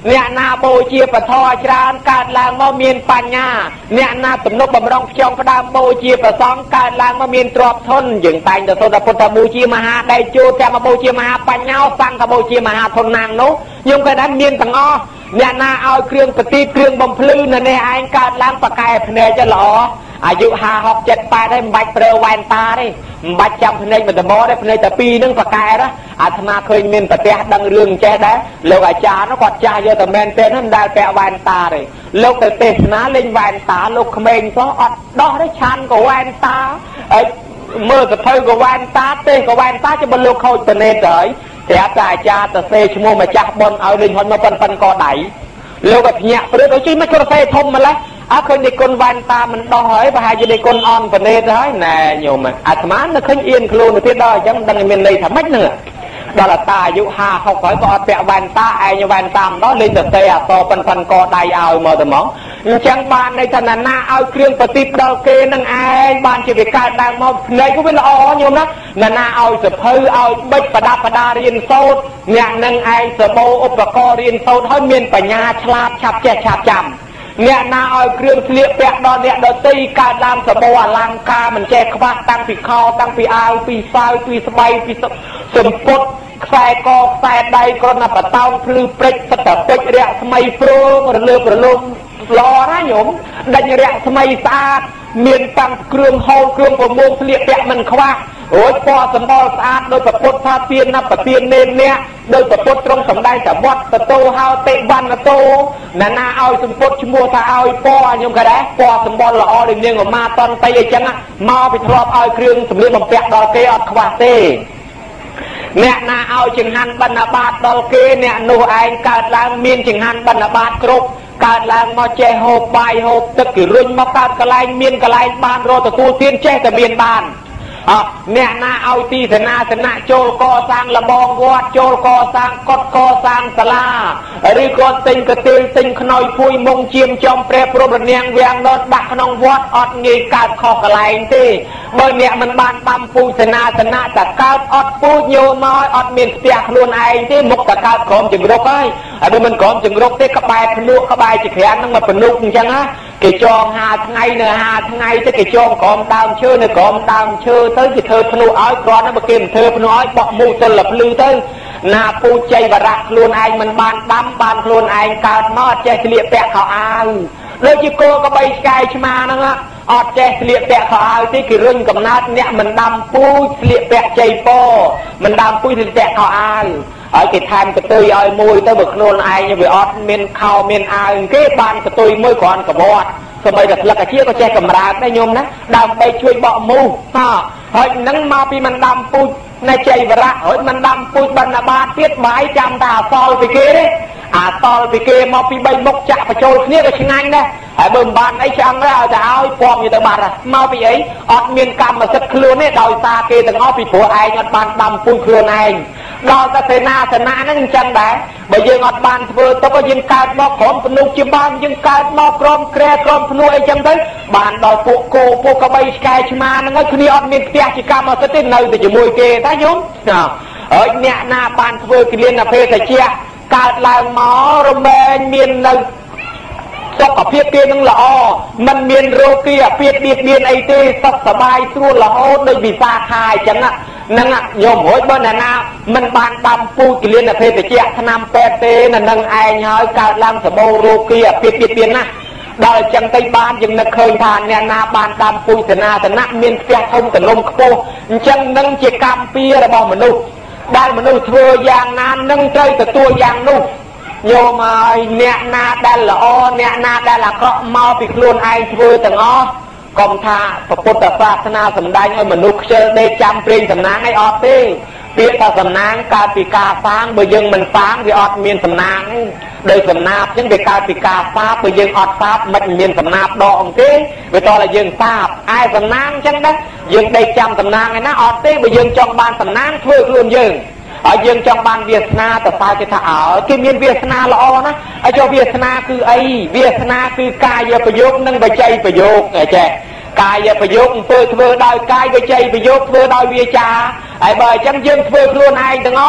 អ្នកណាបូជាពធច្រើនកើតឡើងមកមានបញ្ញាអ្នកណាទំនុកបំរុងខ្ចង់ផ្ដើមបូជាប្រសងកើតឡើងមកមានទ្រព្យធនយើងតែងទៅសូត្រពុទ្ធបូជាមហាដៃជោចាំមកបូជាមហាបញ្ញាសង្ឃបូជាមហាធនណាងនោះខ្ញុំគេថាមានទាំងអស់អ្នកណាឲ្យគ្រឿងប្រទីបគ្រឿងបំភ្លឺនៅនេះឯងកើតឡើងប្រកែភ្នែកចិត្តល្អអាយុห้า หก เจ็ด แปดហើយមិនបាច់ប្រើវ៉ែនតាទេមិនបាច់ចាំភ្នែកមួយត្មទេភ្នែកតែពីរហ្នឹងប្រកែណាអាត្មាឃើញមានប្រទេសដឹងរឿងចេះដែរលោកអាចារ្យនោះគាត់ចាស់យកតែមែនទេមិនដែលពាក់វ៉ែនតាទេលោកទៅទេសនាលេងវ៉ែនតាលោកក្មេងសោះអត់ដោះទេឆានក៏វ៉ែនតាអីមើលសភៅក៏វ៉ែនតាទេសក៏វ៉ែនតាជាបើលោកខូចប្រណេតទៅហើយប្រាប់តែអាចារ្យទៅសេឈ្មោះម្ចាស់បុណ្យឲ្យលេងហត់មកប៉ុនប៉ុនកដៃលោកក៏ភ្ញាក់ព្រឹកទៅជិះមកចូលសេធំម្លេះអើឃើញនេះគុណវ៉ែនតាមិនដោះហើយប្រហែលជានេះគុណអនប្រណេតហើយណែញោមអាត្មានៅឃើញអៀនខ្លួនទៅទៀតដល់អញ្ចឹងដឹងមានន័យថាម៉េចហ្នឹងដល់តាអាយុห้า หกហើយក៏អត់ពាក់វ៉ែនតាឯងវ៉ែនតាម្ដងលេងទៅសេអសប៉ុនប៉ុនកដៃឲ្យមកតែហ្មងអញ្ចឹងបានន័យថាណាណាឲ្យគ្រឿងប្រទីបដល់គេនឹងឯងបានជាវាកើតឡើងមកភ្នែកក៏វាល្អញោមណាណាណាឲ្យសភៅឲ្យបិចប្រដាប់ប្រដារៀនសូត្រអ្នកនឹងឯងសបោឧបករណ៍រៀនសូត្រឲ្យមានបញ្ញាឆ្លាតឆាប់ចេះឆាប់ចាំអ្នកណាឲ្យគ្រឿងស្លៀកពាក់ដល់អ្នកដតីកើតឡើងសបោអលង្ការមិនចេះខ្វះតាំងពីខោតាំងពីអាវពីសៅពីស្បៃពីសំពត់ខ្សែកខ្សែដៃគ្រាន់តែបតោងភ្លឺព្រិចទឹកតែពេជ្ររស្មីព្រោងរលើបរលំល្អណាញោមដេញរស្មីស្អាតមានតាំងគ្រឿងហូលគ្រឿងប្រមូលស្លៀកពាក់មិនខ្វះអូយពណ៌សម្បល់ស្អាតដោយប្រពុតថាទានណាប្រទាននេនអ្នកដោយប្រពុតត្រង់សំដែងតែវត្តតតោហៅតិវណ្ណតោណាណាឲ្យសម្ពុតឈ្មោះថាឲ្យពណ៌ខ្ញុំក៏ដែរពណ៌សម្បល់ល្អដូចនាងឧមាតន្តីអីចឹងមកពីធ្លាប់ឲ្យគ្រឿងសម្លៀកបំពាក់ដល់គេអត់ខ្វះទេអ្នកណាឲ្យចង្ហាន់បណ្ឌបាតដល់គេអ្នកនោះឯងកើតឡើងមានចង្ហាន់បណ្ឌបាតគ្រប់កើតឡើងមកចេះហូបបាយហូបទឹកគេរុញមកកើតកន្លែងមានកន្លែងបានរកទទួលទានចេះតែមានបានអត់អ្នកណាឲ្យទីសនាសនៈចូលកសាងលបងវត្តចូលកសាងកុដិកសាងសាលាឬក៏ទិញកន្ទេលទិញខ្នើយភួយមុងជាមចំព្រះព្រំរនាងវាំងដតដាក់ក្នុងវត្តអត់ងាយកើតខុសកន្លែងទេបើអ្នកមិនបានបាំពូជសនាសនៈតែកើតអត់ពូជញោមមកអត់មានផ្ទះខ្លួនឯងទេមុខតែកើតក្រុមជំរុកហើយហើយបើមិនក្រុមជំរុកទេក្បែរភ្នួកក្បែរជាក្រានហ្នឹងមកភ្នុកអញ្ចឹងណាគេចងហាថ្ងៃនៅហាថ្ងៃទៅគេចងក្រោមដើមឈើនៅក្រោមដើមឈើទៅគេធ្វើភ្នួកឲ្យគ្រាន់តែបើគេមិនធ្វើភ្នួកឲ្យបោះមូសទៅលភ្លឺទៅណាពូជ័យវរៈខ្លួនឯងមិនបានដាំបានខ្លួនឯងកើតមកអត់ចេះស្លៀកពាក់ខោអាវដូចជាគោក្បីឆ្កែឆ្មាហ្នឹងអត់ចេះស្លៀកពាក់ខោអាវទេគេរុញកំណើតអ្នកមិនដាំពូជស្លៀកពាក់ជ័យពមិនដាំពូជស្លៀកពាក់ខោអាវហើយគេថែមកតុយឲ្យមួយទៅបើខ្លួនឯងវាអត់មានខោមានអាវគេបានកតុយមួយគ្រាន់កវត្តសម្បីតែស្លឹកអាជាក៏ចេះកម្រើកដែរញោមណាដើម្បីជួយបកមូសហ่าហើយនឹងមកពីមិនដាំពូជនៃជ័យវរៈហើយមិនដាំពូជបណ្ឌបាតទៀតបាយចាំតែអសល់ពីគេទេអាសល់ពីគេមកពីបីមុខចាក់បញ្ចូលគ្នាក៏ឆ្ងាញ់ដែរហើយបើមិនបានអីឆ្អឹងដែរឲ្យតែឲ្យពំទៅបាត់មកពីអីអត់មានកម្មសិទ្ធិខ្លួនទេដោយសារគេទាំងអស់ពីព្រោះឯងអត់បានដាំពូជខ្លួនឯងដល់តែសេនាសនៈហ្នឹងអញ្ចឹងដែរបើយើងអត់បានធ្វើទៅក៏យើងកើតមកក្រុមភ្នុកជាបានយើងកើតមកក្រុមក្រែក្រុមភ្នុកអីចឹងទៅបានដល់ពួកគោពួកក្បីឆ្កែឆ្មាហ្នឹងហើយគ្នាអត់មានផ្ទះជាកម្មសិទ្ធិទេនៅតែជាមួយគេតាញោមហើយអ្នកណាបានធ្វើគិលានអភេសជ្ជៈកើតឡើងមករមែងមាននៅសុខភាពគេនឹងល្អមិនមានរោគគេអាពាធបៀតបៀនអីទេសុខសบายស្រួលរហូតដូចវិសាខាអញ្ចឹងហ្នឹងញោមរួចបើណាណាមិនបានដាំពូជគិលានអភេសជ្ជៈឆ្នាំពេទ្យទេនៅនឹងឯងហើយកើតឡើងសម្បូររោគគេអាពាធបៀតបៀនណាដល់អញ្ចឹងទៅបានយើងនឹកឃើញថាអ្នកណាបានដាំពូជសេនាសនៈមានផ្ទះធំកលំខ្ពស់អញ្ចឹងនឹងជាកម្មពៀរបស់មនុស្សដែលមនុស្សធ្វើយ៉ាងណានឹងត្រូវទទួលយ៉ាងនោះញោមហើយអ្នកណាដែលល្អអ្នកណាដែលអាក្រក់មកពីខ្លួនឯងធ្វើទាំងអស់កុំថាពុទ្ធសាសនាសម្ដែងឲ្យមនុស្សខ្ជិលដេកចាំព្រេងសំណាងអីអត់ទេពាក្យថាសំណាងកើតពីការសាងបើយើងមិនសាងវាអត់មានសំណាងដោយសំណាបអញ្ចឹងវាកើតពីការសាបបើយើងអត់សាបមិនមានសំណាបដកអង្គទេវាតោះតែយើងសាបឯសំណាងអញ្ចឹងដែរយើងដេកចាំសំណាងឯណាអត់ទេបើយើងចង់បានសំណាងធ្វើខ្លួនយើងហើយយើងចង់បានវាសនាទៅតែគេថាអើគេមានវាសនាល្អណាស់ហើយចុះវាសនាគឺអីវាសនាគឺកាយប្រយោគនិងវចីប្រយោគចេះកាយប្រយោគអំពើធ្វើដោយកាយវចីប្រយោគធ្វើដោយវាចាហើយបើអញ្ចឹងយើងធ្វើខ្លួនឯងទាំងអស់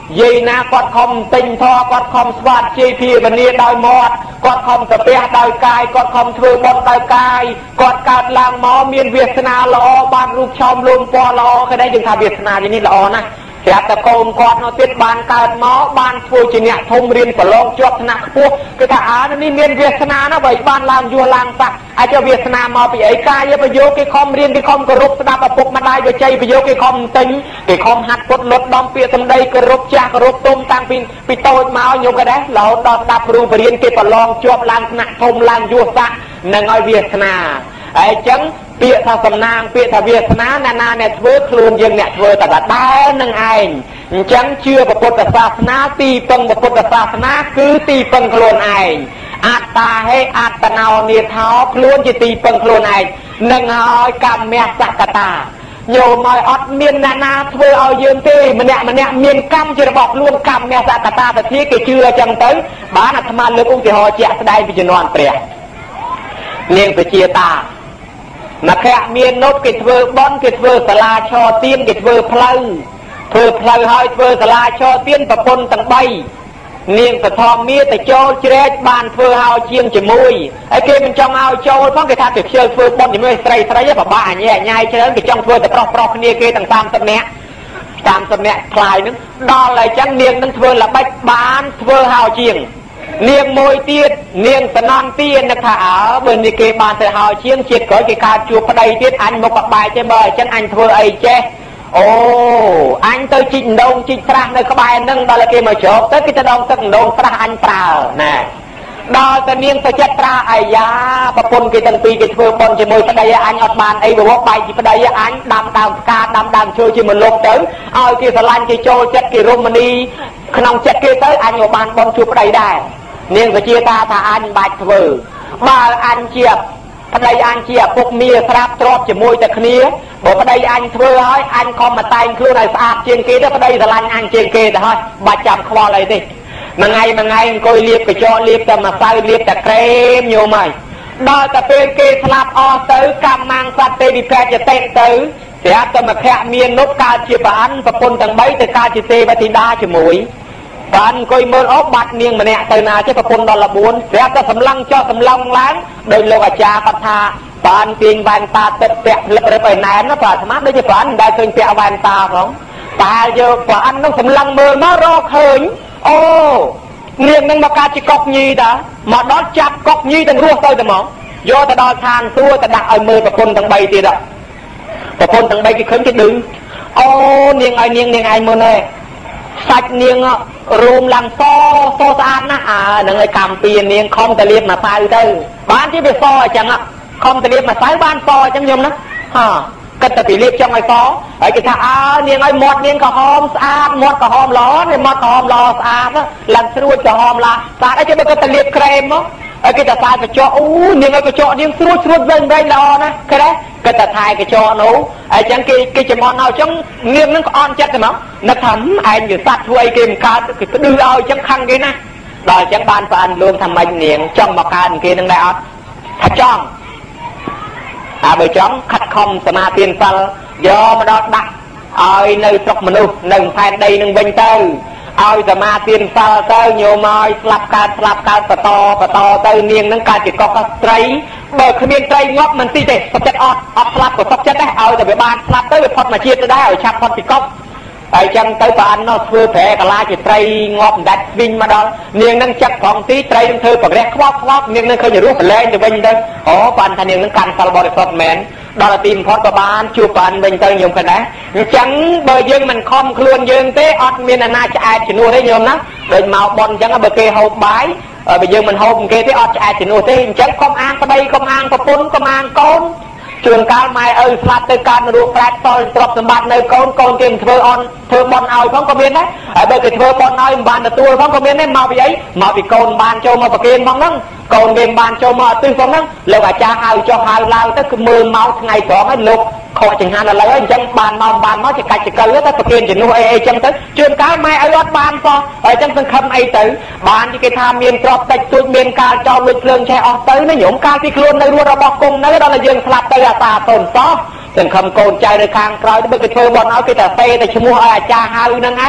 យាយណាគាត់ខំទិញធေါ်គាត់ខំស្វាតជ័យភាវនាដោយមាត់គាត់ខំសាពះដោយកាយគាត់ខំធ្វើបុណ្យដោយកាយគាត់កើតឡើងមកមានវាសនាល្អបានរូបឆោមលូនពណ៌ល្អគេដែរយើងថាវាសនានេះល្អណាស់ស្រាប់តែកូនគាត់នោះទៀតបានកើតមកបានធ្វើជាអ្នកធំរៀនប្រឡងជាប់ថ្នាក់ខ្ពស់គឺថាអើនេះមានវាសនាណាបើបានឡើងយួរឡើងស័កអាចវាសនាមកពីអីកាយប្រយោគគេខំរៀនគេខំគោរពស្ដាប់ឪពុកម្ដាយវិជ័យប្រយោគគេខំទិញគេខំហាត់ពុតលត់ដំពាក្យសម្ដីគោរពចាស់គោរពទុំតាំងពីពីតូចមកញោមក៏ដែររហូតដល់ស្ដាប់គ្រូបរៀនគេប្រឡងជាប់ឡើងថ្នាក់ធំឡើងយួរស័កនឹងឲ្យវាសនាហើយអញ្ចឹងពាក្យថាសំណាងពាក្យថាវាសនាអ្នកណាអ្នកធ្វើខ្លួនយើងអ្នកធ្វើតែដដែលនឹងឯងអញ្ចឹងជឿពុទ្ធសាសនាទីពឹងពុទ្ធសាសនាគឺទីពឹងខ្លួនឯងអត្តាហេអត្តណោនិថោខ្លួនជាទីពឹងខ្លួនឯងនឹងហើយកម្មសកតាញោមឲ្យអត់មានអ្នកណាធ្វើឲ្យយើងទេម្នាក់ម្នាក់មានកម្មជារបស់ខ្លួនកម្មសកតាទៅទីគេជឿអញ្ចឹងទៅបានអាត្មាលើកឧទាហរណ៍ជាក់ស្ដែងពីជំនាន់ព្រះនាងពជាតាមកែមាននុតគេធ្វើបន់គេធ្វើសាលាឆទៀនគេធ្វើផ្លូវធ្វើផ្លូវហើយធ្វើសាលាឆទៀនប្រពន្ធទាំងបីនាងសធម្មមាទៅចូលជ្រែកបានធ្វើឲ្យជាងជាមួយហើយគេមិនចង់ឲ្យចូលផងគេថាគេខ្ជិលធ្វើបន់ជាមួយស្រីស្រីពិបាកអញែញ៉ៃច្រើនគេចង់ធ្វើតែប្រុសប្រុសគ្នាគេទាំងសាមសិបនាក់សាមសិបនាក់ខ្លាយនឹងដល់ហើយចឹងនាងនឹងធ្វើល្បិចបានធ្វើឲ្យជាងនាងមួយទៀតនាងសណន់ទានឹកថាអើបើនេះគេបានទៅហើយជាងជាតិក្រោយគេកើតជួបប្តីទៀតអញមកបបាយទេបើអញ្ចឹងអញធ្វើអីចេះអូអញទៅជីកដងជីកស្រះនៅក្បែរហ្នឹងដល់គេមកជ្រកទៅគេទៅដងទឹកដងស្រះអញប្រើណាដល់ទៅនាងទៅចិត្តប្រើអាយ៉ាប្រពន្ធគេទាំងពីរគេធ្វើបន់ជាមួយប្តីអញអត់បានអីបវបបាយពីប្តីអញដាំដើមផ្កាដាំដើមឈើជាមួយលោកទៅឲ្យគេស្រឡាញ់គេចូលចិត្តគេរមណីក្នុងចិត្តគេទៅអញក៏បានបន់ជួបប្តីដែរនាងវិជាតាថាអញមិនបាច់ធ្វើបើអញជាប្តីអញជាឪពុកមាស្រាប់ទ្របជាមួយតែគ្នាបើប្តីអញធ្វើហើយអញខំមកតែងខ្លួនឲ្យស្អាតជាងគេទៅប្តីស្រឡាញ់អញជាងគេទៅហើយបាច់ចាំខ្វល់អីទេមួយថ្ងៃមួយថ្ងៃអង្គុយលាបកញ្ចក់លាបតែម្សៅលាបតែក្រែមញោមហើយដល់តែពេលគេស្លាប់អស់ទៅកម្មមាំងសត្វទេវិភេទយតិទៅស្រាប់តែមកភ័ក្រមាននុតកើតជាប្រអិនប្រពន្ធទាំងបីទៅកើតជាទេវធីតាជាមួយបានអង្គុយមើលអូបាត់នាងម្នាក់ទៅណាចេះប្រពន្ធដល់បួនស្រាប់តែសម្លឹងចោះសម្លឹងឡើងដោយលោកអាចារ្យគាត់ថាបានទាញវ៉ែនតាទឹកពាក់ផ្លឹករឹបឲ្យណែនណាបាទអាត្មាដូចជាប្រានមិនដែលឃើញពាក់វ៉ែនតាផងតែយកប្រាននោះសម្លឹងមើលមករកឃើញអូនាងនឹងមកកើតជាកុកញីតាមកដល់ចាប់កុកញីទាំងរស់ទៅតែមកយកទៅដល់ឋានសួគ៌ទៅដាក់ឲ្យមើលប្រពន្ធទាំងបីទៀតប្រពន្ធទាំងបីគេឃើញគេដឹងអូនាងឲ្យនាងនាងឯងមើលណែសាច់នាងរួមឡើងសសស្អាតណាស់អើនឹងឲ្យកម្មពីនាងខំតលៀបមកសៅទៅបានជាវាសអញ្ចឹងខំតលៀបមកសៅបានសអញ្ចឹងខ្ញុំណាហាគិតតែពីលៀបចង់ឲ្យសហើយគេថាអើនាងឲ្យមាត់នាងក្រហមស្អាតមាត់ក្រហមល្អនេះមាត់ក្រហមល្អស្អាតឡើងស្រួចក្រហមឡាស្អាតអីគេបើគាត់តលៀបក្រែមមកហើយគេថាសាយកញ្ចក់អូនាងឲ្យកញ្ចក់នាងស្រួចស្រួចវិញវិញល្អណាស់ឃើញទេគេថាថែកញ្ចក់នោះហើយអញ្ចឹងគេគេចំអត់ឲ្យអញ្ចឹងនាងនឹងក្អន់ចិត្តទៅមកនឹកថាឯងវាសัตว์ធ្វើអីគេមិនកើតគេផ្ដឺឲ្យអញ្ចឹងខឹងគេណាដល់អញ្ចឹងបានប្រអិនលួងថាម៉េចនាងចង់មកកើតគេនឹងដែរអត់ថាចង់ហើយបើចង់ខិតខំសមាទានសិលយកមកដល់ដាក់ឲ្យនៅស្រុកមនុស្សនៅផែនដីនឹងវិញទៅឲ្យសមាទានសិលទៅញោមឲ្យស្លាប់កើតស្លាប់កើតបន្តបន្តទៅនាងនឹងកើតជាកុកត្រីបើគ្មានត្រីងាប់មិនទីទេសុខចិត្តអត់អត់ស្លាប់ក៏សុខចិត្តដែរឲ្យតែវាបានស្លាប់ទៅវាផុតមកជាតិទៅដែរឲ្យឆាប់ផុតពីកុកហើយចឹងទៅប្រអិននោះធ្វើប្រែកាឡាជាត្រីងាប់មិនដាច់វិញមកដល់នាងនឹងចាក់ផងទីត្រីនឹងធ្វើប្ររះខ្វប់ខ្វប់នាងនឹងឃើញរស់ប្រឡែងទៅវិញទៅអូប្រអិនថានាងនឹងកាន់សិលបរិសុទ្ធមែនដល់ទីបំផុតក៏បានជួបប្រអិនវិញទៅញោមគិតដែរអញ្ចឹងបើយើងមិនខំខ្លួនយើងទេអត់មានអាណាឆ្អែតជំនួសទេញោមណាដូចមកបនអញ្ចឹងបើគេហូបបាយបើយើងមិនហូបគេទេអត់ឆ្អែតជំនួសទេអញ្ចឹងកុំអាងប្តីកុំអាងប្រពន្ធកុំអាងកូនជួនកាលម៉ែឪស្លាប់ទៅកើតនរកប្រែតតល់ទ្រព្យសម្បត្តិនៅកូនកូនគេមិនធ្វើអន់ធ្វើបន់ឲ្យផងក៏មានដែរហើយបើគេធ្វើបន់ឲ្យមិនបានទទួលផងក៏មានដែរមកពីអីមកពីកូនបានចូលមកប្រគេនផងហ្នឹងកូនគេបានចូលមកអត់ទិសផងហ្នឹងលោកអាចារ្យហៅចុះហៅឡើងទៅគឺមើលមកថ្ងៃត្រង់ហើយលោកខកចង្ហាន់ឥឡូវអញ្ចឹងបានមកបានមកជាកាច់ចកលទៅប្រគេនជំនួសអីអីអញ្ចឹងទៅជួនកាលម៉ែឪអត់បានសោះហើយអញ្ចឹងសង្ឃឹមអីទៅបានគេថាមានទ្រព្យតិចតួចមានកាលចោលលួចភ្លើងឆេះអស់ទៅណាញោមកាលពីខ្លួននៅរស់របស់គុំនៅដល់តែយើងស្លាប់ទៅអាសាតូនសោះសង្ឃឹមកូនចៅនៅខាងក្រោយទៅបើគេធ្វើបន់ឲ្យគេតែសេតែឈ្មោះឲ្យអាចារ្យហៅនឹងឯង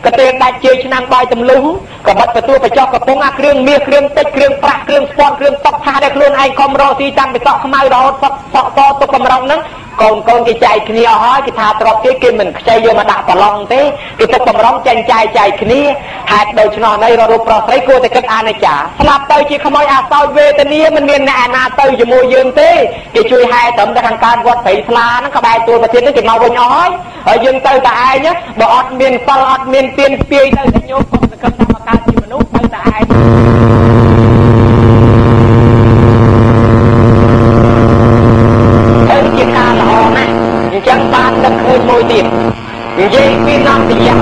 กระเตงได้เจอชนะใบตำลุงกับบัดประตูไปจอกกระพงอาเครื่องเมียเครื่องติดเครื่องปรักเครื่องสปอนเครื่องตบท่าได้เครื่องไอคอมรอซีจังไปเสาะขมายรอสเสาะต่อตกกำลังนั้นกองกองใจขี้นี้อ๋อกิทาตรอกที่กินเหมือนใจโยมาด่าตะลองเต้กิตกำลังใจใจใจขี้นี้หากโดยชนในเราดูปลอดภัยกูแต่กันอาณาจักรสลับเตยจีขโมยอาซอยเวทนี้มันเมียนในอาณาเตยจมูกยืนเต้กิช่วยให้สมทางการวัดไผ่พลานั่งกระบายตัวประเทศนั่งกินเมาบนอ้อยยืนเตยแต่ไอ้เนี่ยบ่อดเมียนสลัดเมียนเปลี่ยนเปลี่ยนได้โยมของสกัดธรรมการที่มนุษย์เตยแต่ไอ้เตยกินอาหารนะจังบานตะคืนมวยดิบยิ่งมีน้ำตีอย่าง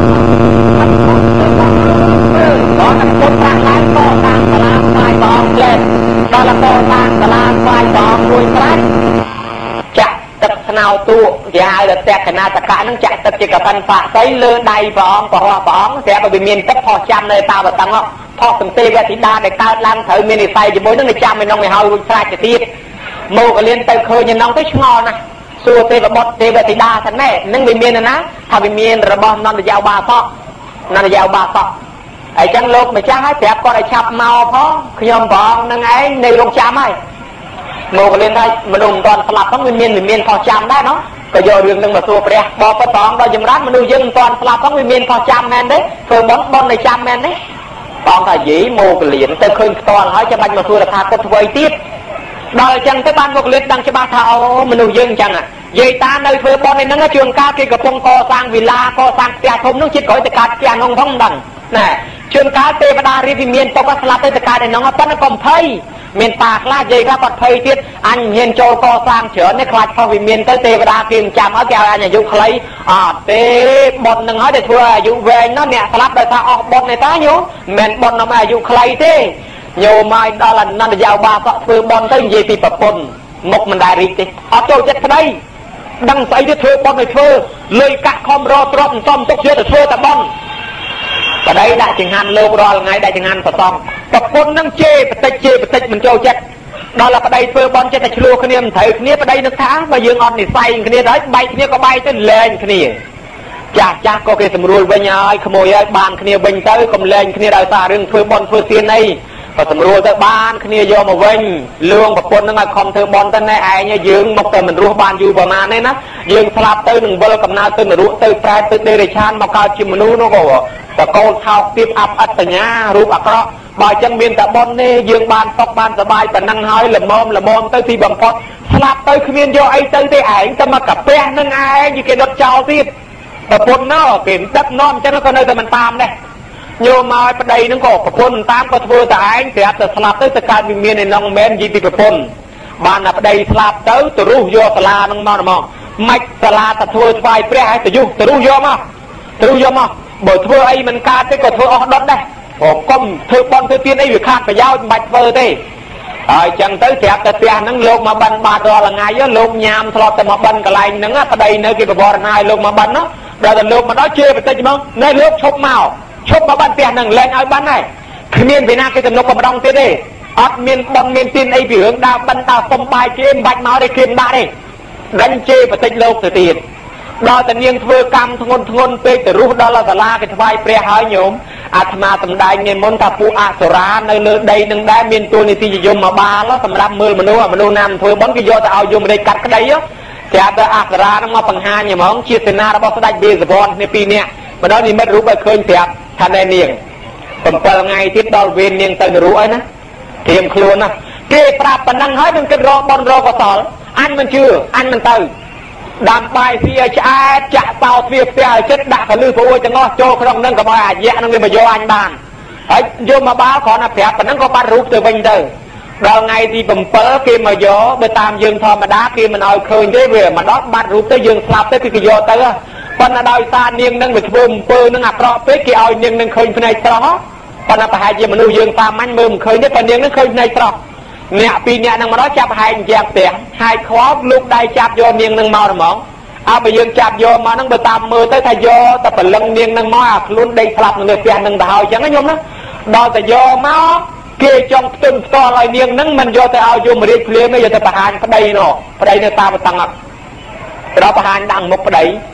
ตอนนั้นคนต่างหลายก็ต่างตลาดฝ่ายบองเล่นตอนละก็ต่างตลาดฝ่ายบองรวยครั้งจะตัดสนาวตัวยาแต่แต่ขนาดตะการนั่งจะตัดจิกพันฝาใส่เลือดใดบองปอปองแต่ไปเมียนก็พอจำเลยตาแบบตั้งว่าพอสังเตยธิดาในการล้างเถอเมียนใส่จะบ่อยนั่งในจำไม่น้องไม่เฮารวยครั้งจะตีโมก็เรียนเตยเคยยังน้องก็ชงอนะส่วนเทวบดเทวธิดาท่านแม่นั่งไปเมียนนะนะถ้าไปเมียนระบอบนอนยาวบาซอกนอนยาวบาซอกไอ้จังโลกไม่จ้าให้แสบก็ไอ้ชับเมาเพราะขยมบองนั่งไอ้ในโรงจำให้โมก็เรียนได้มาดูตอนสลับต้องไปเมียนไปเมียนพอจำได้เนาะก็โยเรื่องนึงมาตัวเปรี้ยบอกประตองเราจำรัดมาดูยังตอนสลับต้องไปเมียนพอจำแมนได้เคยบอลบอลในจำแมนได้ตอนถ่ายยีโมก็เรียนแต่เคยตอนเขาจะบันมาตัวราคาก็ถวยติดโดยจังแต่บ้านพวกเล็กดังจะบ้าเท้ามนุษย์ยังจังอ่ะยัยตาในเพื่อบอลในนั้นก็ช่วงก้าวเกี่ยวกับพงกอสร้างวิลาก่อสร้างเตียทมน้องชิดก่อยตะการเตียนองท้องดังน่ะช่วงก้าวเตวดารีวิเมียนตกสลับตะการในน้องปั้นกลมไทยเมียนปากลาดยัยรับปัดไทยทิศอันเห็นโจก่อสร้างเฉินในคลาดพอวิเมียนเตวดาเพียงจำเอาแก้วอันยุคใครอ่าเตบอลหนึ่งเขาจะทั่วอายุเวงนั่นเนี่ยสลับโดยถ้าออกบอลในตาอยู่เมียนบอลน้ำอายุใครเต้โยมายดาลันนันยาวบาก็เพื่อบอลเต้ยีปีปะปนมกมันได้ริติเอาโจเจ็ดได้ดังใส่ที่เธอบอลในเธอเลยกะคอมรอตรอมต้อมตกเชื้อแต่เธอแต่บอลแต่ได้ได้จึงหันโลกรอไงได้จึงหันต่อต้องปะปนนั่งเจปะเตเจปะเตมันโจเจ็ดดอลลาร์ปะได้เพื่อบอลเจ็ดแต่ชลัวคะแนนไทยคะแนนปะได้นักท้ามายืงออนนี่ใส่คะแนนได้ใบคะแนนก็ใบเต้นแรงคะแนนจากจากก็เกิดสำรวจใบยายขโมยบานคะแนนใบเต้ก็แรงคะแนนได้ซาเรื่องเพื่อบอลเพื่อเสียในพอสำรวจแต่บ้านคะแนนโยมาเว้งเรื่องปะปนนั่งคอมเธอบอลตั้งในไอ้เนี่ยยืงมาเติมมันรู้บ้านอยู่ประมาณนี้นะยืงสลับเติมหนึ่งบอลกับนาเติมรู้เติมแปรเติมเดริชานมาเกาจิมนูนก็แต่โกลเท้าตีบอับอัตญารูปอักระบ่ายจังเมียนแต่บอลเนี่ยยืงบ้านตกบ้านสบายแต่นั่งหายละมอมละมอมเติมที่บังคับสลับเติมคะแนนโยไอ้เติมที่ไอ้จะมากับแปรนั่งไอ้ยี่เกดดเจ้าตีบปะปนเนาะเปลี่ยนจับนอนจังแล้วก็เลยแต่มันตามเลยโยมาประเดี๋ยวนึงก็ปะปนตามก็ทั่วแต่ไอ้เสียแต่สลับเติมแต่การมีเมียในน้องแมนยี่ปีปะปนบ้านประเดี๋ยวสลับเติมตัวรู้โยสลาน้องมอนมองไม่สลาแต่ทั่วไฟแปรให้แต่ยุ่งแต่รู้โยมาแต่รู้โยมาบ่ทั่วไอ้มันการที่ก็ทั่วออกดอดได้ผมก้มเธอบอลเธอเตี้ยนไอ้อยู่ข้างไปยาวบัดเฟอร์เต้ไอ้จังเต๋อแสบแต่เสียนั่งลงมาบันบาดรอละไงเยอะลงยามทลอดแต่มาบันกะไรนั่งอ่ะประเดี๋ยวเนื้อกินบอลนายลงมาบันเนาะเราแต่ลงมาด้อยเชื่อไปเตะจังมั้งในเลือกชกเมาชกมาบันเสียนั่งแรงเอาบันไหนขมิ้นไปหน้ากิจนกกับดองเตี้ยได้อัดเมียนบอลเมียนตีนไอ้ผิวดาวบันดาวสมบายเกมบัดเมาได้เกมได้ได้ดันเชื่อไปเตะโลกเตียนดาวแต่เนียงเพื่อกรรมทงนทงนเปย์แต่รู้ดาวละสลากิจไฟเปรี้ยหายโยมอาตมาสำได้เงินมนตาปูอาสราในเลือดใดหนึ่งได้เมียนตัวนิติยมมาบาแล้วสำหรับมือมนุษย์มนุษย์นำเพื่อบอลกิโยแต่เอาโยมได้กัดก็ได้เยอะแต่แต่อาสราต้องมาปังหาอย่างมองเชียร์เซนาเราบอกได้เบสบอลในปีเนี้ยมันได้นี่ไม่รู้ไปเคยเสียบทันในเนียงผมเปิดไงที่ดอลเวนเนียงตื่นรู้ไอ้นะเตรียมครัวนะเกย์ปราบปนังให้มันกันรอบอลรอกสอลอันมันชื่ออันมันตื่นดำไปเสียชาจะเป่าเสียเสียเช็ดด่าขลือพวจะงอโจครองนั่งกับมาแย่นั่งเลยมาโยอันบ้านไอ้โยมาบ้าขอนับแผลปนังก็ปั้นรูปตัวเป็นเดิมเราไงที่ผมเปิดเกมมาโยไปตามยืนทอมาด่าเกมมันเอาเคยได้เวรมาดอกปั้นรูปตัวยืนสลับตัวกิโยเตอร์ปั้นดาวซาเนียงนั่งไปบุ่มเปิลนั่งอับรอเป๊กกี่เอาเนียงนั่งเคยในตรอปั้นไปหายยืนมันดูยืนตามมันมือเคยได้ปั้นเนียงนั่งเคยในตรอเนี่ยปีนี้นั่งมาดอกจับหายแยกเสียงหายครอบลูกได้จับโยเนียงนั่งเมาหรือมองเอาไปยืนจับโยมานั่งไปตามมือแต่ถ้าโยแต่เป็นลังเนียงนั่งมาลุ้นได้พลับนั่งเลยเปลี่ยนนั่งดาวจังนะโยมนะดาวแต่โยมาเกี่ยจงตึงต่ออะไรเนียงนั่งมันโยแต่เอาโยมาเรียกเพลียไม่โยแต่ประหารประเดี๋ยวเนาะประเดี๋ยวเนี่ยตาประตังอ่ะเราประหารดังมุกประเดี๋ยวส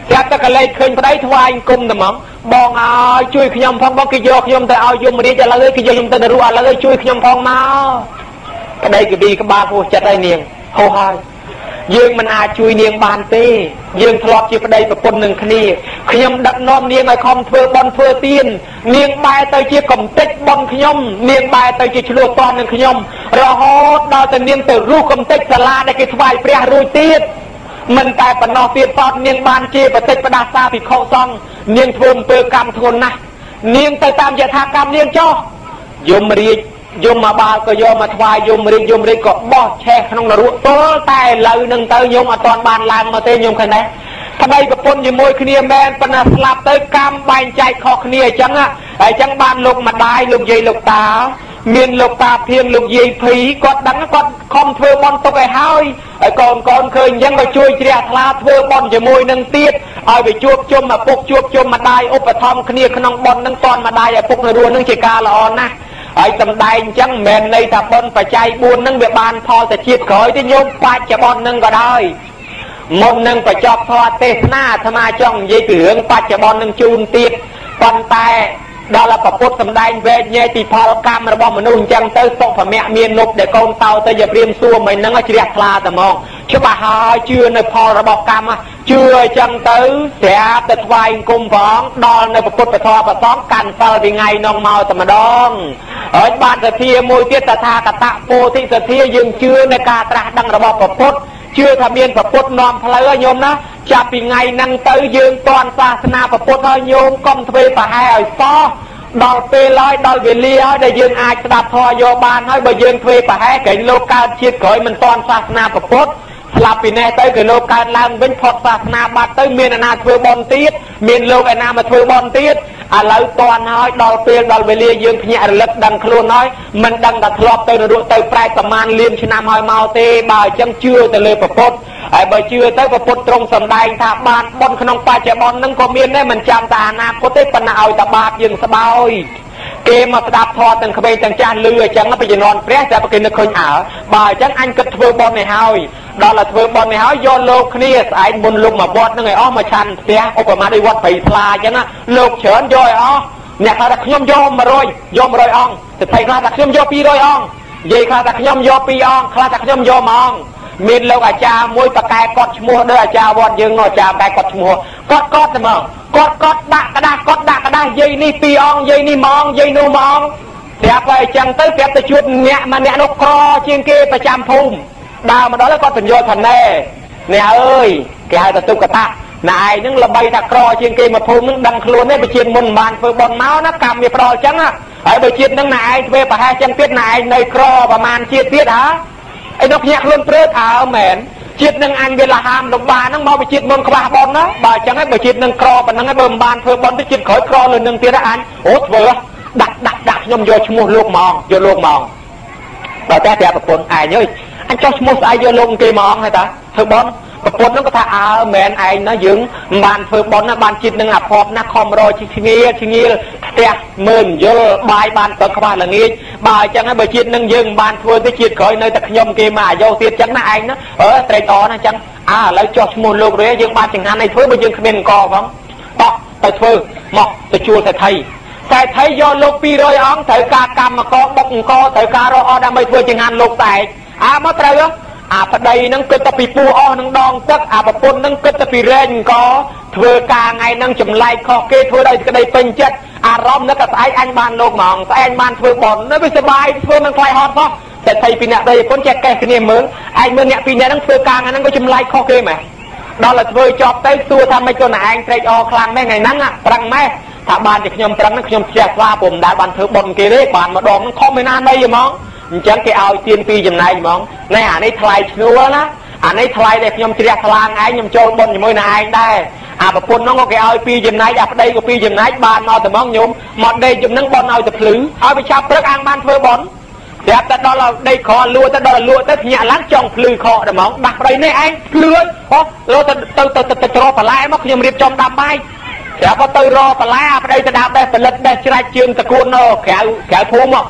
แต่ตะกะเลยเคยไปได้ทวายกุมแต่หมองบองเอาช่วยขยมพองบอกกิโยขยมแต่เอายมรีจะละเลยกิโยยมแต่รู้อะไรเลยช่วยขยมพองมาก็ได้ก็ดีก็บ้าผู้จัดได้เนียงโหหายยืงมันอาช่วยเนียงบานเต้ยืงทลอดจีบได้ประปนหนึ่งคณีขยมดักน้อมเนียงไอคอมเฟือบอลเฟือตีนเนียงใบเตยจีบกับเต็กบอลขยมเนียงใบเตยจีชลัวตอนหนึ่งขยมรอฮอดดาวแต่เนียงเตยรูกับเต็กสลาได้กิทวายเปรี้ยรูตีดมันแต่ปนอเตียนตอนเนียงบานจีประเต็กประดาซาผิดข้อซองเนียงทวนเปลือกรรมทนนะเนียงเตยตามยถากรรมเนียงจ่อยมรียมมาบาลก็ยมมาทวายยมรียมรีก็บ่แช่ขนมนรุตัวแต่เลยหนึ่งเตยยมมาตอนบานลางมาเตยยมใครไหนทำไมกับปนยมวยคเนียแมนปนสลับเตยกรรมใบใจคอคเนียจังอะไอจังบานลงมาได้ลงใหญ่ลงตาเมียนลงตาเพียงลงใหญ่ผีกดดังกดคอมเทอร์บอลตกไอหายไอก่อนก่อนเคยยังไปช่วยเชียร์ทลาเทอร์บอลยมวยหนึ่งตีดเอาไปจวบจมมาปกจวบจมมาได้อุปธรรมคเนียขนมบอลนั่งตอนมาได้ไอปกในรัวนั่งเจกาละอ่อนนะไอ้ตำได้จังแมนในตะบนปัจจัยบุญนั่งเบียบานพอจะชีดขอยที่โยมปาจะบอลนั่งก็ได้มนนั่งไปจอบพอเตสหน้าธรรมาจ้องยี่เถืองปาจะบอลนั่งจูนตีดปอนแต่ดาราประพุทธสำได้เวทเยติพอลกรรมระบอบมนุษย์จังเตอส่งผ่าแม่เมียนลบเด็กกองเตาเตยอย่าเปลี่ยนซัวไม่นั่งก็เฉียดคลาแต่มองชบะหาเชื่อในพอระบบกรรมเชื่อจังเตอเสียแต่ทวายกุมฟ้องดอนในประพุทธประทอประซ้อมกันเตอยังไงน้องเมาแต่มาดองเอ้ยบ้านสะเทียมวยเตี้ยตถากตะโพธิสะเทียยึงเชื่อในการตรัสดังระบบประพุทธเชื่อทะเบียนประพุทธนอมพลายโยมนะจะเป็นไงนั่งเตยยืนตอนศาสนาประพุทธโยมก้มทวีปะให้อ่อยซ้อดอลเปลอยดอลเวลีได้ยืนอาจดับทอโยบานให้บยืนทวีปะให้เกิดโลกาชีดเกิดมันตอนศาสนาประพุทธสลับปีแน่เตยเกิดโลกาลังเป็นพอศาสนาบัตเตยเมียนนาทวีบอลตีดเมียนโลกไอนามาทวีบอลตีดอะไรตอนน้อยดอลเปลดอลเวลียืนขยะเล็กดังครูน้อยมันดังดัดทลอบเตยนรุเตยปลายประมาณเลี้ยมชนะหอยเมาเตบ่ายจังเชื่อแต่เลยประพุทธไอ้ใบเชื่อแต่ประพุทธตรงสำได้ถ้าบานบอลขนมปลาจะบอลนั่งก็เมียนได้มันจำตานาโคตรปนเอาตาบาดยืนสบายเกมมาสดับทอตั้งขบจังจานเรือจังแล้วไปนอนเปรี้ยจะไปกินนักคนหาบ่ายจังอันก็เทอร์บอลในเฮาดอลลาร์เทอร์บอลในเฮาโยนโลกนี่ไอ้บนลุกมาบอดนั่งไงอ้อมาชันเสียออกมาได้วัดไปพลาจังนะโลกเฉินย่อยอ้อเนี่ยข้าตะขยมโยมมาโรยโยมโรยอ่องแต่ไทยข้าตะขยมโยปีโรยอ่องเย่ข้าตะขยมโยปีอ่องข้าตะขยมโยมอ่องมีนโลกอาจารย์มวยปากกายกอดชัวเด้ออาจารย์วอดยังอาจารย์กายกอดชัวกอดกอดเสมอกอดกอดดักกระดาษกอดดักกระดาษยัยนี่ปีอ่องยัยนี่มองยัยนูมองเสียไปจังเต้เสียไปชุดเนี่ยมันเนี่ยนกคอเชียงเกประจำภูมิดาวมาđóแล้วก็เป็นโยทันแน่เนี่ยเอ้ยแกให้ตะตุกกระตะนายนึงระบายตะครอเชียงเกมาภูมินึงดังครัวเนี่ยไปเชียงมุนบานเฟือบอลเมาส์นักกรรมมีปลอจังอ่ะไอ้ไปเชียงนึงนายไปประหารจังเปียนนายในครอประมาณเชียงเปียนฮะไอ้นกเนี่ยล้นเปรี้ยวเอาเหม็นเชียงนึงอันเวลาหามลงบานนั่งมองไปเชียงมุนขวาบอลนะบ่ายจังให้ไปเชียงนึงครอปนังให้เบิ่มบานเฟือบอลไปเชียงขอยครอเลยนึงเปียนอันโอ้เฟือดักดักดักยมโยชมูลูกมองโยลูกมองเราแต่แต่ประปนไอ้เนี่ยอันเจ้าชมูไอ้โยลงเกมองให้ตาเธอบอลประปนนั่นก็ท่าเอาแมนไอ้นะยึงบานเธอบอลนะบานจิตนึงอ่ะพอบนะคอมรอชิชิเงี้ยชิเงี้ยแต่หมื่นโยบายบานเปิดขบานละงี้บายจังให้ใบจิตนึงยึงบานเธอที่จิตเคยในตะขยมเกมาโยเสียจังนะไอ้นะเออเตะต่อนะจังอ่าแล้วเจ้าชมูลูกเรียยึงบานจังหันในเธอไปยึงขมิ้นกอของต่อแต่เธอหมอกแต่ชัวแต่ไทยแต่ไทยโยนลูกปีรอยอ่องเถอกากรรมมากอบกกอเถอการออดำไปเพื่อจังหันลูกแต่อามาเตะอาปดนั่งเกิดตะปีปูอ้อนั่งดองตักอาปปนนั่งเกิดตะปีเร่งก็เถื่อกาไงนั่งจำไล่คอเกยเถื่อได้ก็ได้เป็นเจ็ดอารมณ์นั่นก็สายอันบานโลกมองสายอันบานเถื่อบอลนั่นไม่สบายเถื่อมันคลายฮอตเพราะแต่ไทยปีนี้ได้คนแจกแก่คนนี้เหมือนไอ้เมื่อเนี่ยปีนี้นั่งเถื่อกาไงนั่งก็จำไล่คอเกยไหมดอลลาร์เถื่อจอบได้ตัวทำให้ตัวไหนไอ้ใจออคลางแม่ไงนั่งอ่ะตรังแม่ถ้าบานจะขยมตรังนั่งขยมแจกว่าผมได้บานเถื่อบอลเกยได้บานมาดองนั่งคอไม่นานได้ยังมองจังแกเอาเตียนปีจำนายมองในอ่านในทลายชัวนะอ่านในทลายเด็กยมเสียทลางไอ้ยมโจรบนยมมวยนายได้อ่าแบบคนน้องก็แกเอาปีจำนายอยากได้ก็ปีจำนายบานเอาแต่มองยมหมดได้ยมนั่งบอลเอาแต่พลื้เอาไปชับเปลือกอ่างบานเพื่อบอลแต่แต่ตอนเราได้คอลัวแต่ตอนเราลัวแต่หยาล้างจองพลื้คอแต่มองดักอะไรในไอ้พลื้เพราะเราจะจะจะจะจะรอปลายมักยมเรียบจอมดำไปแต่พอตื่นรอปลายไปได้จะดำได้ผลิตได้ชนะเชียงตะกูลเนาะแขวแขวทุ่มอ่ะ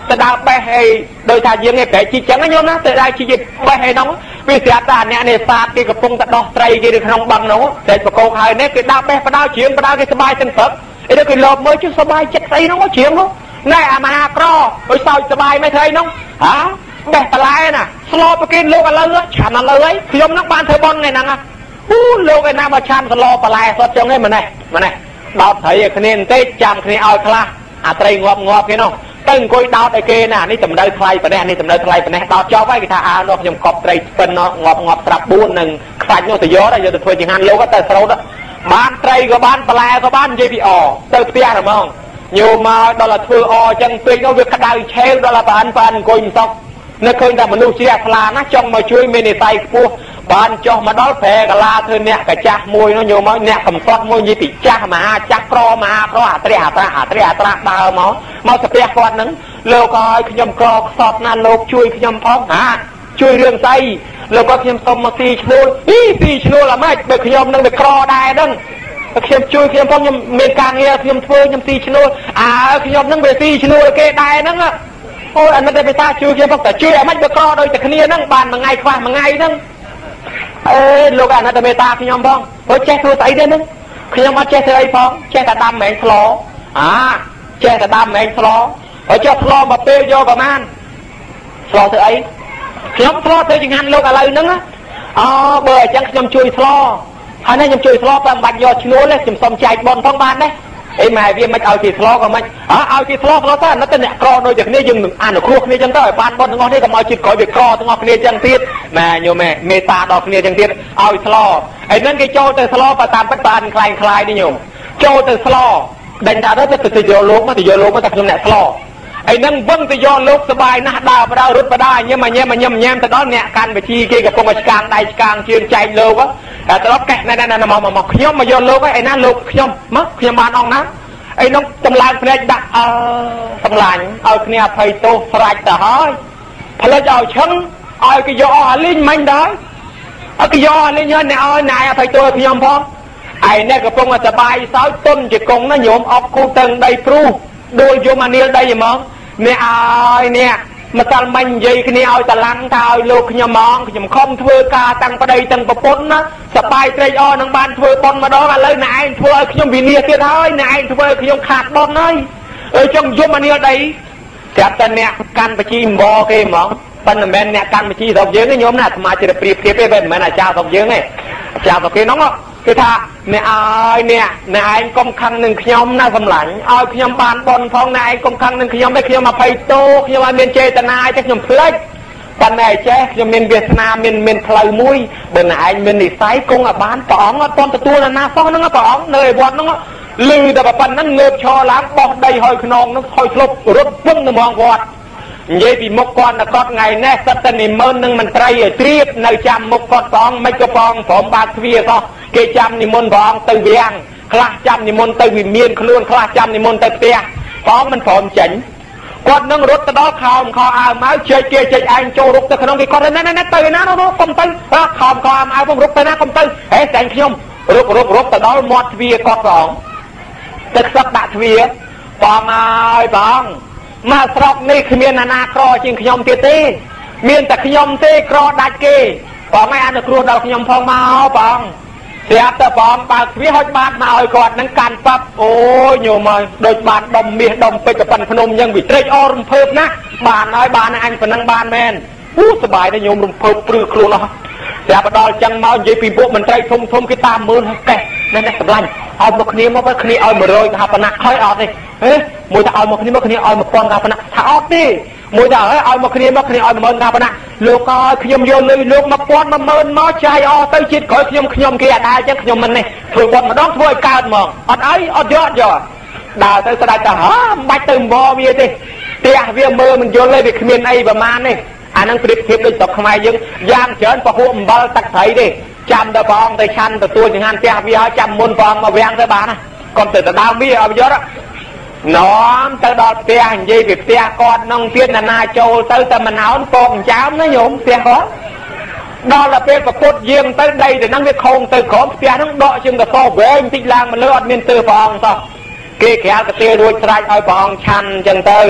ទៅដើរបេះហើយដោយថាយើងឯងប្រែជីចឹងណាញោមណាទៅដើរជីបេះហើយនោះវាស្រាប់តែអ្នកនេសាទគេកំពុងតែដោះត្រីគេនៅក្នុងបឹងនោះតែប្រកោកហើយនេះគេដើរបេះបដោជ្រៀងបដោគេសบายទាំងព្រឹកអីទៅគេលបមើលជិះសบายចិត្តស្អីនោះជ្រៀងនោះណែអាមហាក្រឲ្យសោចសบายមិនធ្វើអីនោះហាបេះបន្លែណាស្លោប្រគេនលោកឥឡូវឆាន់ឥឡូវអីខ្ញុំនឹងបានធ្វើបន់ថ្ងៃហ្នឹងអូលោកឯណាមកឆាន់ស្លោបន្លែសុទ្ធចឹងឯងម្នេះម្នេះដោតត្រីឲ្យគ្នាបន្តិចចាំគ្នាឲ្យខ្លះអាត្រីងាប់ងាប់គេនោះទៅអង្គុយដោតឲ្យគេណានេះតម្រូវថ្លៃប៉ុណ្ណេះនេះតម្រូវថ្លៃប៉ុណ្ណេះដោតចប់ហើយគេថាអើនោះខ្ញុំកប់ត្រីស្ពិននោះងាប់ងាប់ត្រាប់បួននឹងខ្សាច់នោះទៅយកទៅយកទៅធ្វើជាហាន់លោកទៅស្រោតបានត្រីក៏បានបន្លែក៏បាននិយាយពីអទៅផ្ទះហ្មងញោមមកដល់តែធ្វើអអញ្ចឹងពេកនោះវាក្តៅឆេវដល់តែបានបានអង្គុយមិនសក់នៅឃើញតែមនុស្សជាខ្លាណាចង់មកជួយមាននិស័យខ្ពស់បានចុះមកដល់ប្រែកាឡាធ្វើអ្នកកាចាស់មួយនោះញោមមកអ្នកកំសត់មួយនិយាយពីចាស់មហាចាស់ប្រមហាប្រអាត្រាអាត្រាអាត្រាអាត្រាដើរមកមកស្ទះគាត់ហ្នឹងលោកក៏ឲ្យខ្ញុំក្រខ្សត់ណាលោកជួយខ្ញុំផងហាជួយរឿងស្អីលោកក៏ខ្ញុំសុំមកទីឈ្នួលអីទីឈ្នួលអាម៉េចបើខ្ញុំនឹងវាក្រដែរហ្នឹងខ្ញុំជួយខ្ញុំផងខ្ញុំមានការងារខ្ញុំធ្វើខ្ញុំទីឈ្នួលអើខ្ញុំនឹងវាទីឈ្នួលគេដែរហ្នឹងអូយអានេះតែបេតាជួយខ្ញុំផងតែជួយអាម៉េចបើក្រដូចតែគ្នាហ្នឹងបានមួយថ្ងៃខ្វះមួយថ្ងៃហ្នឹងអេលោកអាណិតមេតាខ្ញុំផងព្រោះចេះធ្វើស្អីទេហ្នឹងខ្ញុំអត់ចេះធ្វើអីផងចេះតែដាំមែងស្លអាចេះតែដាំមែងស្លហើយចុះស្លមកពេលយកប្រហែលស្លធ្វើអីខ្ញុំស្លធ្វើចង្ហាន់លោកឥឡូវហ្នឹងអូបើអញ្ចឹងខ្ញុំជួយស្លហើយនេះខ្ញុំជួយស្លបើមិនបាច់យកឈ្នួលទេខ្ញុំសុំចែកបនផងបានដែរអីម៉ែវាមិនឲ្យគេស្លក៏មិនអើឲ្យគេស្លស្លទៅអាណិតតែអ្នកក្រដូចតែគ្នាយើងនឹងអនុគ្រោះគ្នាចឹងទៅឲ្យបានបនទាំងអស់នេះកុំឲ្យជាតិក្រោយវាក្រទាំងអស់គ្នាចឹងទៀតម៉ែញោមម៉ែមេតាដល់គ្នាចឹងទៀតឲ្យស្លហើយនឹងគេចូលទៅស្លបើតាមពិតបានខ្លាំងខ្លាយនេះញោមចូលទៅស្លដេញថាទៅទៅយកលោកមកទៅយកលោកមកតែខ្ញុំអ្នកស្លហើយនឹងវឹងទៅយកលោកសบายណាស់ដើរបដៅរត់បដាញ៉ាំញ៉ាំញ៉ាំញ៉ាំទៅដល់អ្នកកាន់វិជីគេកំពុងតែឆ្កាងដៃឆ្កាងជើងចែកលោកតែទៅដល់កេះណែណែមកមកខ្ញុំមកយកលោកហើយឯណាលោកខ្ញុំមកខ្ញុំបានអង្គណាអីនោះចម្លើយភ្នែកដាក់អើសម្លាញ់ឲ្យគ្នាអភ័យទោសស្រាច់ទៅហើយផ្លិចឲ្យឈឹងឲ្យគេយកអស់អាលីងមិញដែរឲ្យគេយកអាលីងហើយអ្នកឲ្យណែអភ័យទោសខ្ញុំផងឯនេះកំពុងតែសបាយសោចទុនជាកងណាញោមអបគូតឹងដីព្រុសដូចយកអានីលដីហ្មងអ្នកឲ្យអ្នកមកតាល់មិញនិយាយគ្នាឲ្យតឡាំងថាឲ្យលោកខ្ញុំហ្មងខ្ញុំខំធ្វើការតាំងប្តីតាំងប្រពន្ធណាសបាយត្រេកអរនឹងបានធ្វើបន់ម្ដងឥឡូវអ្នកឯងធ្វើឲ្យខ្ញុំវិនាសទៀតហើយអ្នកឯងធ្វើឲ្យខ្ញុំខាតបន់ហើយអើចង់យំអានីលដីប្រាប់តែអ្នកកាន់បជីម្បគេហ្មងប៉ុន្តែមិនមែនអ្នកកាន់បជីស្រុកយើងទេញោមណាអាត្មាជាប្រៀបធៀបទេមិនមែនអាចារ្យស្រុកយើងទេអាចារ្យស្រុកគេហ្នឹងគឺថាអ្នកឲ្យអ្នកអ្នកឯងកុំខឹងនឹងខ្ញុំណាសម្លាញ់ឲ្យខ្ញុំបានបន់ផងអ្នកឯងកុំខឹងនឹងខ្ញុំទេខ្ញុំអភ័យទោសខ្ញុំឲ្យមានចេតនាទេខ្ញុំភ្លេចប៉ុន្តែចេះខ្ញុំមានវាសនាមានមានផ្លូវមួយបើអ្នកឯងមាននិស័យគង់ឲ្យបានព្រះអង្គអត់ទាន់ទទួលណាសោះហ្នឹងព្រះអង្គនៅឯវត្តហ្នឹងលឺតែប៉ុណ្្នឹងងើបឈរឡើងបោះដីហើយខ្នងហ្នឹងថយធ្លុបរត់ពឹងទៅមកវត្តនិយាយពីមុខគាត់នៅគាត់ថ្ងៃនេះសិតតែនិមន្តនឹងមន្ត្រីឲ្យត្រៀបនៅចាំមុខគាត់ព្រះអង្គមិនក៏ព្រះអង្គព្រមបើកទ្វារសោះគេចាំនិមន្តព្រះអង្គទៅវាំងខ្លះចាំនិមន្តទៅវិមានខ្លួនខ្លះចាំនិមន្តទៅផ្ទះព្រះអង្គមិនព្រមចេញគាត់នឹងរត់ទៅដល់ខោមខោអាវមកជិះគេជិះឯងចូលរុកទៅក្នុងគេគាត់ណែណែទៅណានោះកុំទៅខោមខោអាវផងរុកទៅណាកុំទៅហេតែខ្ញុំរុករុករុកទៅដល់មាត់ទ្វារគាត់ព្រះអង្គទឹកសឹកដាក់ទ្វារបងអើយបងមកស្រុកនេះគ្មានអាណាក្រជាងខ្ញុំទៀតទេមានតែខ្ញុំទេក្រដាច់គេបងឯងអនុគ្រោះដល់ខ្ញុំផងមកបងស្រាប់តែបងបើកទ្វារហុចបានមកឲ្យគាត់នឹងកាន់ប៉ាប់អូយញោមហើយដូចបានដុំមាសដុំពេជ្រប៉ុនភ្នំអញ្ចឹងវិត្រេកអររំភើបណាស់បានហើយបានអញប៉ុណ្ណឹងបានមែនអូសប្បាយទេញោមរំភើបព្រឺខ្លួនអស់ស្រាប់ដល់អញ្ចឹងមកនិយាយពីពួកមន្ត្រីធំធំគេតាមមើលហើយកេះណែណែសម្លាញ់ឲ្យមកគ្នាមកគ្នាឲ្យមួយរយថាប៉ុណ្ណាហើយអត់ទេហេមួយថាឲ្យមកគ្នាមកគ្នាឲ្យមួយពាន់ថាប៉ុណ្ណាថាអត់ទេមួយថាឲ្យឲ្យមកគ្នាមកគ្នាឲ្យមួយម៉ឺនថាប៉ុណ្ណាលោកក៏ខ្ញុំយកលុយលោកមកពាន់មួយម៉ឺនមកចាយអស់ទៅជាតិក្រោយខ្ញុំខ្ញុំគេអត់ដែរអញ្ចឹងខ្ញុំមិននេះធ្វើបត់ម្ដងធ្វើឲ្យកើតហ្មងអត់អីអត់យកយកដើរទៅស្ដាច់ទៅហ៎មិនបាច់ទៅអង្វរវាទេផ្ទះវាមើលមិនយល់ទេវាគ្មានអីប្រមាណទេអានឹងប្រៀបធៀបដូចស្រុកខ្មែរយើងយ៉ាងច្រើនពហុអំបិលទឹកត្រីទេចាំដល់ព្រះអង្គទៅឆាន់ទទួលចង្ហាន់ផ្ទះវាឲ្យចាំមុនព្រះអង្គមកវាំងទៅបានណាកុំទៅទៅដើមវាឲ្យយកនាំទៅដល់ផ្ទះនិយាយពីផ្ទះគាត់នឹងទៀតណានាចូលទៅតែមិនអោនពកចាមណាញោមផ្ទះគាត់ដល់ទៅពេលប្រពុតយាងទៅដីទៅហ្នឹងវាខងទៅក្រោមផ្ទះហ្នឹងដកជើងទៅសវែងបន្តិចឡើងមកលើអត់មានទើព្រះអង្គសោះគេក្រាលកាទៀរួចស្រេចឲ្យព្រះអង្គឆាន់អញ្ចឹងទៅ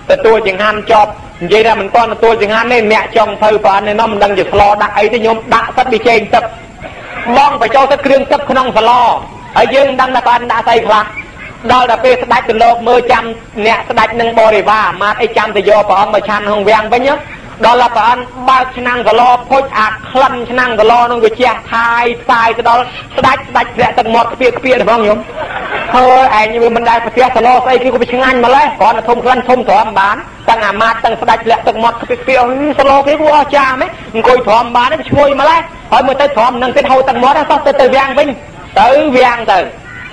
ตัวจึงหันจอบvậy ra mình conตัวจึงหันnên mẹ chồng thơ và nên nó mình đang giật lo đặt ấy thì nhóm đã sắp bị chênh tập mong phải cho các kêu tập không phải lo ở dương đang là con đã say khạc đó là phê sạch từ lộp mơ chăm nẹ sạch nâng bò để va mà ấy chăm thì do bọn mà chăn hồng vang với nhớ đó là bọn bao năng và lo phôi ạc khăn năng và lo nó người che thai sai cái đó sạch sạch rẽ tầng một cái kia được không nhóm thôi anh như mình đây phải tiếc lo say kia có bị chăng anh mà lấy còn là thông khăn thông thỏa bán tăng à mát tăng sạch rẽ tầng một cái kia lo cái của cha mấy coi thỏa bán nó chui mà lấy hỏi mới tới thỏa nâng cái hậu tầng một đó sao từ vang vinh tới vang từ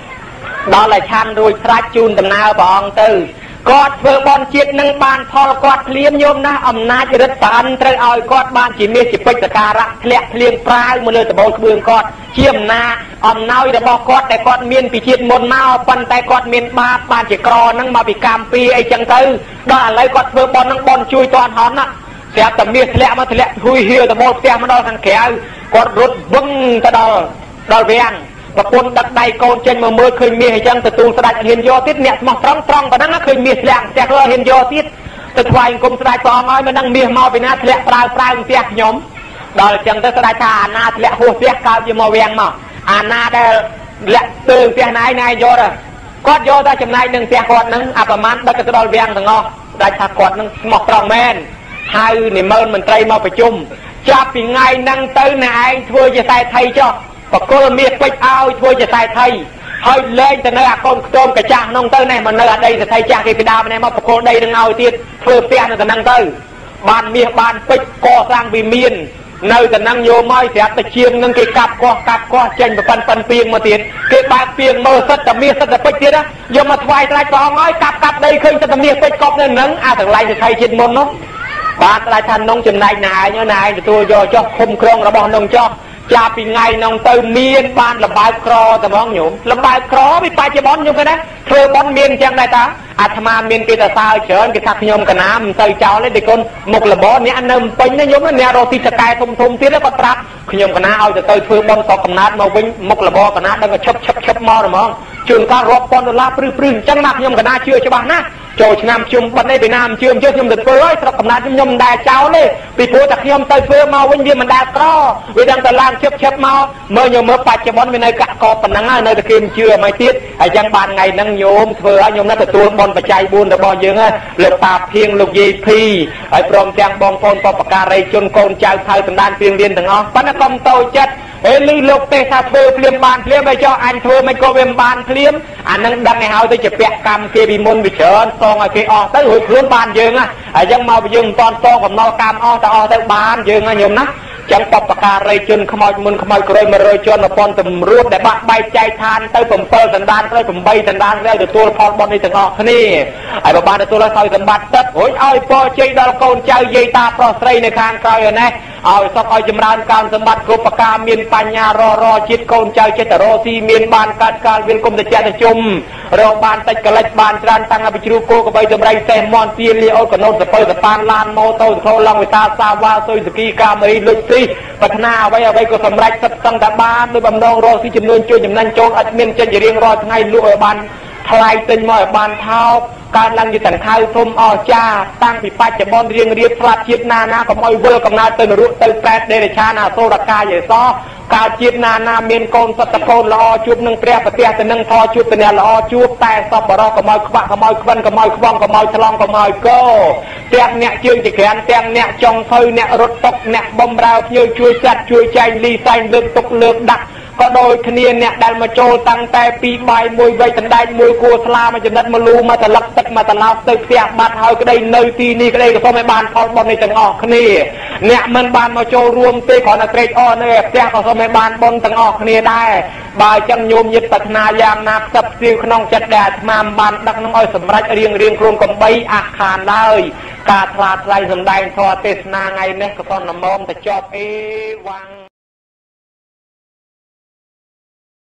đó là chăn rồi sạch chun tầm nào bọn từ có vừa bọn chiết nâng bàn thò quạt liêm nhôm na ẩm na chỉ rất phản trời ơi quạt bàn chỉ miết chỉ bích cả rạ lẹ liêm prai một lời từ bầu bường quạt chiêm na ẩm nói để bỏ quạt để quạt miên bị chiết một mao phần tay quạt miên ba bàn chỉ cò nâng mà bị cam pi ấy chẳng tư đó là lấy quạt vừa bọn nâng bọn chui toàn hòn á sẽ tầm miết lẹ mà lẹ hui hiu từ một xe mà đo thằng kéo quạt rút vâng ta đo đo vang và quân đặt đầy con trên mà mưa khơi mía hay chăng từ tuôn sạch hiền do tiết nhẹ mà trăng trăng và nó khơi mía lạng xe cơ hiền do tiết từ ngoài cùng sạch to nói mà đang mía mau bị nát lẹ prai prai xe nhóm đó là chăng tới sạch thà na lẹ hồ xe cao như màu vàng mà à na đây lẹ từ xe này này do rồi quát do ta chừng này đừng xe quạt nâng àประมาณ đó cái đó vàng thằng ngon đại thà quạt nâng mọc tròn men hai niệm mơn mình tây mau phải chung cha bị ngay năng tới này thôiจะใส่ไทยcho và cô miệt quách ao thôiจะใส่ไทยhơi lên từ nơi à con tôm cả cha nông tới này mà nơi ở đây thì thay cha cái cái đào này mà cô đây đừng ao tiết phơi xe là năng tới bàn miệt bàn quách co sang vì miền nơi từ năng vô mới sẽ tự chiêm nâng cái cặp co cặp co chênh và phân phân piêng mà tiền cái ba piêng mơ sất là miệt sất là quách tiết á vô mà thoại lại cho nói cặp cặp đây khơi sất là miệt quách cọp nên nắng à thằng lại thì thay chuyên môn nó bạn lại thành nông chừng này này như này thì tôi vô cho khung krong là bọn nông cho cha bị ngày nông từ miền ban là bài cro từ món nhổm là bài cro bị bài chơi bón nhung cái đấy thưa bón miền chẳng đây ta à tham ăn miền kia là sao chở cái thằng nhôm cái nám từ cháu lấy để con một là bón nhá anh em pin nó nhúng nó nè rồi thì sẽ cài thùng thùng tiếc nó có trap nhôm cái ná ao từ từ thưa bón to cầm nát màu vinh một là bón cái ná đang chớp chớp chớp mò rồi mong trường ca rọp con là prư prư chẳng nát nhôm cái ná chưa cho bạn na trời nam chung bên đây Việt Nam chưa chưa nhôm được phơi sao cầm nát nhôm đài cháu đấy bị phơiจากnhôm từ phơi màu vinh viên mình đài cro vì đang từ lang chớp chớp mò mơ nhôm mơ bạch cho bón bên đây cắt cọp phần nắng nơi kim chưa mai tiết ở trong ban ngày nắng nhôm phơi nhôm nó từ tuôn bón và chạy buôn rồi bò dương á lục tạp phiên lục gì phi ở prom trang bong phôn pop cà ray chôn côn chào thay từng đàn phiên liên từng ngon bắt nó công tôi chết ê ly lục tê sa phơi phim bàn phim bây cho anh phơi mấy cô phim bàn phim anh đang đăng ngày hao tôi chụp bẹt cam kia bị môn bị chớn xong rồi kia o tới hồi hướng bàn dương á ở trong màu dương toàn to còn màu cam o ta o tới bàn dương á nhôm nát chẳng bọc bạc cà ray chônขโมยมุนขโมยกรอยมาเลยชนมาปอนตำรวจได้บักใบใจทานtớiผมเปิดสันดานtớiผมใบสันดานแล้วเดี๋ยวตัวพอบอลในถึงออกนี่ไอ้บ้านในตัวเราใส่สมบัติตัดโอ้ยเอาพอใจดาวโกนเจ้าเยตาปลอดภัยในคางกายนะเอาสักเอาจำรานการสมบัติกรุปกามีนปัญญารอรอจิตโกนเจ้าเจตโรซีมีนบานการการเวียนกรมตะเจตจุมโรงบานติดกระลัดบานจานตั้งอภิชูโกกับใบจำไรเซมอนเตียลีโอกับโนสเปอร์สปานลานโมโตโคลังวิตาซาวาซุยสกีกามรีลุซีพัฒนาไว้เอาไว้ก็สำเร็จสังกัดบ้านโดยบำรุงรอที่จำนวนช่วยจำนันโจกอัดเมียนเจนจะเรียงรอทั้งไงลูกบานทลายตึงมอยบานเท้าการลังอยู่แต่งไทยทมอจ้าตั้งปีปัจจุบันเรียงเรียบพลัดจิตนานากับมอยเวอร์กับนาตึงรุ่งตึงแปดเดรชานาโซรกาใหญ่ซ้อการจิตนานาเมียนโกนสัตโกนละอจุบหนึ่งเปรียบเตียแต่หนึ่งทอจุบเป็นละอจุบแต่สอบบรอกับมอยขวะกับมอยควันกับมอยคว่ำกับมอยฉลองกับมอยโก้เตียงเนี่ยชื่อจะแขนเตียงเนี่ยจงเฟยเนี่ยรถตกเนี่ยบอมเราช่วยช่วยจัดช่วยใจลีไซน์เลือกตกเลือกดักก็โดยคณีเนี่ยได้มาโจตั้งแต่ปีใบมวยใบตันได้มวยกัวสลามาจนนัดมาลูมาแต่ลักตักมาแต่ลาตึกเสียบาดเฮาก็ได้เนยตีนี่ก็ได้ก็ต้องไม่บานพอบอลในจังออกคณีเนี่ยมันบานมาโจรวมตีขอนักเตะอ้อเนี่ยเสียก็ต้องไม่บานบอลจังออกคณีได้บายจังโยมยึดปัฒนายางนับสับซิวขนองจัดแดดมาบานดักน้องอ้อยสำรัจเรียงเรียงโครงกับใบอาคารเลยการพลาดไรสำได้ทอเตสนาไงเนี่ยก็ต้องนำมองแต่จอบเอวัง